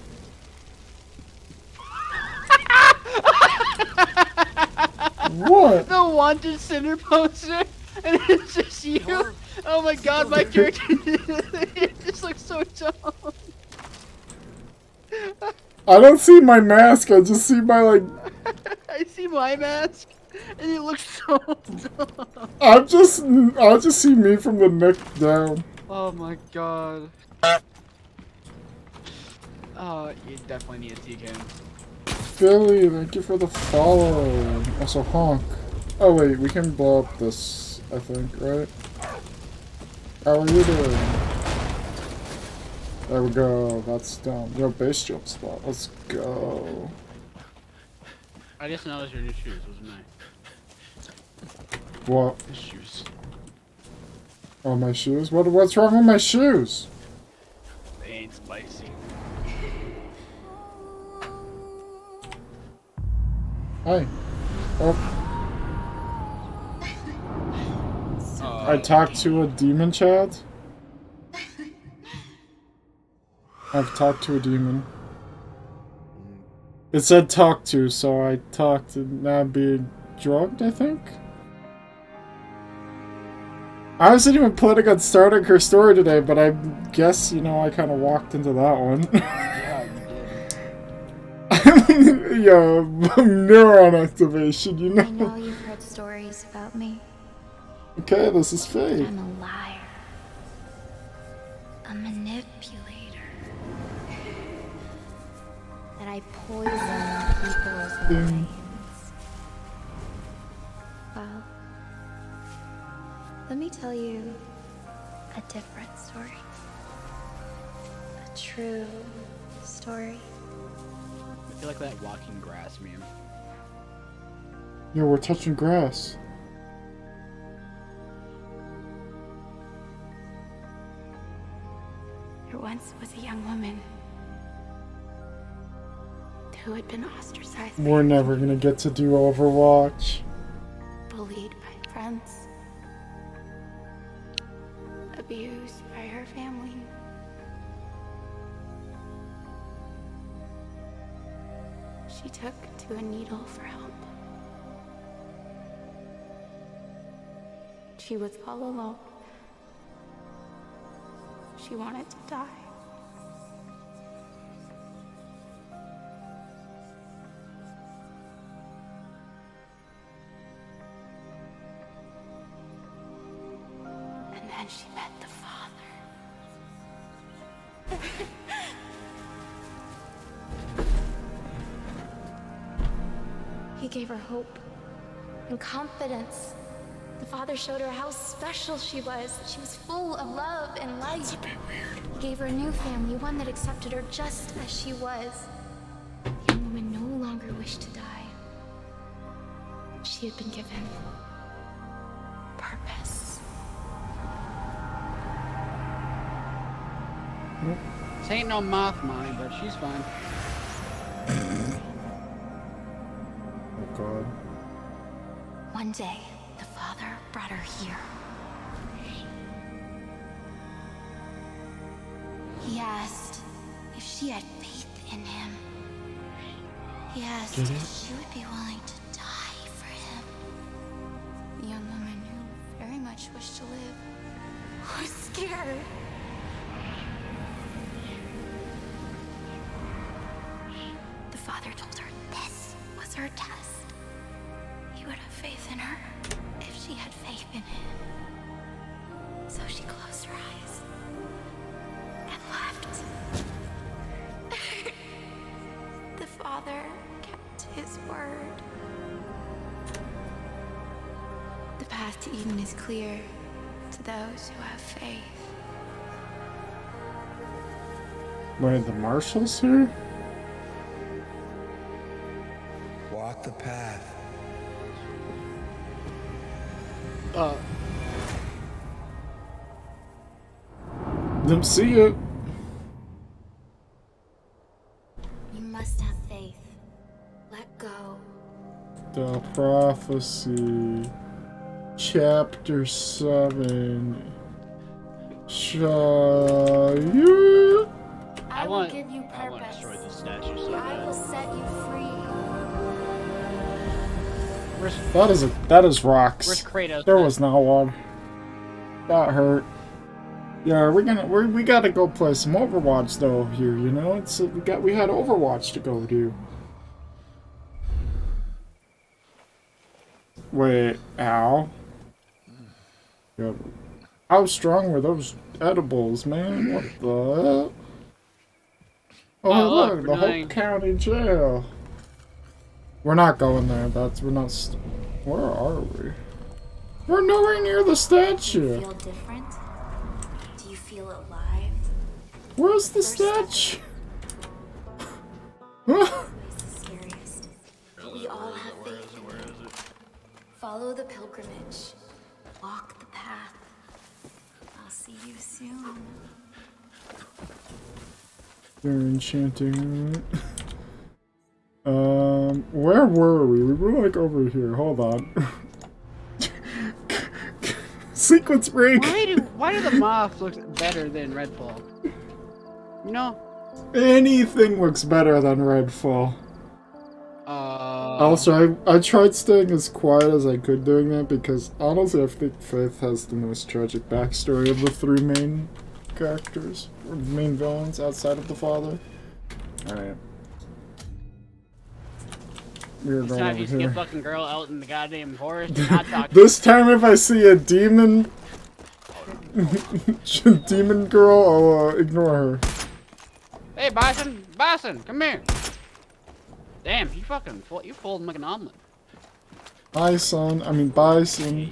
Speaker 1: What?
Speaker 2: The wanted sinner poster, and it's just you. Oh my god, my character it just looks so dumb.
Speaker 1: I don't see my mask. I just see my like.
Speaker 2: I see my mask, and it looks so dumb.
Speaker 1: I'm just. I just see me from the neck down.
Speaker 2: Oh my god. Oh, you definitely need a T-can.
Speaker 1: Billy, thank you for the follow. Also, honk. Oh wait, we can blow up this, I think, right? How are you doing? There we go, that's done. Yo, base jump spot, let's go.
Speaker 2: I just noticed your new shoes, wasn't I?
Speaker 1: What?
Speaker 2: The shoes.
Speaker 1: Oh, my shoes? What? What's wrong with my shoes?
Speaker 2: They ain't spicy.
Speaker 1: Hi. Oh.
Speaker 2: Uh,
Speaker 1: I talked to a demon, Chad. I've talked to a demon. It said talk to, so I talked to not being drugged, I think? I wasn't even planning on starting her story today, but I guess, you know, I kind of walked into that one.
Speaker 2: Yeah, you did.
Speaker 1: Yo, neuron activation, you know?
Speaker 17: I know you've heard stories about me.
Speaker 1: Okay, this is fake.
Speaker 17: I'm a liar. A manipulator. That I poison people's minds. Well, let me tell you a different story. A true story.
Speaker 2: I feel like that walking grass meme.
Speaker 1: Yo, we're touching grass.
Speaker 17: There once was a young woman who had been ostracized.
Speaker 1: We're never gonna get to do Overwatch.
Speaker 17: Bullied by friends. Abused by her family. She took to a needle for help. She was all alone. She wanted to die. And then she met the father. He gave her hope and confidence. The father showed her how special she was. She was full of love and light. That's a bit weird. He gave her a new family, one that accepted her just as she was. The young woman no longer wished to die. She had been given purpose.
Speaker 2: This ain't no moth mommy, but she's fine.
Speaker 1: Oh god.
Speaker 17: One day, the father brought her here. He asked if she had faith in him. He asked
Speaker 1: Did
Speaker 17: if
Speaker 1: it?
Speaker 17: she would be willing to die for him. The young woman knew much wish to live. I'm scared. The father told her this was her test. He would have faith in her if she had faith in him. So she closed her eyes and left. The father kept his word. The path to Eden is clear to those who have faith.
Speaker 1: Wait, the marshals here?
Speaker 11: Walk the path.
Speaker 2: Uh.
Speaker 1: Didn't see it.
Speaker 17: You must have faith. Let go.
Speaker 1: The prophecy. Chapter seven. Shall you?
Speaker 17: I,
Speaker 2: I
Speaker 17: will
Speaker 2: want,
Speaker 17: give you
Speaker 2: I want to
Speaker 17: purpose.
Speaker 2: destroy this statue so
Speaker 17: I
Speaker 2: bad.
Speaker 17: will set you free.
Speaker 2: Where's,
Speaker 1: That is a that is rocks.
Speaker 2: where's Kratos?
Speaker 1: There was not one. That hurt. Yeah, we're gonna we we gotta go play some Overwatch though here. You know, it's we got we had Overwatch to go do. Wait, ow. Yep. How strong were those edibles, man? What the hell? Oh,
Speaker 2: Oh, look,
Speaker 1: look,
Speaker 2: we're
Speaker 1: the
Speaker 2: doing-
Speaker 1: Hope County Jail. We're not going there. That's we're not. St Where are we? We're nowhere near the
Speaker 17: Do you
Speaker 1: statue.
Speaker 17: feel different? Do you feel alive?
Speaker 1: Where's the
Speaker 17: First step.
Speaker 1: statue?
Speaker 17: Always the scariest. But we all have faith. Follow the pilgrimage. Walk the path. I'll see you soon.
Speaker 1: They're enchanting. Um, where were we? We were like over here. Hold on. Sequence break.
Speaker 2: Why do why do the moths look better than Redfall? You know?
Speaker 1: Anything looks better than Redfall.
Speaker 2: Uh.
Speaker 1: Also, I I tried staying as quiet as I could doing that because honestly, I think Faith has the most tragic backstory of the three main characters or main villains outside of the father. All right. We're
Speaker 2: This
Speaker 1: going
Speaker 2: time
Speaker 1: over
Speaker 2: you see a
Speaker 1: here.
Speaker 2: fucking girl out in the goddamn forest and not talking.
Speaker 1: This time, if I see a demon, demon girl, I'll uh, ignore her.
Speaker 2: Hey, Bison, Bison, come here. Damn, you fucking fo you fold him like an omelet.
Speaker 1: Bison, I mean bison.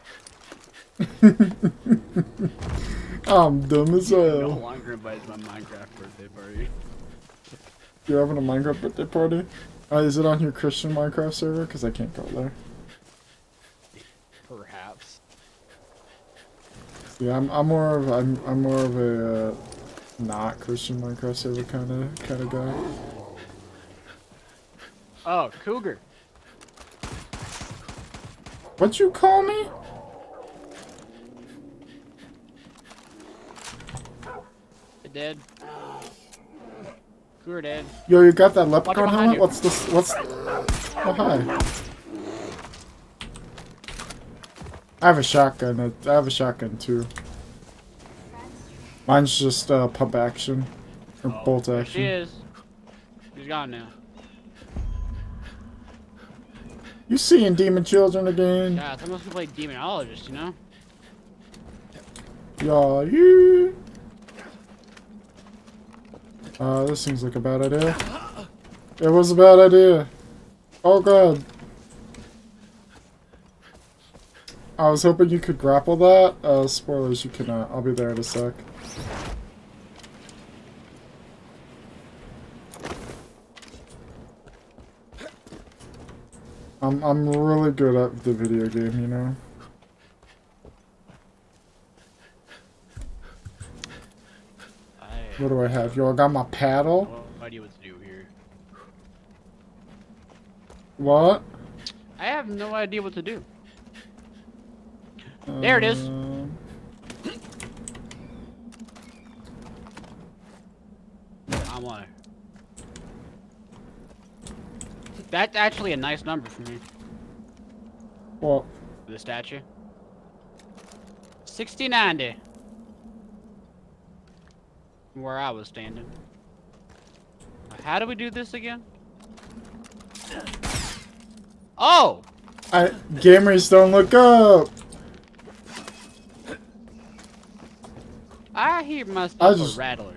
Speaker 1: I'm dumb as
Speaker 2: No
Speaker 1: hell.
Speaker 2: longer invited to my Minecraft birthday party.
Speaker 1: You're having a Minecraft birthday party? Uh, is it on your Christian Minecraft server? Because I can't go there.
Speaker 2: Perhaps.
Speaker 1: Yeah, I'm. I'm more of. I'm. I'm more of a uh, not Christian Minecraft server kind of kind of guy.
Speaker 2: Oh, cougar.
Speaker 1: What you call me?
Speaker 2: It dead. Cougar dead.
Speaker 1: Yo, you got that
Speaker 2: Watch it
Speaker 1: leprechaun
Speaker 2: behind
Speaker 1: helmet?
Speaker 2: you.
Speaker 1: What's this? What's? Oh hi. I have a shotgun. I have a shotgun too. Mine's just uh, pump action or bolt
Speaker 2: There
Speaker 1: action.
Speaker 2: she is. She's gone now.
Speaker 1: You seeing demon children again?
Speaker 2: Yeah, I must play demonologist, you know?
Speaker 1: Yeah, you. Uh, this seems like a bad idea. It was a bad idea. Oh god. I was hoping you could grapple that. Uh, spoilers, you cannot. I'll be there in a sec. I'm I'm really good at the video game, you know. What do I have? Yo, I got my paddle.
Speaker 2: No idea what to do here.
Speaker 1: What?
Speaker 2: I have no idea what to do. There it is.
Speaker 1: Um,
Speaker 2: I want it. That's actually a nice number for me.
Speaker 1: What?
Speaker 2: The statue. sixty ninety. Where I was standing. How do we do this again? Oh!
Speaker 1: I gamers don't look up.
Speaker 2: I hear my
Speaker 1: I
Speaker 2: stuff
Speaker 1: just-
Speaker 2: a rattler.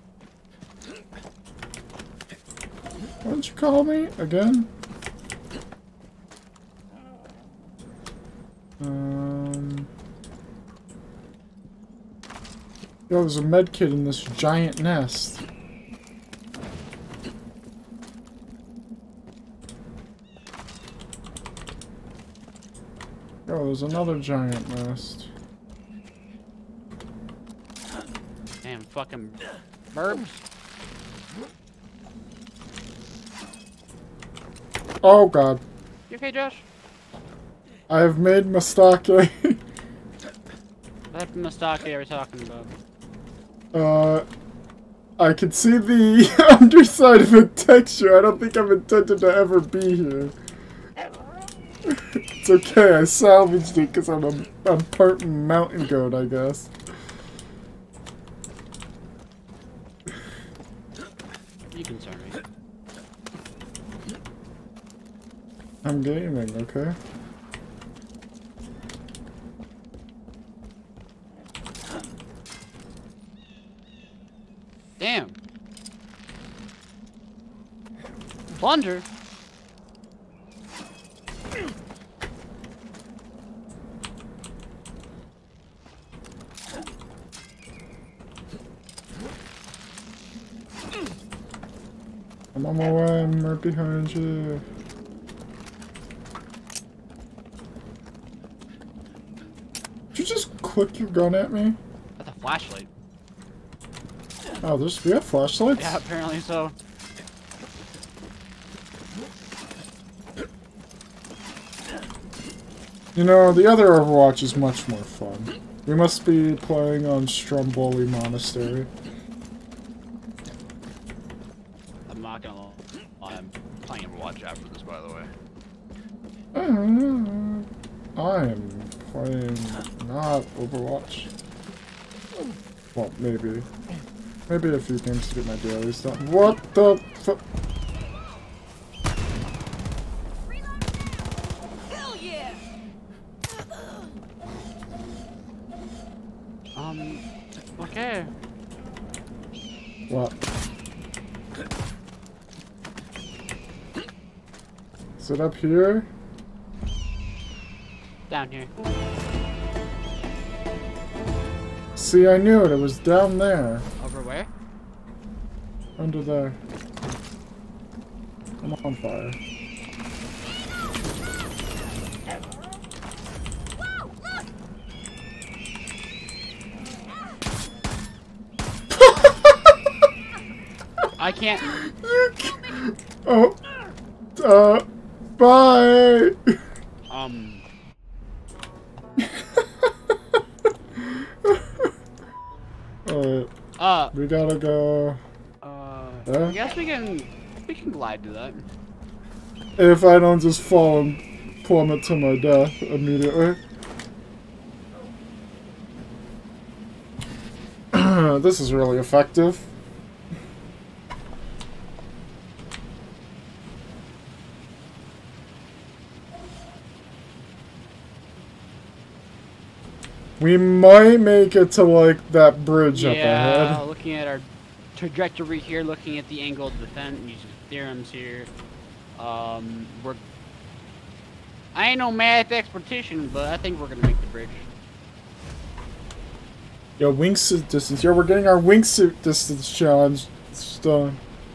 Speaker 1: What did you call me again? Um. Yo, there's a med kit in this giant nest. Yo, there's another giant nest.
Speaker 2: Damn fucking burbs.
Speaker 1: Oh god.
Speaker 2: You okay, Josh?
Speaker 1: I have made mistake.
Speaker 2: What mistake are we talking about?
Speaker 1: uh, I can see the underside of a texture. I don't think I'm intended to ever be here. It's okay, I salvaged it because I'm, a, I'm part mountain goat, I guess.
Speaker 2: You concern me.
Speaker 1: I'm gaming, okay?
Speaker 2: Damn. Plunger.
Speaker 1: I'm on my way, I'm right behind you. Did you just click your gun at me?
Speaker 2: That's a flashlight.
Speaker 1: Oh, there's we have flashlights?
Speaker 2: Yeah, apparently so.
Speaker 1: You know, the other Overwatch is much more fun. We must be playing on Stromboli Monastery.
Speaker 2: I'm not gonna lie, I'm playing Overwatch after this, by the way.
Speaker 1: Uh, I am playing not Overwatch. Well, maybe. Maybe a few games to get my dailies done. What the fu-
Speaker 16: Hell yeah!
Speaker 2: Um, okay.
Speaker 1: What? Is it up here?
Speaker 2: Down here.
Speaker 1: See, I knew it. It was down there.
Speaker 2: Over where?
Speaker 1: Under there. I'm on fire.
Speaker 2: I can't.
Speaker 1: Oh. Uh. Bye.
Speaker 2: Um.
Speaker 1: Alright.
Speaker 2: Uh.
Speaker 1: We gotta go.
Speaker 2: Uh.
Speaker 1: Yeah?
Speaker 2: I guess we can. We can glide to that.
Speaker 1: If I don't just fall and plummet to my death immediately. This is really effective. We might make it to, like, that bridge up
Speaker 2: Yeah,
Speaker 1: ahead.
Speaker 2: looking at our trajectory here, looking at the angle of the fence, using theorems here. Um, we're. I ain't no math expertician, but I think we're gonna make the bridge.
Speaker 1: Yo, wingsuit distance. Yo, we're getting our wingsuit distance challenge done.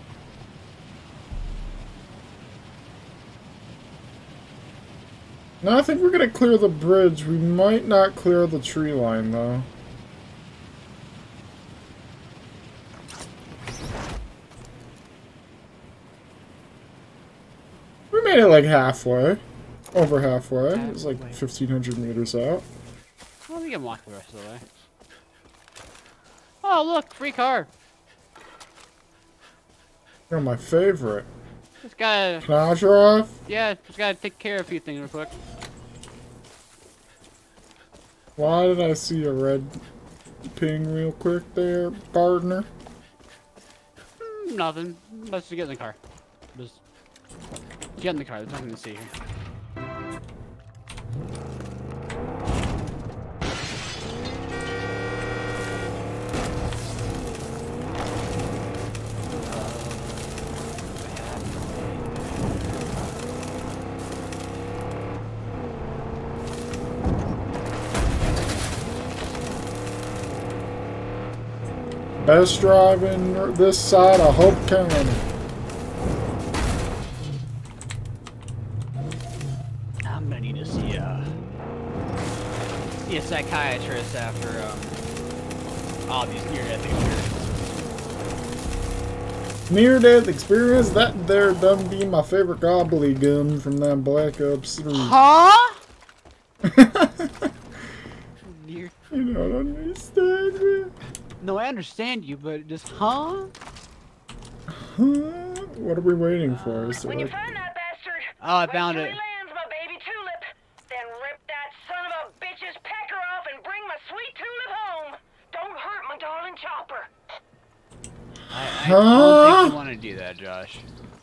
Speaker 1: No, I think we're gonna clear the bridge. We might not clear the tree line, though. We made it like halfway. Over halfway. It was like fifteen hundred meters out.
Speaker 2: Well, we can walk the rest of the way. Oh, look, free car.
Speaker 1: You're my favorite.
Speaker 2: Just gotta.
Speaker 1: Can I drive?
Speaker 2: Yeah, just gotta take care of a few things real quick.
Speaker 1: Why did I see a red ping real quick there, partner?
Speaker 2: Mm, nothing. Let's just get in the car. Just get in the car. There's nothing to see here.
Speaker 1: Best driving this side of Hope County.
Speaker 2: I'm gonna need to see a see a psychiatrist after um all these near-death experiences.
Speaker 1: Near-death experience? That there done be my favorite gobblegum from that Black Ops three.
Speaker 2: Huh? Near.
Speaker 1: You don't understand me.
Speaker 2: No, I understand you, but just huh?
Speaker 1: Huh? What are we waiting for? Is
Speaker 16: When
Speaker 1: there
Speaker 16: you
Speaker 1: like...
Speaker 16: find that bastard,
Speaker 2: Oh, I found
Speaker 16: wait
Speaker 2: it.
Speaker 16: till he lands, my baby tulip. Then rip that son of a bitch's pecker off and bring my sweet tulip home. Don't hurt my darling chopper.
Speaker 2: I, I
Speaker 1: Huh?
Speaker 2: don't think you want to do that, Josh.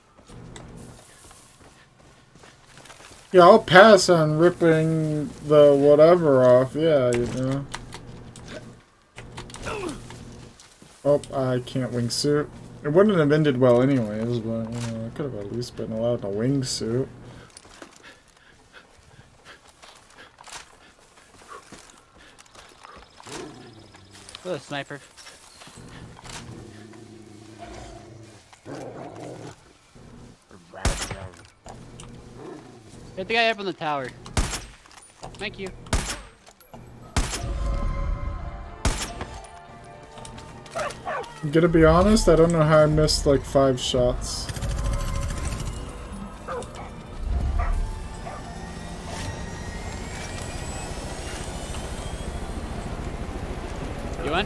Speaker 1: Yeah, I'll pass on ripping the whatever off. Yeah, you know. Oh, I can't wingsuit. It wouldn't have ended well anyways, but, you know, I could have at least been allowed a wingsuit.
Speaker 2: Oh, a sniper. Hit the guy up on the tower. Thank you.
Speaker 1: I'm gonna be honest, I don't know how I missed like five shots.
Speaker 2: You went?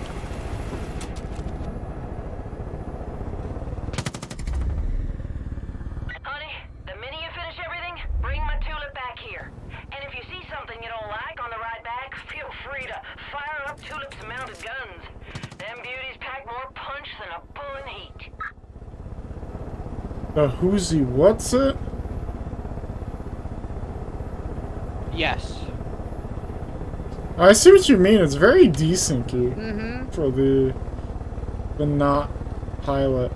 Speaker 16: Honey, the minute you finish everything, bring my tulip back here. And if you see something you don't like on the ride back, feel free to fire up Tulip's mounted guns. Them beauties pack more punch than a bull in heat.
Speaker 1: The who's-y what's it?
Speaker 2: Yes.
Speaker 1: I see what you mean. It's very decent, Key.
Speaker 2: Mm-hmm.
Speaker 1: For the the not pilot.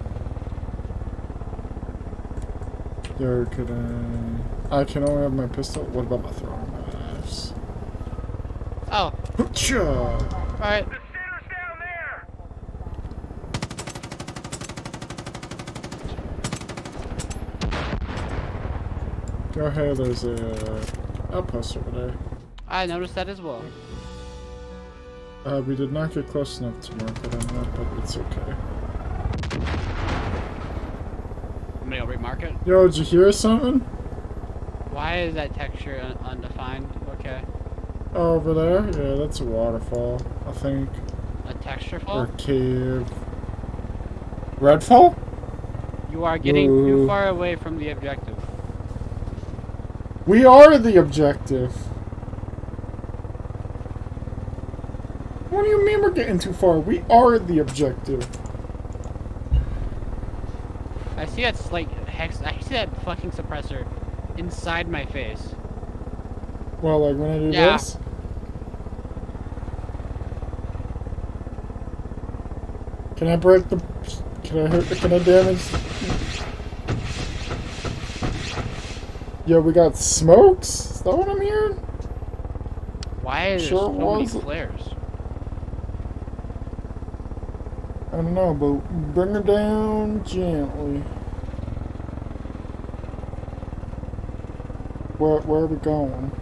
Speaker 1: Yo, could I? I can only have my pistol. What about my throwing knives?
Speaker 2: Oh.
Speaker 1: Hoocha!
Speaker 2: All right.
Speaker 1: Go ahead. There's a uh, outpost over there.
Speaker 2: I noticed that as well.
Speaker 1: Uh, we did not get close enough to mark it on that, but it's okay.
Speaker 2: I'm gonna go remark it.
Speaker 1: Yo, did you hear something?
Speaker 2: Why is that texture un undefined? Okay.
Speaker 1: Oh, over there? Yeah, that's a waterfall, I think.
Speaker 2: A texture fall?
Speaker 1: Or cave. Redfall?
Speaker 2: You are getting
Speaker 1: Ooh.
Speaker 2: too far away from the objective.
Speaker 1: We are the objective. What do you mean we're getting too far? We are the objective.
Speaker 2: I see that like hex. I see that fucking suppressor inside my face.
Speaker 1: Well, like when I do
Speaker 2: Yeah.
Speaker 1: this? Can I break the... Can I hurt the... Can I damage... Yo, we got smokes? Is that what I'm hearing?
Speaker 2: Why is
Speaker 1: Sure
Speaker 2: there so many
Speaker 1: was.
Speaker 2: flares?
Speaker 1: I don't know, but bring her down gently. Where, where are we going?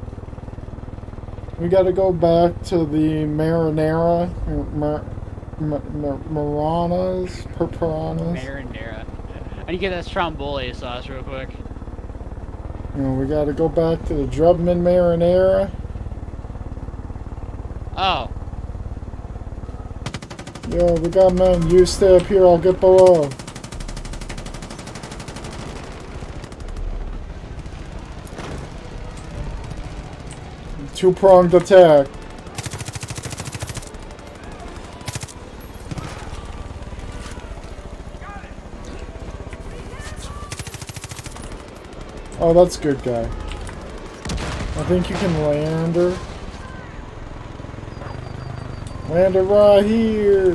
Speaker 1: We gotta go back to the marinara, mar, mar, mar, maranas, per piranhas.
Speaker 2: Marinara. I need to get that stromboli sauce real quick.
Speaker 1: You know, we gotta go back to the Drubman marinara.
Speaker 2: Oh.
Speaker 1: Yo, we got men. You stay up here, I'll get below. Two-pronged attack. Oh, that's good guy. I think you can land her. Land her right here.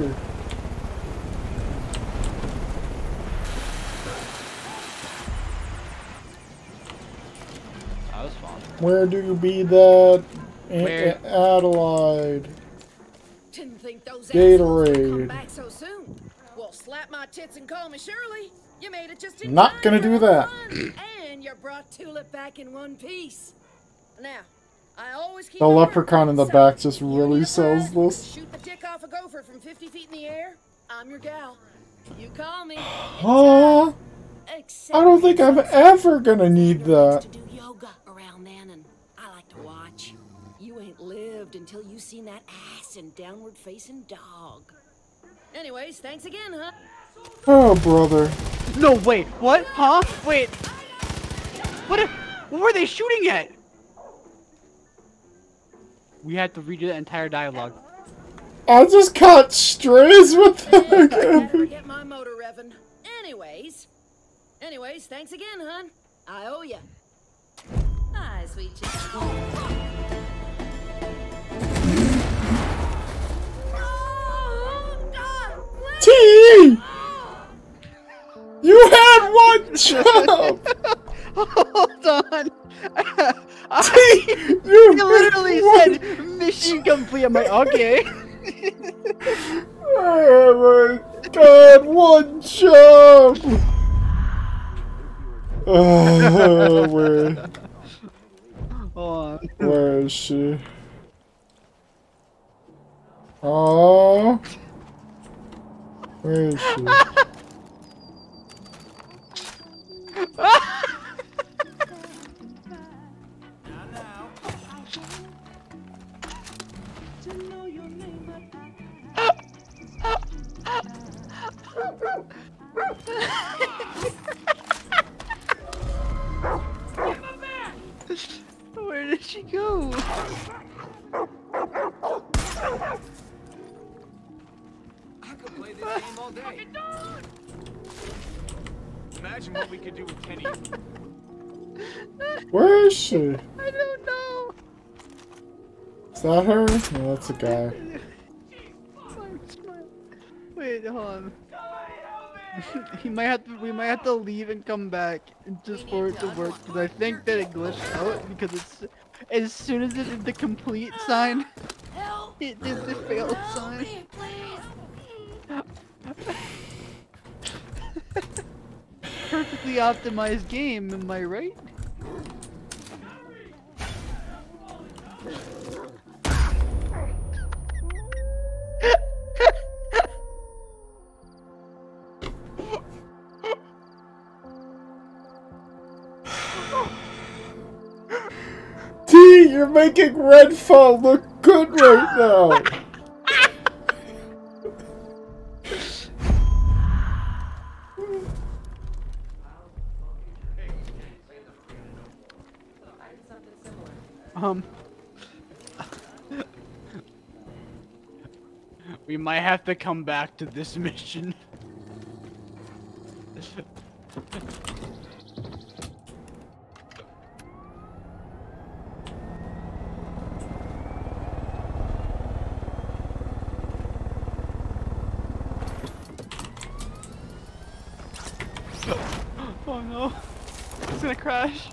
Speaker 2: That was fun.
Speaker 1: Where do you be that?
Speaker 2: Where?
Speaker 1: Adelaide.
Speaker 16: Didn't think those
Speaker 1: Gatorade.
Speaker 16: assholes would come back so soon. Well, slap my tits and call me Shirley. You made it just in
Speaker 1: Not
Speaker 16: time
Speaker 1: gonna
Speaker 16: for
Speaker 1: do
Speaker 16: the
Speaker 1: that.
Speaker 16: fun. And you brought Tulip back in one piece. Now, I always keep
Speaker 1: The
Speaker 16: my word.
Speaker 1: leprechaun in the
Speaker 16: So,
Speaker 1: back just
Speaker 16: you
Speaker 1: really
Speaker 16: need a
Speaker 1: sells
Speaker 16: prize,
Speaker 1: this.
Speaker 16: Shoot the dick off a gopher from fifty feet in the air. I'm your gal. You call me.
Speaker 1: Huh? I don't think I'm ever gonna need that.
Speaker 16: To do yoga around then, and I like to watch. You ain't lived until you seen that ass and downward facing dog. Anyways, thanks again, huh?
Speaker 1: Oh, brother.
Speaker 2: No, wait, what? Huh? Wait. What? If, what were they shooting at? We had to redo the entire dialogue.
Speaker 1: I just caught strays with
Speaker 16: I
Speaker 1: that.
Speaker 16: gotta get my motor revving. Anyways, anyways, thanks again, hon. I owe ya. Hi, sweet chicken.
Speaker 1: T! You had one job!
Speaker 2: Hold on.
Speaker 1: T! You,
Speaker 2: you literally said mission complete. I'm like, okay.
Speaker 1: Oh my god, one job! Oh, where?
Speaker 2: Hold on.
Speaker 1: Where is she? Oh, where is she?
Speaker 2: Where did she go?
Speaker 19: I could play this game all day. Imagine what we could do with Kenny.
Speaker 1: Where is she?
Speaker 2: I don't know.
Speaker 1: Is that her? No, that's a guy.
Speaker 2: Wait, hold on. he might have to. We might have to leave and come back just for it to work. Because I think that it glitched out because it's as soon as it did the complete sign, it did the failed sign. Perfectly optimized game, am I right?
Speaker 1: T, you're making Redfall look good right now.
Speaker 2: Um, we might have to come back to this mission. Oh no, it's gonna crash.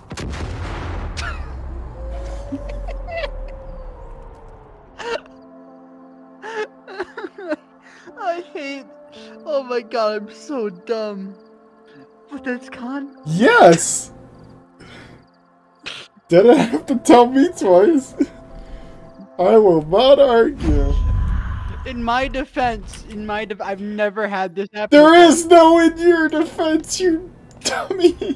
Speaker 2: I hate. Oh my god, I'm so dumb. But that's con.
Speaker 1: Yes! Didn't have to tell me twice. I will not argue.
Speaker 2: In my defense, in my def I've never had this happen.
Speaker 1: There is no in your defense, you dummy.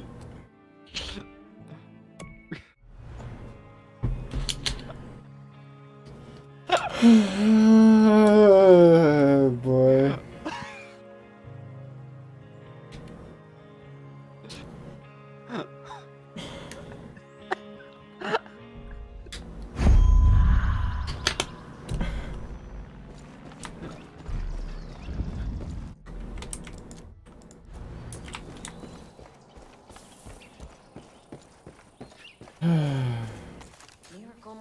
Speaker 1: Oh boy.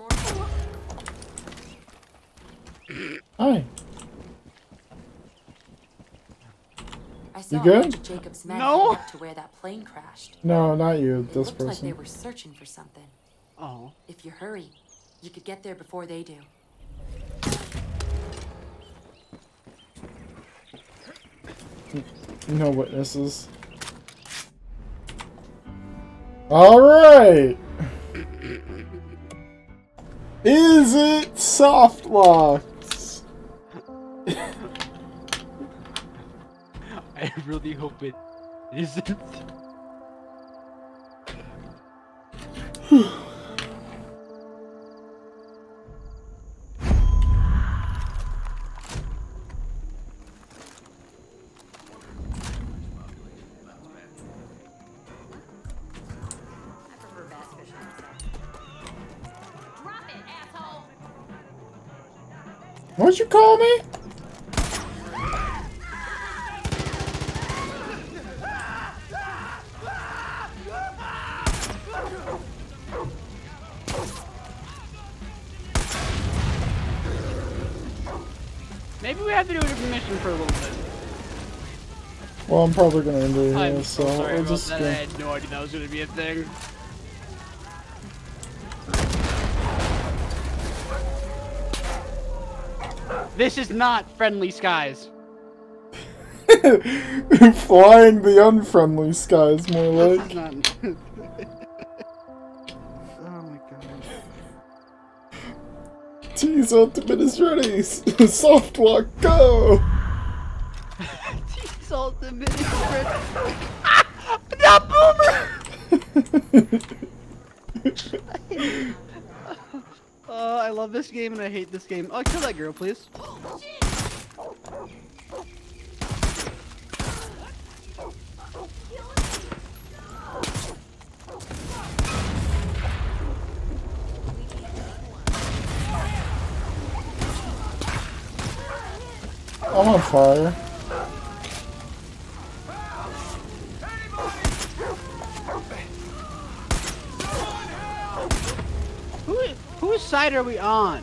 Speaker 1: Hi.
Speaker 20: I saw
Speaker 1: You
Speaker 20: a
Speaker 1: good?
Speaker 20: bunch of Jacob's men
Speaker 2: No.
Speaker 20: heading up to where that plane crashed.
Speaker 1: No, not you.
Speaker 20: It
Speaker 1: This
Speaker 20: looked like they
Speaker 1: person.
Speaker 20: were searching for something.
Speaker 2: Oh.
Speaker 20: If you hurry, you could get there before they do.
Speaker 1: No witnesses. All right. Is it soft locks?
Speaker 2: I really hope it isn't.
Speaker 1: What'd you call me?
Speaker 2: Maybe we have to do a different mission for a little bit.
Speaker 1: Well, I'm probably gonna end it
Speaker 2: I'm
Speaker 1: here,
Speaker 2: so
Speaker 1: so
Speaker 2: sorry
Speaker 1: we'll
Speaker 2: about
Speaker 1: just
Speaker 2: that.
Speaker 1: go.
Speaker 2: I had no idea that was gonna be a thing. This is not friendly skies.
Speaker 1: Flying the unfriendly skies, more
Speaker 2: This
Speaker 1: like.
Speaker 2: is not. Oh my god.
Speaker 1: T's ultimate is ready. Soft lock, go!
Speaker 2: T's ultimate is ready. Ah! Not boomer! Oh, I love this game and I hate this game. Oh, kill that girl, please.
Speaker 1: I'm on fire.
Speaker 2: Who, whose side are we on?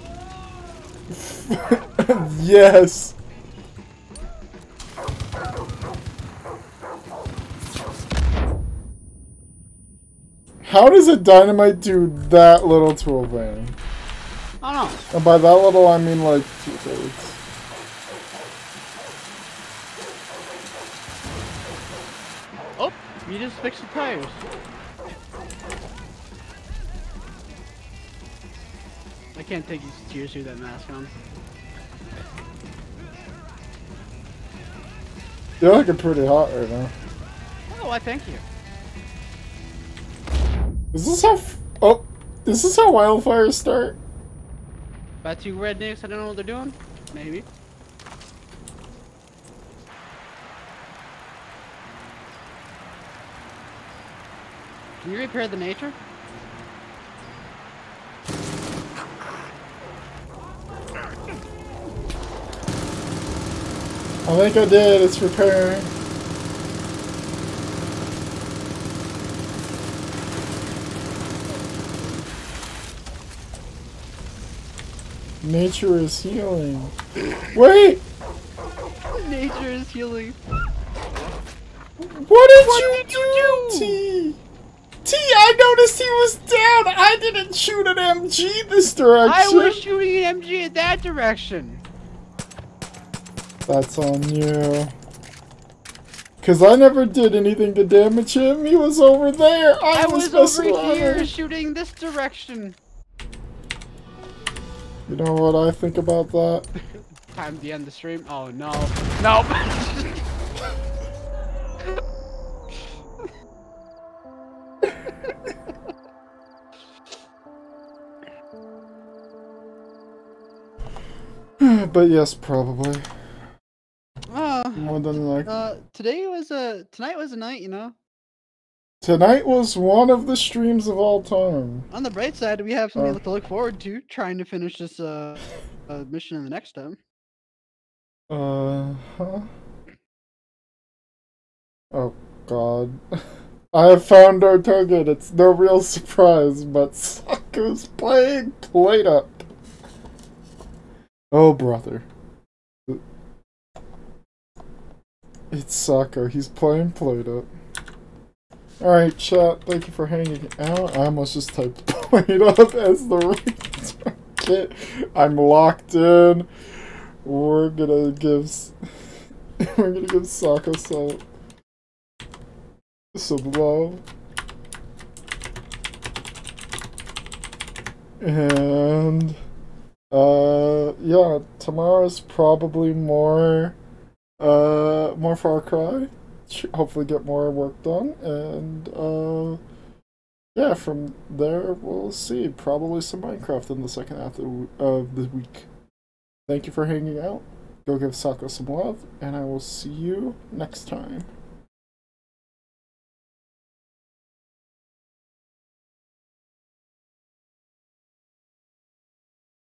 Speaker 1: Yes. How does a dynamite do that little to a van?
Speaker 2: I don't know.
Speaker 1: And by that little, I mean like two thirds.
Speaker 2: Oh, you just fixed the tires. I can't take you seriously with that mask on.
Speaker 1: You're looking pretty hot right now.
Speaker 2: Oh, I thank you.
Speaker 1: Is this how? F oh, is this how wildfires start?
Speaker 2: About two rednecks, I don't know what they're doing. Maybe. Can you repair the nature?
Speaker 1: I think I did. It's repairing. Nature is healing. Wait!
Speaker 2: Nature is healing.
Speaker 1: What did, what you, did you do, T? T, I noticed he was down. I didn't shoot an M G this direction.
Speaker 2: I was shooting an M G in that direction.
Speaker 1: That's on you. Cause I never did anything to damage him. He was over there. I,
Speaker 2: I
Speaker 1: was,
Speaker 2: was over
Speaker 1: around.
Speaker 2: here shooting this direction.
Speaker 1: You know what I think about that?
Speaker 2: Time to end the stream. Oh no. Nope.
Speaker 1: But yes, probably.
Speaker 2: Uh,
Speaker 1: More than like.
Speaker 2: Uh, today was a tonight was a night, you know.
Speaker 1: Tonight was one of the streams of all time.
Speaker 2: On the bright side, we have something
Speaker 1: Uh.
Speaker 2: to look forward to. Trying to finish this uh, uh mission in the next time.
Speaker 1: Uh huh. Oh God. I have found our target. It's no real surprise, but Sokka's playing Play-Doh. Oh, brother. It's Sokka. He's playing Play-Doh. Alright, chat. Thank you for hanging out. I almost just typed Play-Doh as the right target. I'm locked in. We're gonna give... We're gonna give Sokka some... some love. And... Uh, yeah, tomorrow's probably more... Uh, more Far Cry. Hopefully get more work done. And, uh... yeah, from there, we'll see. Probably some Minecraft in the second half of the, of the week. Thank you for hanging out. Go give Sokka some love, and I will see you next time.